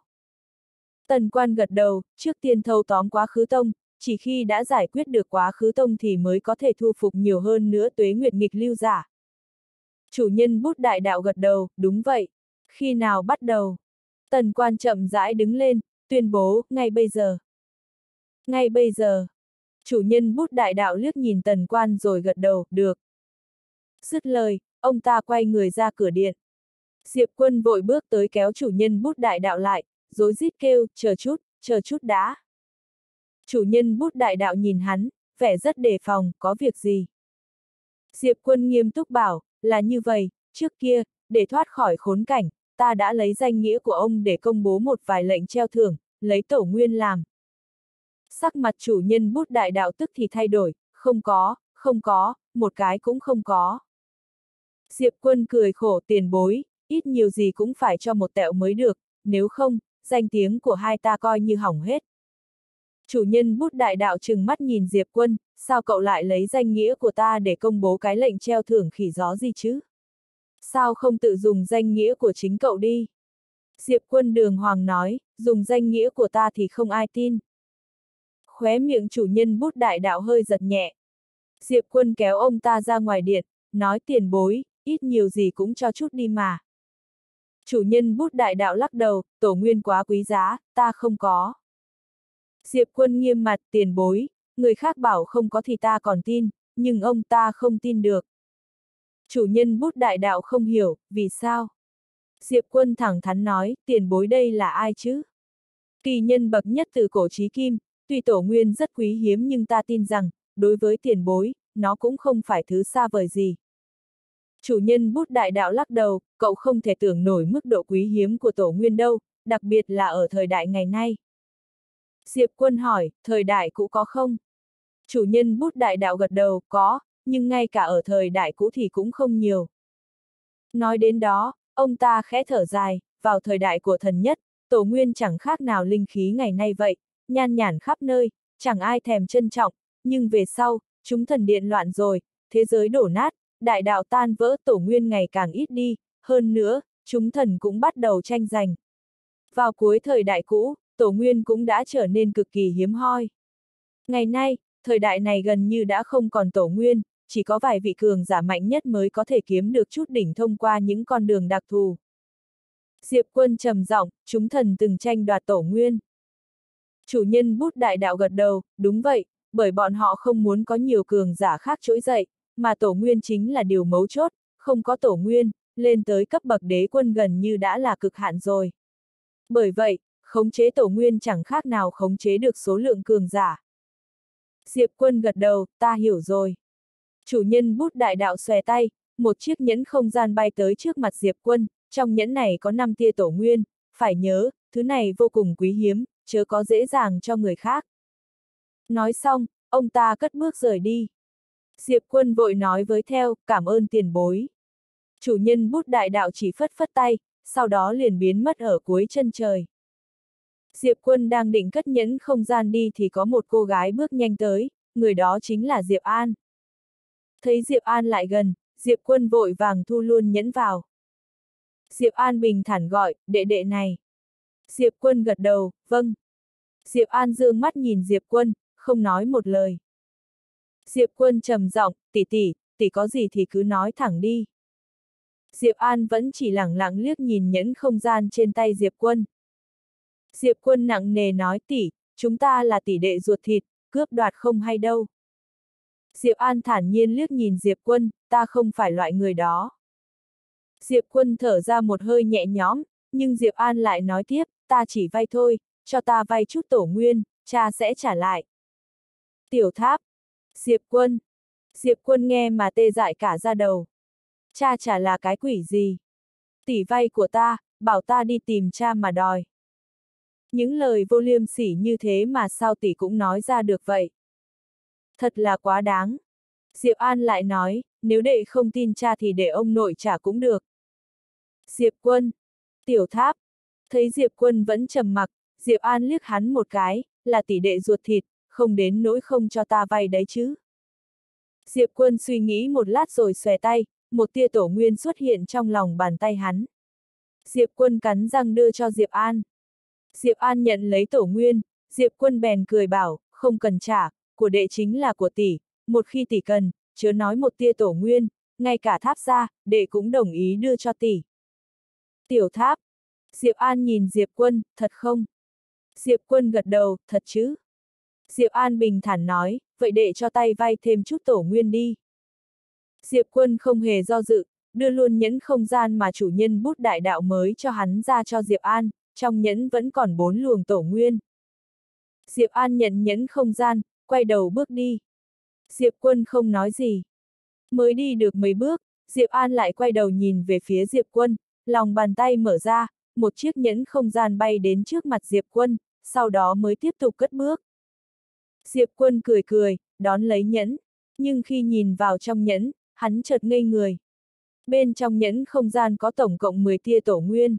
[SPEAKER 1] Tần Quan gật đầu, trước tiên thâu tóm Quá Khứ Tông, chỉ khi đã giải quyết được Quá Khứ Tông thì mới có thể thu phục nhiều hơn nữa Tuế Nguyệt nghịch lưu giả. Chủ nhân bút đại đạo gật đầu, đúng vậy. Khi nào bắt đầu? Tần Quan chậm rãi đứng lên, tuyên bố, ngay bây giờ. Ngay bây giờ. Chủ nhân bút đại đạo liếc nhìn Tần Quan rồi gật đầu, được. Dứt lời, ông ta quay người ra cửa điện. Diệp Quân vội bước tới kéo chủ nhân bút đại đạo lại, rối rít kêu, chờ chút đã. Chủ nhân bút đại đạo nhìn hắn, vẻ rất đề phòng, có việc gì? Diệp Quân nghiêm túc bảo, là như vậy, trước kia, để thoát khỏi khốn cảnh, ta đã lấy danh nghĩa của ông để công bố một vài lệnh treo thưởng, lấy tổ nguyên làm. Sắc mặt chủ nhân bút đại đạo tức thì thay đổi, không có, một cái cũng không có. Diệp Quân cười khổ, tiền bối, ít nhiều gì cũng phải cho một tẹo mới được, nếu không, danh tiếng của hai ta coi như hỏng hết. Chủ nhân bút đại đạo trừng mắt nhìn Diệp Quân, sao cậu lại lấy danh nghĩa của ta để công bố cái lệnh treo thưởng khỉ gió gì chứ? Sao không tự dùng danh nghĩa của chính cậu đi? Diệp Quân đường hoàng nói, dùng danh nghĩa của ta thì không ai tin. Khóe miệng chủ nhân bút đại đạo hơi giật nhẹ. Diệp Quân kéo ông ta ra ngoài điện, nói tiền bối, ít nhiều gì cũng cho chút đi mà. Chủ nhân bút đại đạo lắc đầu, tổ nguyên quá quý giá, ta không có. Diệp Quân nghiêm mặt, tiền bối, người khác bảo không có thì ta còn tin, nhưng ông ta không tin được. Chủ nhân bút đại đạo không hiểu, vì sao? Diệp Quân thẳng thắn nói, tiền bối đây là ai chứ? Kỳ nhân bậc nhất từ cổ chí kim, tuy tổ nguyên rất quý hiếm nhưng ta tin rằng, đối với tiền bối, nó cũng không phải thứ xa vời gì. Chủ nhân bút đại đạo lắc đầu, cậu không thể tưởng nổi mức độ quý hiếm của tổ nguyên đâu, đặc biệt là ở thời đại ngày nay. Diệp Quân hỏi, thời đại cũ có không? Chủ nhân bút đại đạo gật đầu, có, nhưng ngay cả ở thời đại cũ thì cũng không nhiều. Nói đến đó, ông ta khẽ thở dài, vào thời đại của thần nhất, tổ nguyên chẳng khác nào linh khí ngày nay vậy, nhan nhản khắp nơi, chẳng ai thèm trân trọng, nhưng về sau, chúng thần điện loạn rồi, thế giới đổ nát, đại đạo tan vỡ, tổ nguyên ngày càng ít đi, hơn nữa, chúng thần cũng bắt đầu tranh giành. Vào cuối thời đại cũ, tổ nguyên cũng đã trở nên cực kỳ hiếm hoi. Ngày nay, thời đại này gần như đã không còn tổ nguyên, chỉ có vài vị cường giả mạnh nhất mới có thể kiếm được chút đỉnh thông qua những con đường đặc thù. Diệp Quân trầm giọng, chúng thần từng tranh đoạt tổ nguyên. Chủ nhân bút đại đạo gật đầu, đúng vậy, bởi bọn họ không muốn có nhiều cường giả khác trỗi dậy, mà tổ nguyên chính là điều mấu chốt, không có tổ nguyên, lên tới cấp bậc đế quân gần như đã là cực hạn rồi. Bởi vậy, khống chế tổ nguyên chẳng khác nào khống chế được số lượng cường giả. Diệp Quân gật đầu, ta hiểu rồi. Chủ nhân bút đại đạo xòe tay, một chiếc nhẫn không gian bay tới trước mặt Diệp Quân, trong nhẫn này có 5 tia tổ nguyên, phải nhớ, thứ này vô cùng quý hiếm, chớ có dễ dàng cho người khác. Nói xong, ông ta cất bước rời đi. Diệp Quân vội nói với theo, cảm ơn tiền bối. Chủ nhân bút đại đạo chỉ phất phất tay, sau đó liền biến mất ở cuối chân trời. Diệp Quân đang định cất nhẫn không gian đi thì có một cô gái bước nhanh tới, người đó chính là Diệp An. Thấy Diệp An lại gần, Diệp Quân vội vàng thu luôn nhẫn vào. Diệp An bình thản gọi, đệ đệ này. Diệp Quân gật đầu, vâng. Diệp An dương mắt nhìn Diệp Quân, không nói một lời. Diệp Quân trầm giọng, tỷ có gì thì cứ nói thẳng đi. Diệp An vẫn chỉ lẳng lặng liếc nhìn nhẫn không gian trên tay Diệp Quân. Diệp Quân nặng nề nói, tỷ, chúng ta là tỷ đệ ruột thịt, cướp đoạt không hay đâu. Diệp An thản nhiên liếc nhìn Diệp Quân, ta không phải loại người đó. Diệp Quân thở ra một hơi nhẹ nhõm, nhưng Diệp An lại nói tiếp, ta chỉ vay thôi, cho ta vay chút tổ nguyên, cha sẽ trả lại. Tiểu Tháp. Diệp Quân. Diệp Quân nghe mà tê dại cả da đầu. Cha trả là cái quỷ gì? Tỷ vay của ta, bảo ta đi tìm cha mà đòi. Những lời vô liêm sỉ như thế mà sao tỷ cũng nói ra được vậy? Thật là quá đáng. Diệp An lại nói, nếu đệ không tin cha thì để ông nội trả cũng được. Diệp Quân. Tiểu Tháp. Thấy Diệp Quân vẫn trầm mặc, Diệp An liếc hắn một cái, là tỷ đệ ruột thịt, không đến nỗi không cho ta vay đấy chứ. Diệp Quân suy nghĩ một lát rồi xòe tay, một tia tổ nguyên xuất hiện trong lòng bàn tay hắn. Diệp Quân cắn răng đưa cho Diệp An. Diệp An nhận lấy tổ nguyên, Diệp Quân bèn cười bảo, không cần trả, của đệ chính là của tỷ, một khi tỷ cần, chớ nói một tia tổ nguyên, ngay cả tháp ra, đệ cũng đồng ý đưa cho tỷ. Tiểu tháp. Diệp An nhìn Diệp Quân, thật không? Diệp Quân gật đầu, thật chứ? Diệp An bình thản nói, vậy đệ cho tay vay thêm chút tổ nguyên đi. Diệp Quân không hề do dự, đưa luôn nhẫn không gian mà chủ nhân bút đại đạo mới cho hắn ra cho Diệp An, trong nhẫn vẫn còn 4 luồng tổ nguyên. Diệp An nhận nhẫn không gian, quay đầu bước đi. Diệp Quân không nói gì. Mới đi được mấy bước, Diệp An lại quay đầu nhìn về phía Diệp Quân, lòng bàn tay mở ra, một chiếc nhẫn không gian bay đến trước mặt Diệp Quân, sau đó mới tiếp tục cất bước. Diệp Quân cười cười, đón lấy nhẫn, nhưng khi nhìn vào trong nhẫn, hắn chợt ngây người. Bên trong nhẫn không gian có tổng cộng 10 tia tổ nguyên.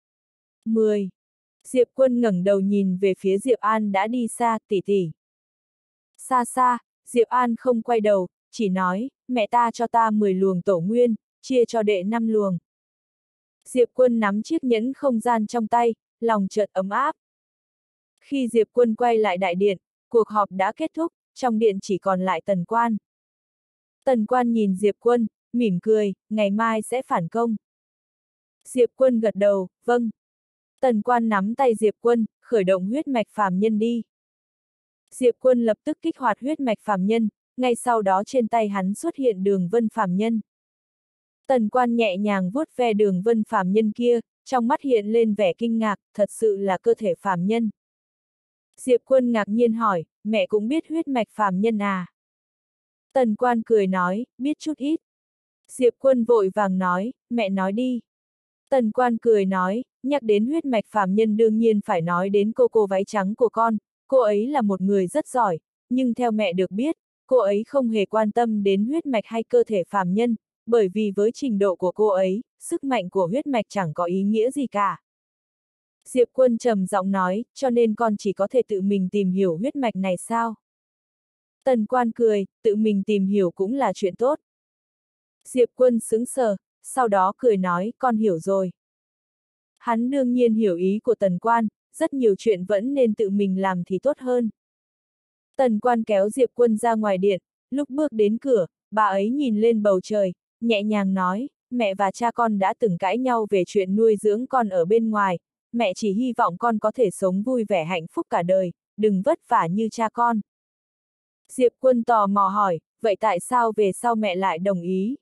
[SPEAKER 1] 10. Diệp Quân ngẩng đầu nhìn về phía Diệp An đã đi xa, tỷ tỷ. Xa xa, Diệp An không quay đầu, chỉ nói, mẹ ta cho ta 10 luồng tổ nguyên, chia cho đệ 5 luồng. Diệp Quân nắm chiếc nhẫn không gian trong tay, lòng chợt ấm áp. Khi Diệp Quân quay lại đại điện, cuộc họp đã kết thúc, trong điện chỉ còn lại Tần Quan. Tần Quan nhìn Diệp Quân, mỉm cười, ngày mai sẽ phản công. Diệp Quân gật đầu, vâng. Tần Quan nắm tay Diệp Quân, khởi động huyết mạch phàm nhân đi. Diệp Quân lập tức kích hoạt huyết mạch phàm nhân, ngay sau đó trên tay hắn xuất hiện đường vân phàm nhân. Tần Quan nhẹ nhàng vuốt ve đường vân phàm nhân kia, trong mắt hiện lên vẻ kinh ngạc, thật sự là cơ thể phàm nhân. Diệp Quân ngạc nhiên hỏi, mẹ cũng biết huyết mạch phàm nhân à? Tần Quan cười nói, biết chút ít. Diệp Quân vội vàng nói, mẹ nói đi. Tần Quan cười nói, nhắc đến huyết mạch phàm nhân đương nhiên phải nói đến cô váy trắng của con, cô ấy là một người rất giỏi, nhưng theo mẹ được biết, cô ấy không hề quan tâm đến huyết mạch hay cơ thể phàm nhân, bởi vì với trình độ của cô ấy, sức mạnh của huyết mạch chẳng có ý nghĩa gì cả. Diệp Quân trầm giọng nói, cho nên con chỉ có thể tự mình tìm hiểu huyết mạch này sao? Tần Quan cười, tự mình tìm hiểu cũng là chuyện tốt. Diệp Quân sững sờ, sau đó cười nói, con hiểu rồi. Hắn đương nhiên hiểu ý của Tần Quan, rất nhiều chuyện vẫn nên tự mình làm thì tốt hơn. Tần Quan kéo Diệp Quân ra ngoài điện, lúc bước đến cửa, bà ấy nhìn lên bầu trời, nhẹ nhàng nói, mẹ và cha con đã từng cãi nhau về chuyện nuôi dưỡng con ở bên ngoài, mẹ chỉ hy vọng con có thể sống vui vẻ hạnh phúc cả đời, đừng vất vả như cha con. Diệp Quân tò mò hỏi, vậy tại sao về sau mẹ lại đồng ý?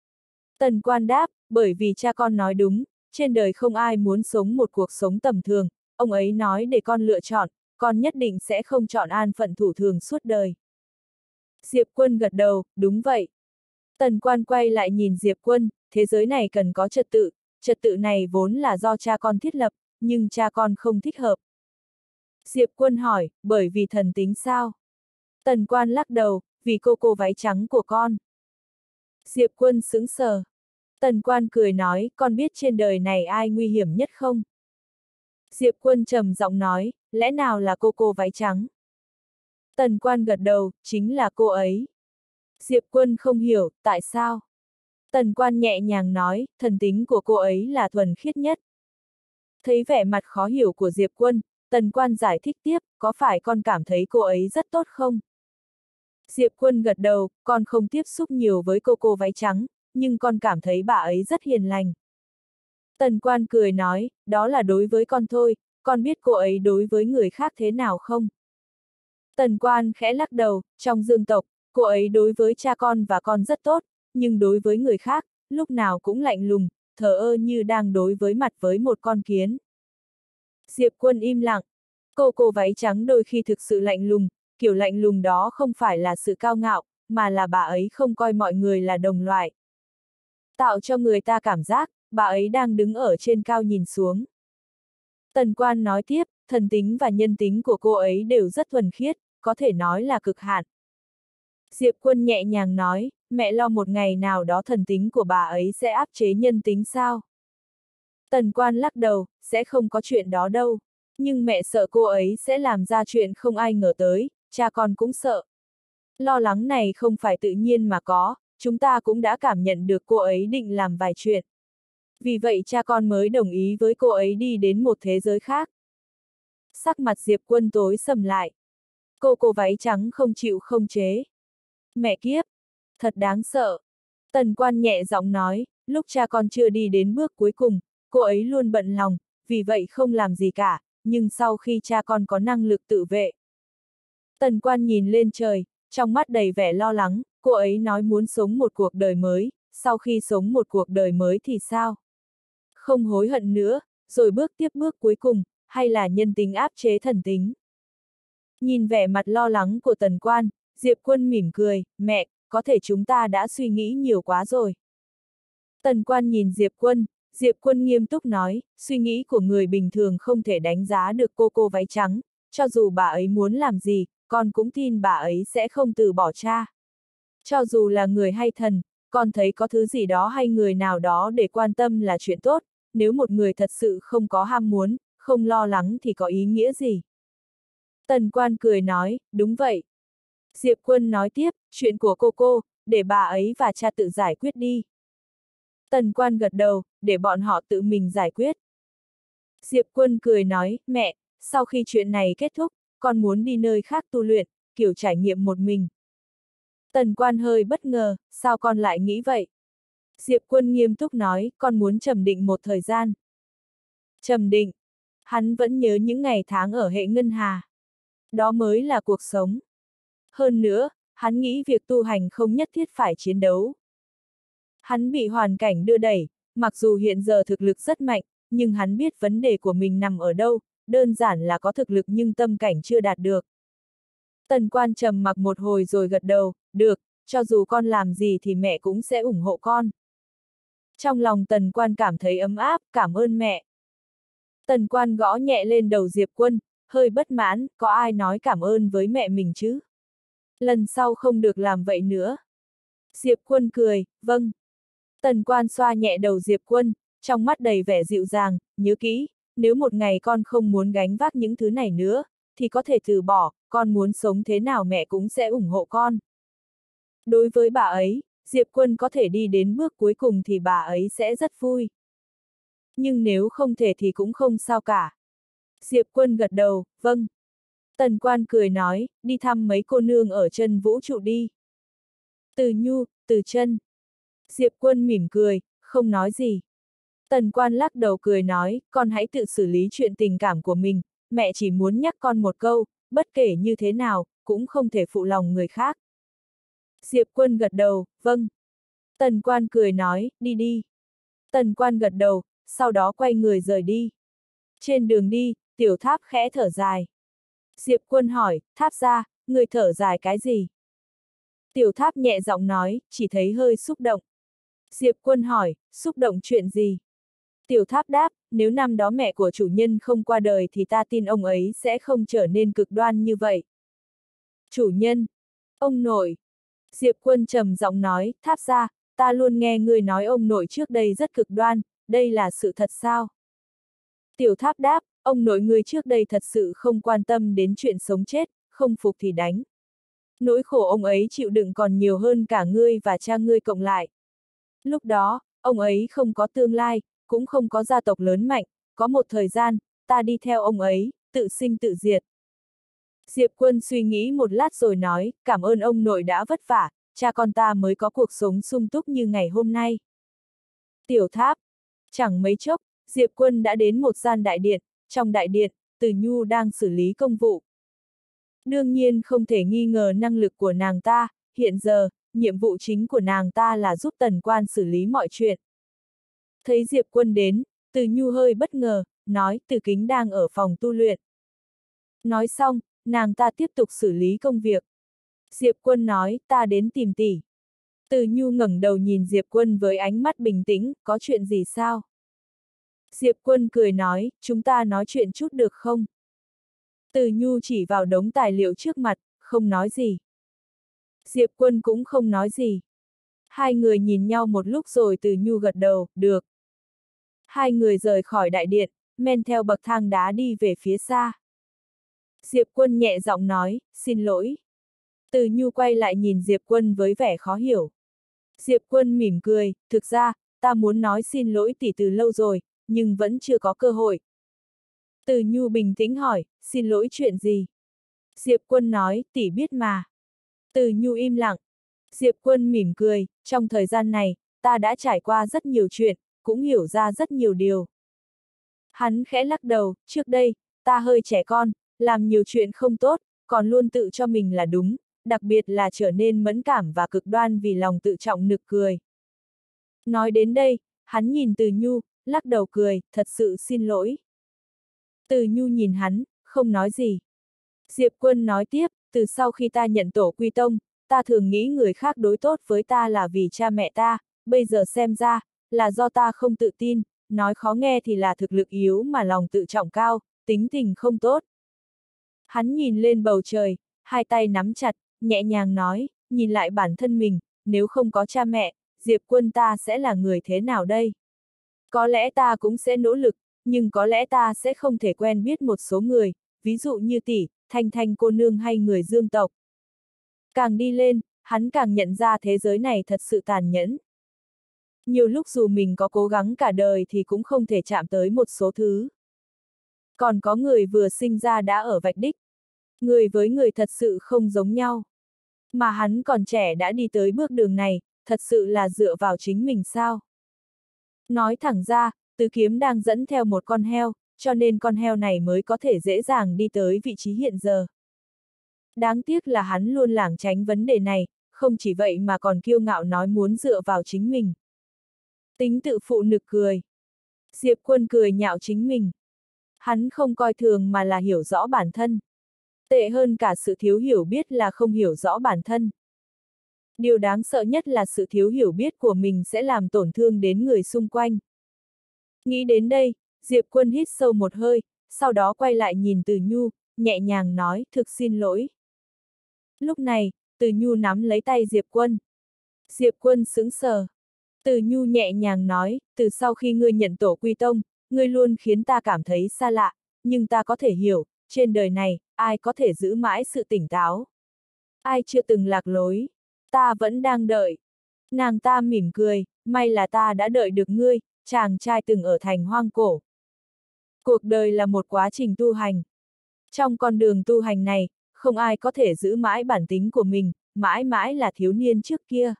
[SPEAKER 1] Tần Quan đáp, bởi vì cha con nói đúng, trên đời không ai muốn sống một cuộc sống tầm thường, ông ấy nói để con lựa chọn, con nhất định sẽ không chọn an phận thủ thường suốt đời. Diệp Quân gật đầu, đúng vậy. Tần Quan quay lại nhìn Diệp Quân, thế giới này cần có trật tự này vốn là do cha con thiết lập, nhưng cha con không thích hợp. Diệp Quân hỏi, bởi vì thần tính sao? Tần Quan lắc đầu, vì cô váy trắng của con. Diệp Quân sững sờ. Tần Quan cười nói, con biết trên đời này ai nguy hiểm nhất không? Diệp Quân trầm giọng nói, lẽ nào là cô váy trắng? Tần Quan gật đầu, chính là cô ấy. Diệp Quân không hiểu, tại sao? Tần Quan nhẹ nhàng nói, thần tính của cô ấy là thuần khiết nhất. Thấy vẻ mặt khó hiểu của Diệp Quân, Tần Quan giải thích tiếp, có phải con cảm thấy cô ấy rất tốt không? Diệp Quân gật đầu, con không tiếp xúc nhiều với cô váy trắng, nhưng con cảm thấy bà ấy rất hiền lành. Tần Quan cười nói, đó là đối với con thôi, con biết cô ấy đối với người khác thế nào không? Tần Quan khẽ lắc đầu, trong dương tộc, cô ấy đối với cha con và con rất tốt, nhưng đối với người khác, lúc nào cũng lạnh lùng, thờ ơ như đang đối với mặt với một con kiến. Diệp Quân im lặng, cô váy trắng đôi khi thực sự lạnh lùng, kiểu lạnh lùng đó không phải là sự cao ngạo, mà là bà ấy không coi mọi người là đồng loại. Tạo cho người ta cảm giác, bà ấy đang đứng ở trên cao nhìn xuống. Tần Quan nói tiếp, thần tính và nhân tính của cô ấy đều rất thuần khiết, có thể nói là cực hạn. Diệp Quân nhẹ nhàng nói, mẹ lo một ngày nào đó thần tính của bà ấy sẽ áp chế nhân tính sao? Tần Quan lắc đầu, sẽ không có chuyện đó đâu. Nhưng mẹ sợ cô ấy sẽ làm ra chuyện không ai ngờ tới, cha con cũng sợ. Lo lắng này không phải tự nhiên mà có, chúng ta cũng đã cảm nhận được cô ấy định làm vài chuyện. Vì vậy cha con mới đồng ý với cô ấy đi đến một thế giới khác. Sắc mặt Diệp Quân tối sầm lại. Cô váy trắng không chịu không chế. Mẹ kiếp! Thật đáng sợ. Tần Quan nhẹ giọng nói, lúc cha con chưa đi đến bước cuối cùng, cô ấy luôn bận lòng, vì vậy không làm gì cả, nhưng sau khi cha con có năng lực tự vệ. Tần Quan nhìn lên trời, trong mắt đầy vẻ lo lắng, cô ấy nói muốn sống một cuộc đời mới, sau khi sống một cuộc đời mới thì sao? Không hối hận nữa, rồi bước tiếp bước cuối cùng, hay là nhân tính áp chế thần tính? Nhìn vẻ mặt lo lắng của Tần Quan, Diệp Quân mỉm cười, mẹ, có thể chúng ta đã suy nghĩ nhiều quá rồi. Tần Quan nhìn Diệp Quân nghiêm túc nói, suy nghĩ của người bình thường không thể đánh giá được cô váy trắng, cho dù bà ấy muốn làm gì, con cũng tin bà ấy sẽ không từ bỏ cha. Cho dù là người hay thần, con thấy có thứ gì đó hay người nào đó để quan tâm là chuyện tốt, nếu một người thật sự không có ham muốn, không lo lắng thì có ý nghĩa gì? Tần Quan cười nói, đúng vậy. Diệp Quân nói tiếp, chuyện của cô, để bà ấy và cha tự giải quyết đi. Tần Quan gật đầu, để bọn họ tự mình giải quyết. Diệp Quân cười nói, mẹ, sau khi chuyện này kết thúc, con muốn đi nơi khác tu luyện, kiểu trải nghiệm một mình. Tần Quan hơi bất ngờ, sao con lại nghĩ vậy? Diệp Quân nghiêm túc nói, con muốn trầm định một thời gian. Trầm định. Hắn vẫn nhớ những ngày tháng ở hệ ngân hà. Đó mới là cuộc sống. Hơn nữa, hắn nghĩ việc tu hành không nhất thiết phải chiến đấu. Hắn bị hoàn cảnh đưa đẩy, mặc dù hiện giờ thực lực rất mạnh, nhưng hắn biết vấn đề của mình nằm ở đâu, đơn giản là có thực lực nhưng tâm cảnh chưa đạt được. Tần Quan trầm mặc một hồi rồi gật đầu, được, cho dù con làm gì thì mẹ cũng sẽ ủng hộ con. Trong lòng Tần Quan cảm thấy ấm áp, cảm ơn mẹ. Tần Quan gõ nhẹ lên đầu Diệp Quân, hơi bất mãn, có ai nói cảm ơn với mẹ mình chứ? Lần sau không được làm vậy nữa. Diệp Quân cười, vâng. Tần Quan xoa nhẹ đầu Diệp Quân, trong mắt đầy vẻ dịu dàng, nhớ kỹ, nếu một ngày con không muốn gánh vác những thứ này nữa, thì có thể từ bỏ, con muốn sống thế nào mẹ cũng sẽ ủng hộ con. Đối với bà ấy, Diệp Quân có thể đi đến bước cuối cùng thì bà ấy sẽ rất vui. Nhưng nếu không thể thì cũng không sao cả. Diệp Quân gật đầu, vâng. Tần Quan cười nói, đi thăm mấy cô nương ở chân vũ trụ đi. Từ Nhu, Từ Chân. Diệp Quân mỉm cười, không nói gì. Tần Quan lắc đầu cười nói, con hãy tự xử lý chuyện tình cảm của mình, mẹ chỉ muốn nhắc con một câu, bất kể như thế nào, cũng không thể phụ lòng người khác. Diệp Quân gật đầu, vâng. Tần Quan cười nói, đi đi. Tần Quan gật đầu, sau đó quay người rời đi. Trên đường đi, Tiểu Tháp khẽ thở dài. Diệp Quân hỏi, Tháp ra, người thở dài cái gì? Tiểu Tháp nhẹ giọng nói, chỉ thấy hơi xúc động. Diệp Quân hỏi, xúc động chuyện gì? Tiểu Tháp đáp, nếu năm đó mẹ của chủ nhân không qua đời thì ta tin ông ấy sẽ không trở nên cực đoan như vậy. Chủ nhân, ông nội. Diệp Quân trầm giọng nói, Tháp ra, ta luôn nghe người nói ông nội trước đây rất cực đoan, đây là sự thật sao? Tiểu Tháp đáp, ông nội ngươi trước đây thật sự không quan tâm đến chuyện sống chết, không phục thì đánh. Nỗi khổ ông ấy chịu đựng còn nhiều hơn cả ngươi và cha ngươi cộng lại. Lúc đó, ông ấy không có tương lai, cũng không có gia tộc lớn mạnh, có một thời gian, ta đi theo ông ấy, tự sinh tự diệt. Diệp Quân suy nghĩ một lát rồi nói, cảm ơn ông nội đã vất vả, cha con ta mới có cuộc sống sung túc như ngày hôm nay. Tiểu Tháp. Chẳng mấy chốc, Diệp Quân đã đến một gian đại điện, trong đại điện, Từ Nhu đang xử lý công vụ. Đương nhiên không thể nghi ngờ năng lực của nàng ta, hiện giờ, nhiệm vụ chính của nàng ta là giúp Tần Quan xử lý mọi chuyện. Thấy Diệp Quân đến, Từ Nhu hơi bất ngờ, nói Từ Kính đang ở phòng tu luyện. Nói xong, nàng ta tiếp tục xử lý công việc. Diệp Quân nói, ta đến tìm tỷ. Từ Nhu ngẩng đầu nhìn Diệp Quân với ánh mắt bình tĩnh, có chuyện gì sao? Diệp Quân cười nói, chúng ta nói chuyện chút được không? Từ Nhu chỉ vào đống tài liệu trước mặt, không nói gì. Diệp Quân cũng không nói gì. Hai người nhìn nhau một lúc rồi Từ Nhu gật đầu, được. Hai người rời khỏi đại điện, men theo bậc thang đá đi về phía xa. Diệp Quân nhẹ giọng nói, xin lỗi. Từ Nhu quay lại nhìn Diệp Quân với vẻ khó hiểu. Diệp Quân mỉm cười, thực ra, ta muốn nói xin lỗi tỷ từ lâu rồi, nhưng vẫn chưa có cơ hội. Từ Nhu bình tĩnh hỏi, xin lỗi chuyện gì? Diệp Quân nói, tỷ biết mà. Từ Nhu im lặng. Diệp Quân mỉm cười, trong thời gian này, ta đã trải qua rất nhiều chuyện, cũng hiểu ra rất nhiều điều. Hắn khẽ lắc đầu, trước đây, ta hơi trẻ con, làm nhiều chuyện không tốt, còn luôn tự cho mình là đúng, đặc biệt là trở nên mẫn cảm và cực đoan vì lòng tự trọng nực cười. Nói đến đây, hắn nhìn Từ Nhu, lắc đầu cười, thật sự xin lỗi. Từ Nhu nhìn hắn, không nói gì. Diệp Quân nói tiếp, từ sau khi ta nhận tổ quy tông, ta thường nghĩ người khác đối tốt với ta là vì cha mẹ ta, bây giờ xem ra, là do ta không tự tin, nói khó nghe thì là thực lực yếu mà lòng tự trọng cao, tính tình không tốt. Hắn nhìn lên bầu trời, hai tay nắm chặt, nhẹ nhàng nói, nhìn lại bản thân mình, nếu không có cha mẹ, Diệp Quân ta sẽ là người thế nào đây? Có lẽ ta cũng sẽ nỗ lực, nhưng có lẽ ta sẽ không thể quen biết một số người, ví dụ như tỷ, Thanh Thanh cô nương hay người Dương tộc. Càng đi lên, hắn càng nhận ra thế giới này thật sự tàn nhẫn. Nhiều lúc dù mình có cố gắng cả đời thì cũng không thể chạm tới một số thứ. Còn có người vừa sinh ra đã ở vạch đích. Người với người thật sự không giống nhau. Mà hắn còn trẻ đã đi tới bước đường này, thật sự là dựa vào chính mình sao? Nói thẳng ra, Tứ Kiếm đang dẫn theo một con heo, cho nên con heo này mới có thể dễ dàng đi tới vị trí hiện giờ. Đáng tiếc là hắn luôn lảng tránh vấn đề này, không chỉ vậy mà còn kiêu ngạo nói muốn dựa vào chính mình. Tính tự phụ nực cười. Diệp Quân cười nhạo chính mình. Hắn không coi thường mà là hiểu rõ bản thân. Tệ hơn cả sự thiếu hiểu biết là không hiểu rõ bản thân. Điều đáng sợ nhất là sự thiếu hiểu biết của mình sẽ làm tổn thương đến người xung quanh. Nghĩ đến đây, Diệp Quân hít sâu một hơi, sau đó quay lại nhìn Từ Nhu, nhẹ nhàng nói, thực xin lỗi. Lúc này, Từ Nhu nắm lấy tay Diệp Quân. Diệp Quân sững sờ. Từ Nhu nhẹ nhàng nói, từ sau khi ngươi nhận tổ quy tông, ngươi luôn khiến ta cảm thấy xa lạ, nhưng ta có thể hiểu, trên đời này, ai có thể giữ mãi sự tỉnh táo? Ai chưa từng lạc lối? Ta vẫn đang đợi. Nàng ta mỉm cười, may là ta đã đợi được ngươi, chàng trai từng ở thành hoang cổ. Cuộc đời là một quá trình tu hành. Trong con đường tu hành này, không ai có thể giữ mãi bản tính của mình, mãi mãi là thiếu niên trước kia.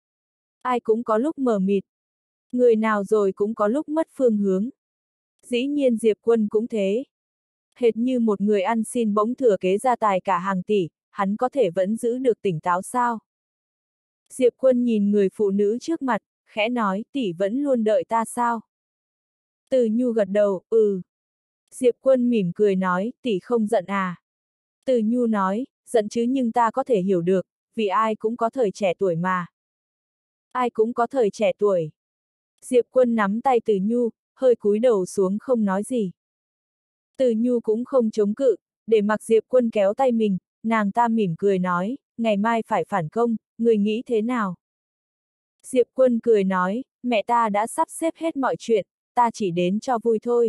[SPEAKER 1] Ai cũng có lúc mờ mịt. Người nào rồi cũng có lúc mất phương hướng. Dĩ nhiên Diệp Quân cũng thế. Hệt như một người ăn xin bỗng thừa kế gia tài cả hàng tỷ, hắn có thể vẫn giữ được tỉnh táo sao? Diệp Quân nhìn người phụ nữ trước mặt, khẽ nói, tỷ vẫn luôn đợi ta sao? Từ Nhu gật đầu, ừ. Diệp Quân mỉm cười nói, tỷ không giận à? Từ Nhu nói, giận chứ nhưng ta có thể hiểu được, vì ai cũng có thời trẻ tuổi mà. Ai cũng có thời trẻ tuổi. Diệp Quân nắm tay Từ Nhu, hơi cúi đầu xuống không nói gì. Từ Nhu cũng không chống cự, để mặc Diệp Quân kéo tay mình, nàng ta mỉm cười nói, ngày mai phải phản công, người nghĩ thế nào? Diệp Quân cười nói, mẹ ta đã sắp xếp hết mọi chuyện, ta chỉ đến cho vui thôi.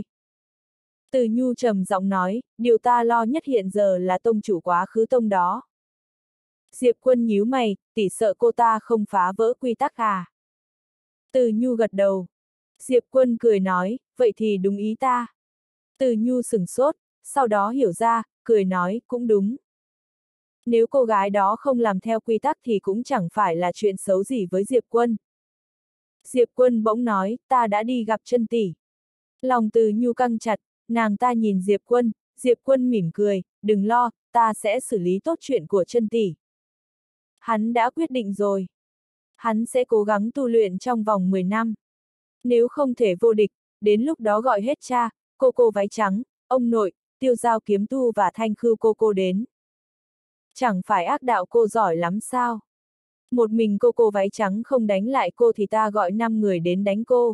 [SPEAKER 1] Từ Nhu trầm giọng nói, điều ta lo nhất hiện giờ là tông chủ quá khứ tông đó. Diệp Quân nhíu mày, tỷ sợ cô ta không phá vỡ quy tắc à? Từ Nhu gật đầu. Diệp Quân cười nói, vậy thì đúng ý ta. Từ Nhu sửng sốt, sau đó hiểu ra, cười nói, cũng đúng. Nếu cô gái đó không làm theo quy tắc thì cũng chẳng phải là chuyện xấu gì với Diệp Quân. Diệp Quân bỗng nói, ta đã đi gặp chân tỷ. Lòng Từ Nhu căng chặt, nàng ta nhìn Diệp Quân mỉm cười, đừng lo, ta sẽ xử lý tốt chuyện của chân tỷ. Hắn đã quyết định rồi. Hắn sẽ cố gắng tu luyện trong vòng 10 năm. Nếu không thể vô địch, đến lúc đó gọi hết cha, cô váy trắng, ông nội, Tiêu Giao kiếm tu và Thanh Khưu cô đến. Chẳng phải ác đạo cô giỏi lắm sao? Một mình cô váy trắng không đánh lại cô thì ta gọi 5 người đến đánh cô.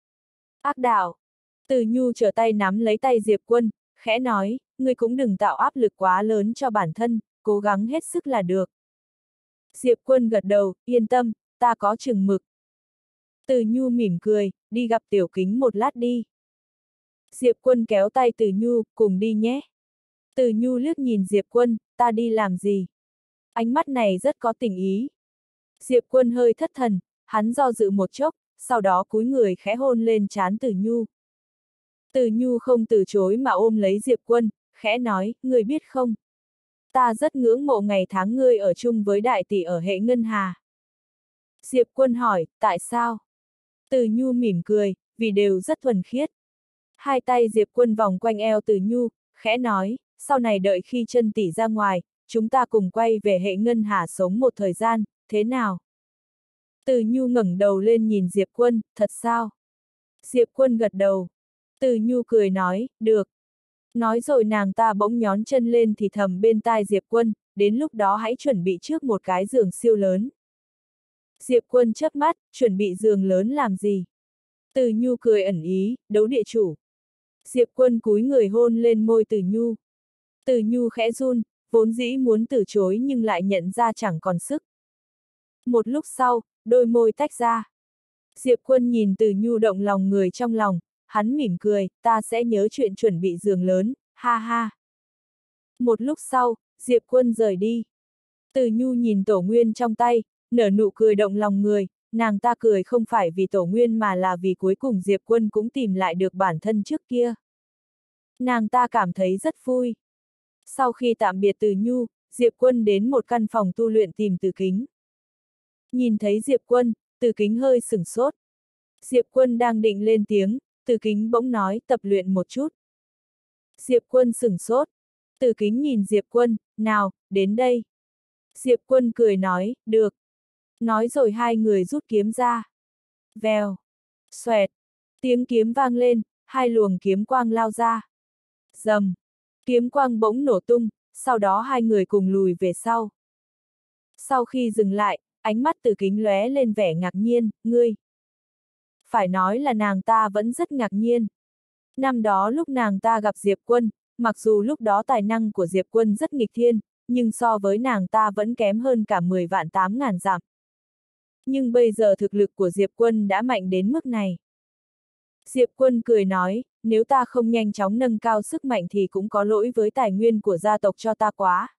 [SPEAKER 1] Ác đạo. Từ Nhu trở tay nắm lấy tay Diệp Quân, khẽ nói, ngươi cũng đừng tạo áp lực quá lớn cho bản thân, cố gắng hết sức là được. Diệp Quân gật đầu, yên tâm, ta có chừng mực. Từ Nhu mỉm cười, đi gặp Tiểu Kính một lát đi. Diệp Quân kéo tay Từ Nhu, cùng đi nhé. Từ Nhu liếc nhìn Diệp Quân, ta đi làm gì? Ánh mắt này rất có tình ý. Diệp Quân hơi thất thần, hắn do dự một chốc, sau đó cúi người khẽ hôn lên trán Từ Nhu. Từ Nhu không từ chối mà ôm lấy Diệp Quân, khẽ nói, ngươi biết không? Ta rất ngưỡng mộ ngày tháng ngươi ở chung với đại tỷ ở hệ ngân hà. Diệp Quân hỏi, tại sao? Từ Nhu mỉm cười, vì đều rất thuần khiết. Hai tay Diệp Quân vòng quanh eo Từ Nhu, khẽ nói, sau này đợi khi chân tỷ ra ngoài, chúng ta cùng quay về hệ ngân hà sống một thời gian, thế nào? Từ Nhu ngẩng đầu lên nhìn Diệp Quân, thật sao? Diệp Quân gật đầu. Từ Nhu cười nói, được. Nói rồi nàng ta bỗng nhón chân lên thì thầm bên tai Diệp Quân, đến lúc đó hãy chuẩn bị trước một cái giường siêu lớn. Diệp Quân chớp mắt, chuẩn bị giường lớn làm gì? Từ Nhu cười ẩn ý, đấu địa chủ. Diệp Quân cúi người hôn lên môi Từ Nhu. Từ Nhu khẽ run, vốn dĩ muốn từ chối nhưng lại nhận ra chẳng còn sức. Một lúc sau, đôi môi tách ra. Diệp Quân nhìn Từ Nhu động lòng người trong lòng, hắn mỉm cười, ta sẽ nhớ chuyện chuẩn bị giường lớn, ha ha. Một lúc sau, Diệp Quân rời đi. Từ Nhu nhìn tổ nguyên trong tay, nở nụ cười động lòng người, nàng ta cười không phải vì tổ nguyên mà là vì cuối cùng Diệp Quân cũng tìm lại được bản thân trước kia. Nàng ta cảm thấy rất vui. Sau khi tạm biệt Từ Nhu, Diệp Quân đến một căn phòng tu luyện tìm Từ Kính. Nhìn thấy Diệp Quân, Từ Kính hơi sửng sốt. Diệp Quân đang định lên tiếng, Từ Kính bỗng nói tập luyện một chút. Diệp Quân sửng sốt. Từ Kính nhìn Diệp Quân, nào, đến đây. Diệp Quân cười nói, được. Nói rồi hai người rút kiếm ra. Vèo. Xoẹt. Tiếng kiếm vang lên, hai luồng kiếm quang lao ra. Rầm. Kiếm quang bỗng nổ tung, sau đó hai người cùng lùi về sau. Sau khi dừng lại, ánh mắt Từ Kính lóe lên vẻ ngạc nhiên, ngươi. Phải nói là nàng ta vẫn rất ngạc nhiên. Năm đó lúc nàng ta gặp Diệp Quân, mặc dù lúc đó tài năng của Diệp Quân rất nghịch thiên, nhưng so với nàng ta vẫn kém hơn cả 10 vạn 8.000 dặm. Nhưng bây giờ thực lực của Diệp Quân đã mạnh đến mức này. Diệp Quân cười nói, nếu ta không nhanh chóng nâng cao sức mạnh thì cũng có lỗi với tài nguyên của gia tộc cho ta quá.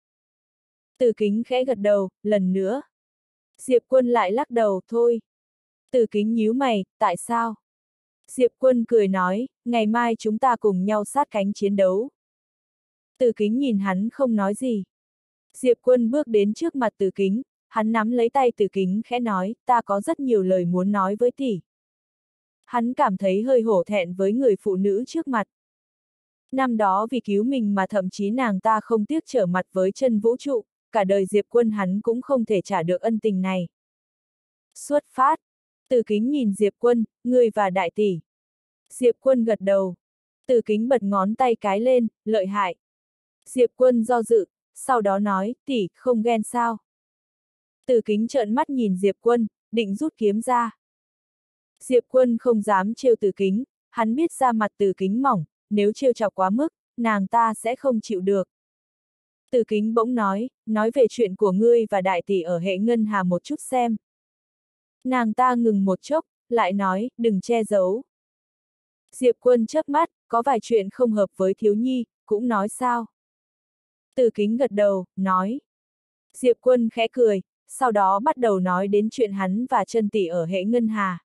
[SPEAKER 1] Từ Kính khẽ gật đầu, lần nữa. Diệp Quân lại lắc đầu, thôi. Từ Kính nhíu mày, tại sao? Diệp Quân cười nói, ngày mai chúng ta cùng nhau sát cánh chiến đấu. Từ Kính nhìn hắn không nói gì. Diệp Quân bước đến trước mặt Từ Kính, hắn nắm lấy tay Từ Kính khẽ nói, ta có rất nhiều lời muốn nói với tỷ. Hắn cảm thấy hơi hổ thẹn với người phụ nữ trước mặt. Năm đó vì cứu mình mà thậm chí nàng ta không tiếc trở mặt với chân vũ trụ, cả đời Diệp Quân hắn cũng không thể trả được ân tình này. Xuất phát. Từ Kính nhìn Diệp Quân, ngươi và đại tỷ. Diệp Quân gật đầu. Từ Kính bật ngón tay cái lên, lợi hại. Diệp Quân do dự, sau đó nói, tỷ, không ghen sao? Từ Kính trợn mắt nhìn Diệp Quân, định rút kiếm ra. Diệp Quân không dám trêu Từ Kính, hắn biết da mặt Từ Kính mỏng, nếu trêu chọc quá mức, nàng ta sẽ không chịu được. Từ Kính bỗng nói về chuyện của ngươi và đại tỷ ở hệ ngân hà một chút xem. Nàng ta ngừng một chốc, lại nói, đừng che giấu. Diệp Quân chớp mắt, có vài chuyện không hợp với thiếu nhi, cũng nói sao. Từ Kính gật đầu, nói. Diệp Quân khẽ cười, sau đó bắt đầu nói đến chuyện hắn và chân tỷ ở hệ ngân hà.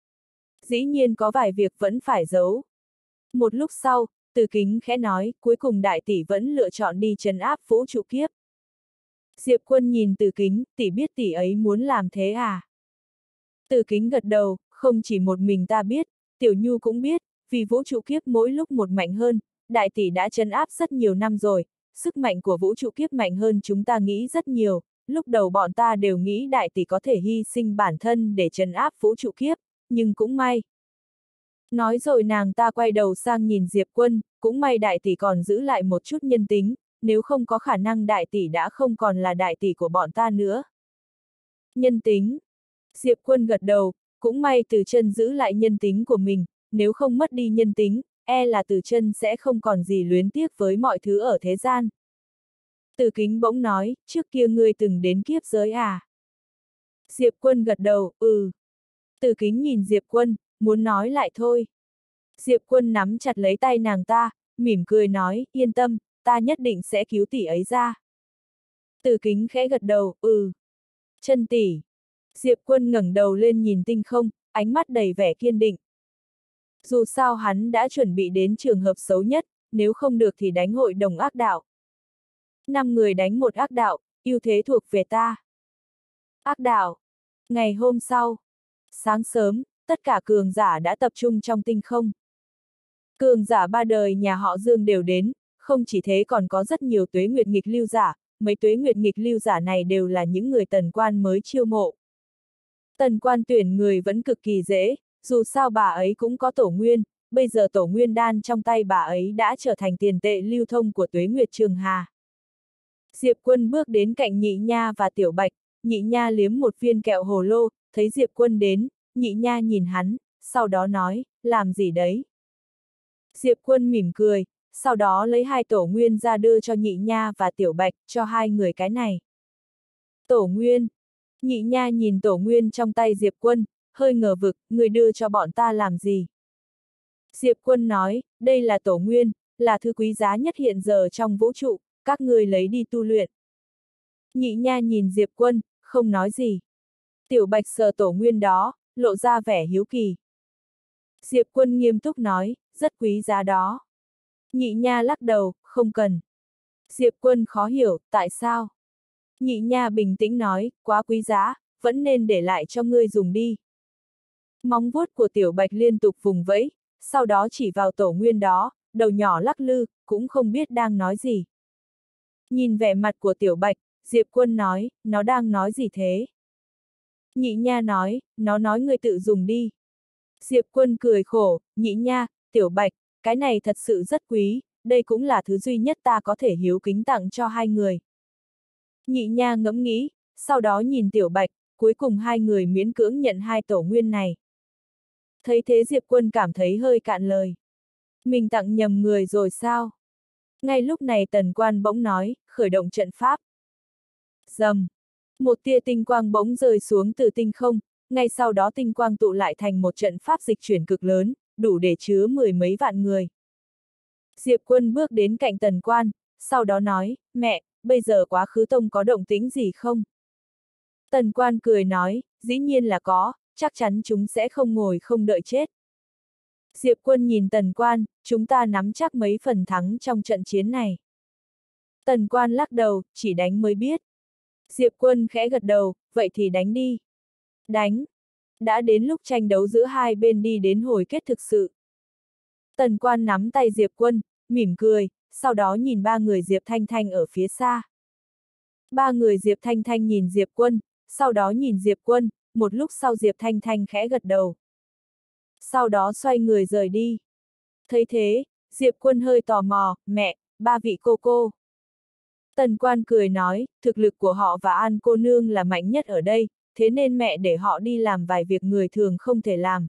[SPEAKER 1] Dĩ nhiên có vài việc vẫn phải giấu. Một lúc sau, Từ Kính khẽ nói, cuối cùng đại tỷ vẫn lựa chọn đi trấn áp vũ trụ kiếp. Diệp Quân nhìn Từ Kính, tỷ biết tỷ ấy muốn làm thế à? Từ Kính gật đầu, không chỉ một mình ta biết, Tiểu Nhu cũng biết, vì vũ trụ kiếp mỗi lúc một mạnh hơn, đại tỷ đã trấn áp rất nhiều năm rồi, sức mạnh của vũ trụ kiếp mạnh hơn chúng ta nghĩ rất nhiều, lúc đầu bọn ta đều nghĩ đại tỷ có thể hy sinh bản thân để trấn áp vũ trụ kiếp, nhưng cũng may. Nói rồi nàng ta quay đầu sang nhìn Diệp Quân, cũng may đại tỷ còn giữ lại một chút nhân tính, nếu không có khả năng đại tỷ đã không còn là đại tỷ của bọn ta nữa. Nhân tính. Diệp Quân gật đầu, cũng may Từ Chân giữ lại nhân tính của mình, nếu không mất đi nhân tính, e là Từ Chân sẽ không còn gì luyến tiếc với mọi thứ ở thế gian. Từ Kính bỗng nói, trước kia ngươi từng đến kiếp giới à? Diệp Quân gật đầu, ừ. Từ Kính nhìn Diệp Quân, muốn nói lại thôi. Diệp Quân nắm chặt lấy tay nàng ta, mỉm cười nói, yên tâm, ta nhất định sẽ cứu tỷ ấy ra. Từ Kính khẽ gật đầu, Chân tỷ. Diệp Quân ngẩng đầu lên nhìn tinh không, ánh mắt đầy vẻ kiên định. Dù sao hắn đã chuẩn bị đến trường hợp xấu nhất, nếu không được thì đánh hội đồng ác đạo. 5 người đánh một ác đạo, ưu thế thuộc về ta. Ác đạo. Ngày hôm sau, sáng sớm, tất cả cường giả đã tập trung trong tinh không. Cường giả 3 đời nhà họ Dương đều đến, không chỉ thế còn có rất nhiều tuế nguyệt nghịch lưu giả, mấy tuế nguyệt nghịch lưu giả này đều là những người Tần Quan mới chiêu mộ. Tần Quan tuyển người vẫn cực kỳ dễ, dù sao bà ấy cũng có tổ nguyên, bây giờ tổ nguyên đan trong tay bà ấy đã trở thành tiền tệ lưu thông của tuế nguyệt Trường Hà. Diệp Quân bước đến cạnh Nhị Nha và Tiểu Bạch, Nhị Nha liếm một viên kẹo hồ lô, thấy Diệp Quân đến, Nhị Nha nhìn hắn, sau đó nói, làm gì đấy? Diệp Quân mỉm cười, sau đó lấy 2 tổ nguyên ra đưa cho Nhị Nha và Tiểu Bạch, cho 2 người cái này. Tổ nguyên. Nhị Nha nhìn tổ nguyên trong tay Diệp Quân, hơi ngờ vực, người đưa cho bọn ta làm gì? Diệp Quân nói, đây là tổ nguyên, là thứ quý giá nhất hiện giờ trong vũ trụ, các người lấy đi tu luyện. Nhị Nha nhìn Diệp Quân, không nói gì. Tiểu Bạch sờ tổ nguyên đó, lộ ra vẻ hiếu kỳ. Diệp Quân nghiêm túc nói, rất quý giá đó. Nhị Nha lắc đầu, không cần. Diệp Quân khó hiểu, tại sao? Nhị Nha bình tĩnh nói, quá quý giá, vẫn nên để lại cho ngươi dùng đi. Móng vuốt của Tiểu Bạch liên tục vùng vẫy, sau đó chỉ vào tổ nguyên đó, đầu nhỏ lắc lư, cũng không biết đang nói gì. Nhìn vẻ mặt của Tiểu Bạch, Diệp Quân nói, nó đang nói gì thế? Nhị Nha nói, nó nói ngươi tự dùng đi. Diệp Quân cười khổ, Nhị Nha, Tiểu Bạch, cái này thật sự rất quý, đây cũng là thứ duy nhất ta có thể hiếu kính tặng cho 2 người. Nhị Nha ngẫm nghĩ, sau đó nhìn Tiểu Bạch, cuối cùng 2 người miễn cưỡng nhận 2 tổ nguyên này. Thấy thế Diệp Quân cảm thấy hơi cạn lời. Mình tặng nhầm người rồi sao? Ngay lúc này Tần Quan bỗng nói, khởi động trận pháp. Rầm. Một tia tinh quang bỗng rơi xuống từ tinh không, ngay sau đó tinh quang tụ lại thành một trận pháp dịch chuyển cực lớn, đủ để chứa 10 mấy vạn người. Diệp Quân bước đến cạnh Tần Quan, sau đó nói, mẹ, bây giờ Quá Khứ Tông có động tĩnh gì không? Tần Quan cười nói, dĩ nhiên là có, chắc chắn chúng sẽ không ngồi không đợi chết. Diệp Quân nhìn Tần Quan, chúng ta nắm chắc mấy phần thắng trong trận chiến này. Tần Quan lắc đầu, chỉ đánh mới biết. Diệp Quân khẽ gật đầu, vậy thì đánh đi. Đánh. Đã đến lúc tranh đấu giữa hai bên đi đến hồi kết thực sự. Tần Quan nắm tay Diệp Quân, mỉm cười, sau đó nhìn 3 người Diệp Thanh Thanh ở phía xa. 3 người Diệp Thanh Thanh nhìn Diệp Quân, sau đó nhìn Diệp Quân, một lúc sau Diệp Thanh Thanh khẽ gật đầu. Sau đó xoay người rời đi. Thấy thế, Diệp Quân hơi tò mò, mẹ, 3 vị cô cô. Tần Quan cười nói, thực lực của họ và An cô nương là mạnh nhất ở đây, thế nên mẹ để họ đi làm vài việc người thường không thể làm.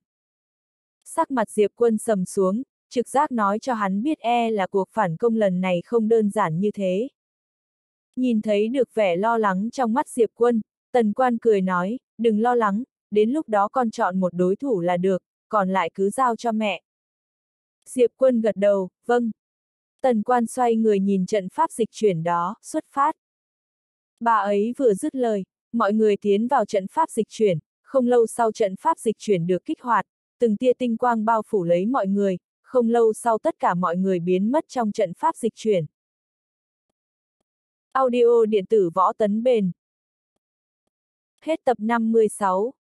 [SPEAKER 1] Sắc mặt Diệp Quân sầm xuống, trực giác nói cho hắn biết là cuộc phản công lần này không đơn giản như thế. Nhìn thấy được vẻ lo lắng trong mắt Diệp Quân, Tần Quan cười nói, đừng lo lắng, đến lúc đó con chọn một đối thủ là được, còn lại cứ giao cho mẹ. Diệp Quân gật đầu, vâng. Tần Quan xoay người nhìn trận pháp dịch chuyển đó, xuất phát. Bà ấy vừa dứt lời, mọi người tiến vào trận pháp dịch chuyển, không lâu sau trận pháp dịch chuyển được kích hoạt, từng tia tinh quang bao phủ lấy mọi người, không lâu sau tất cả mọi người biến mất trong trận pháp dịch chuyển. Audio điện tử Võ Tấn Bền. Hết tập 56.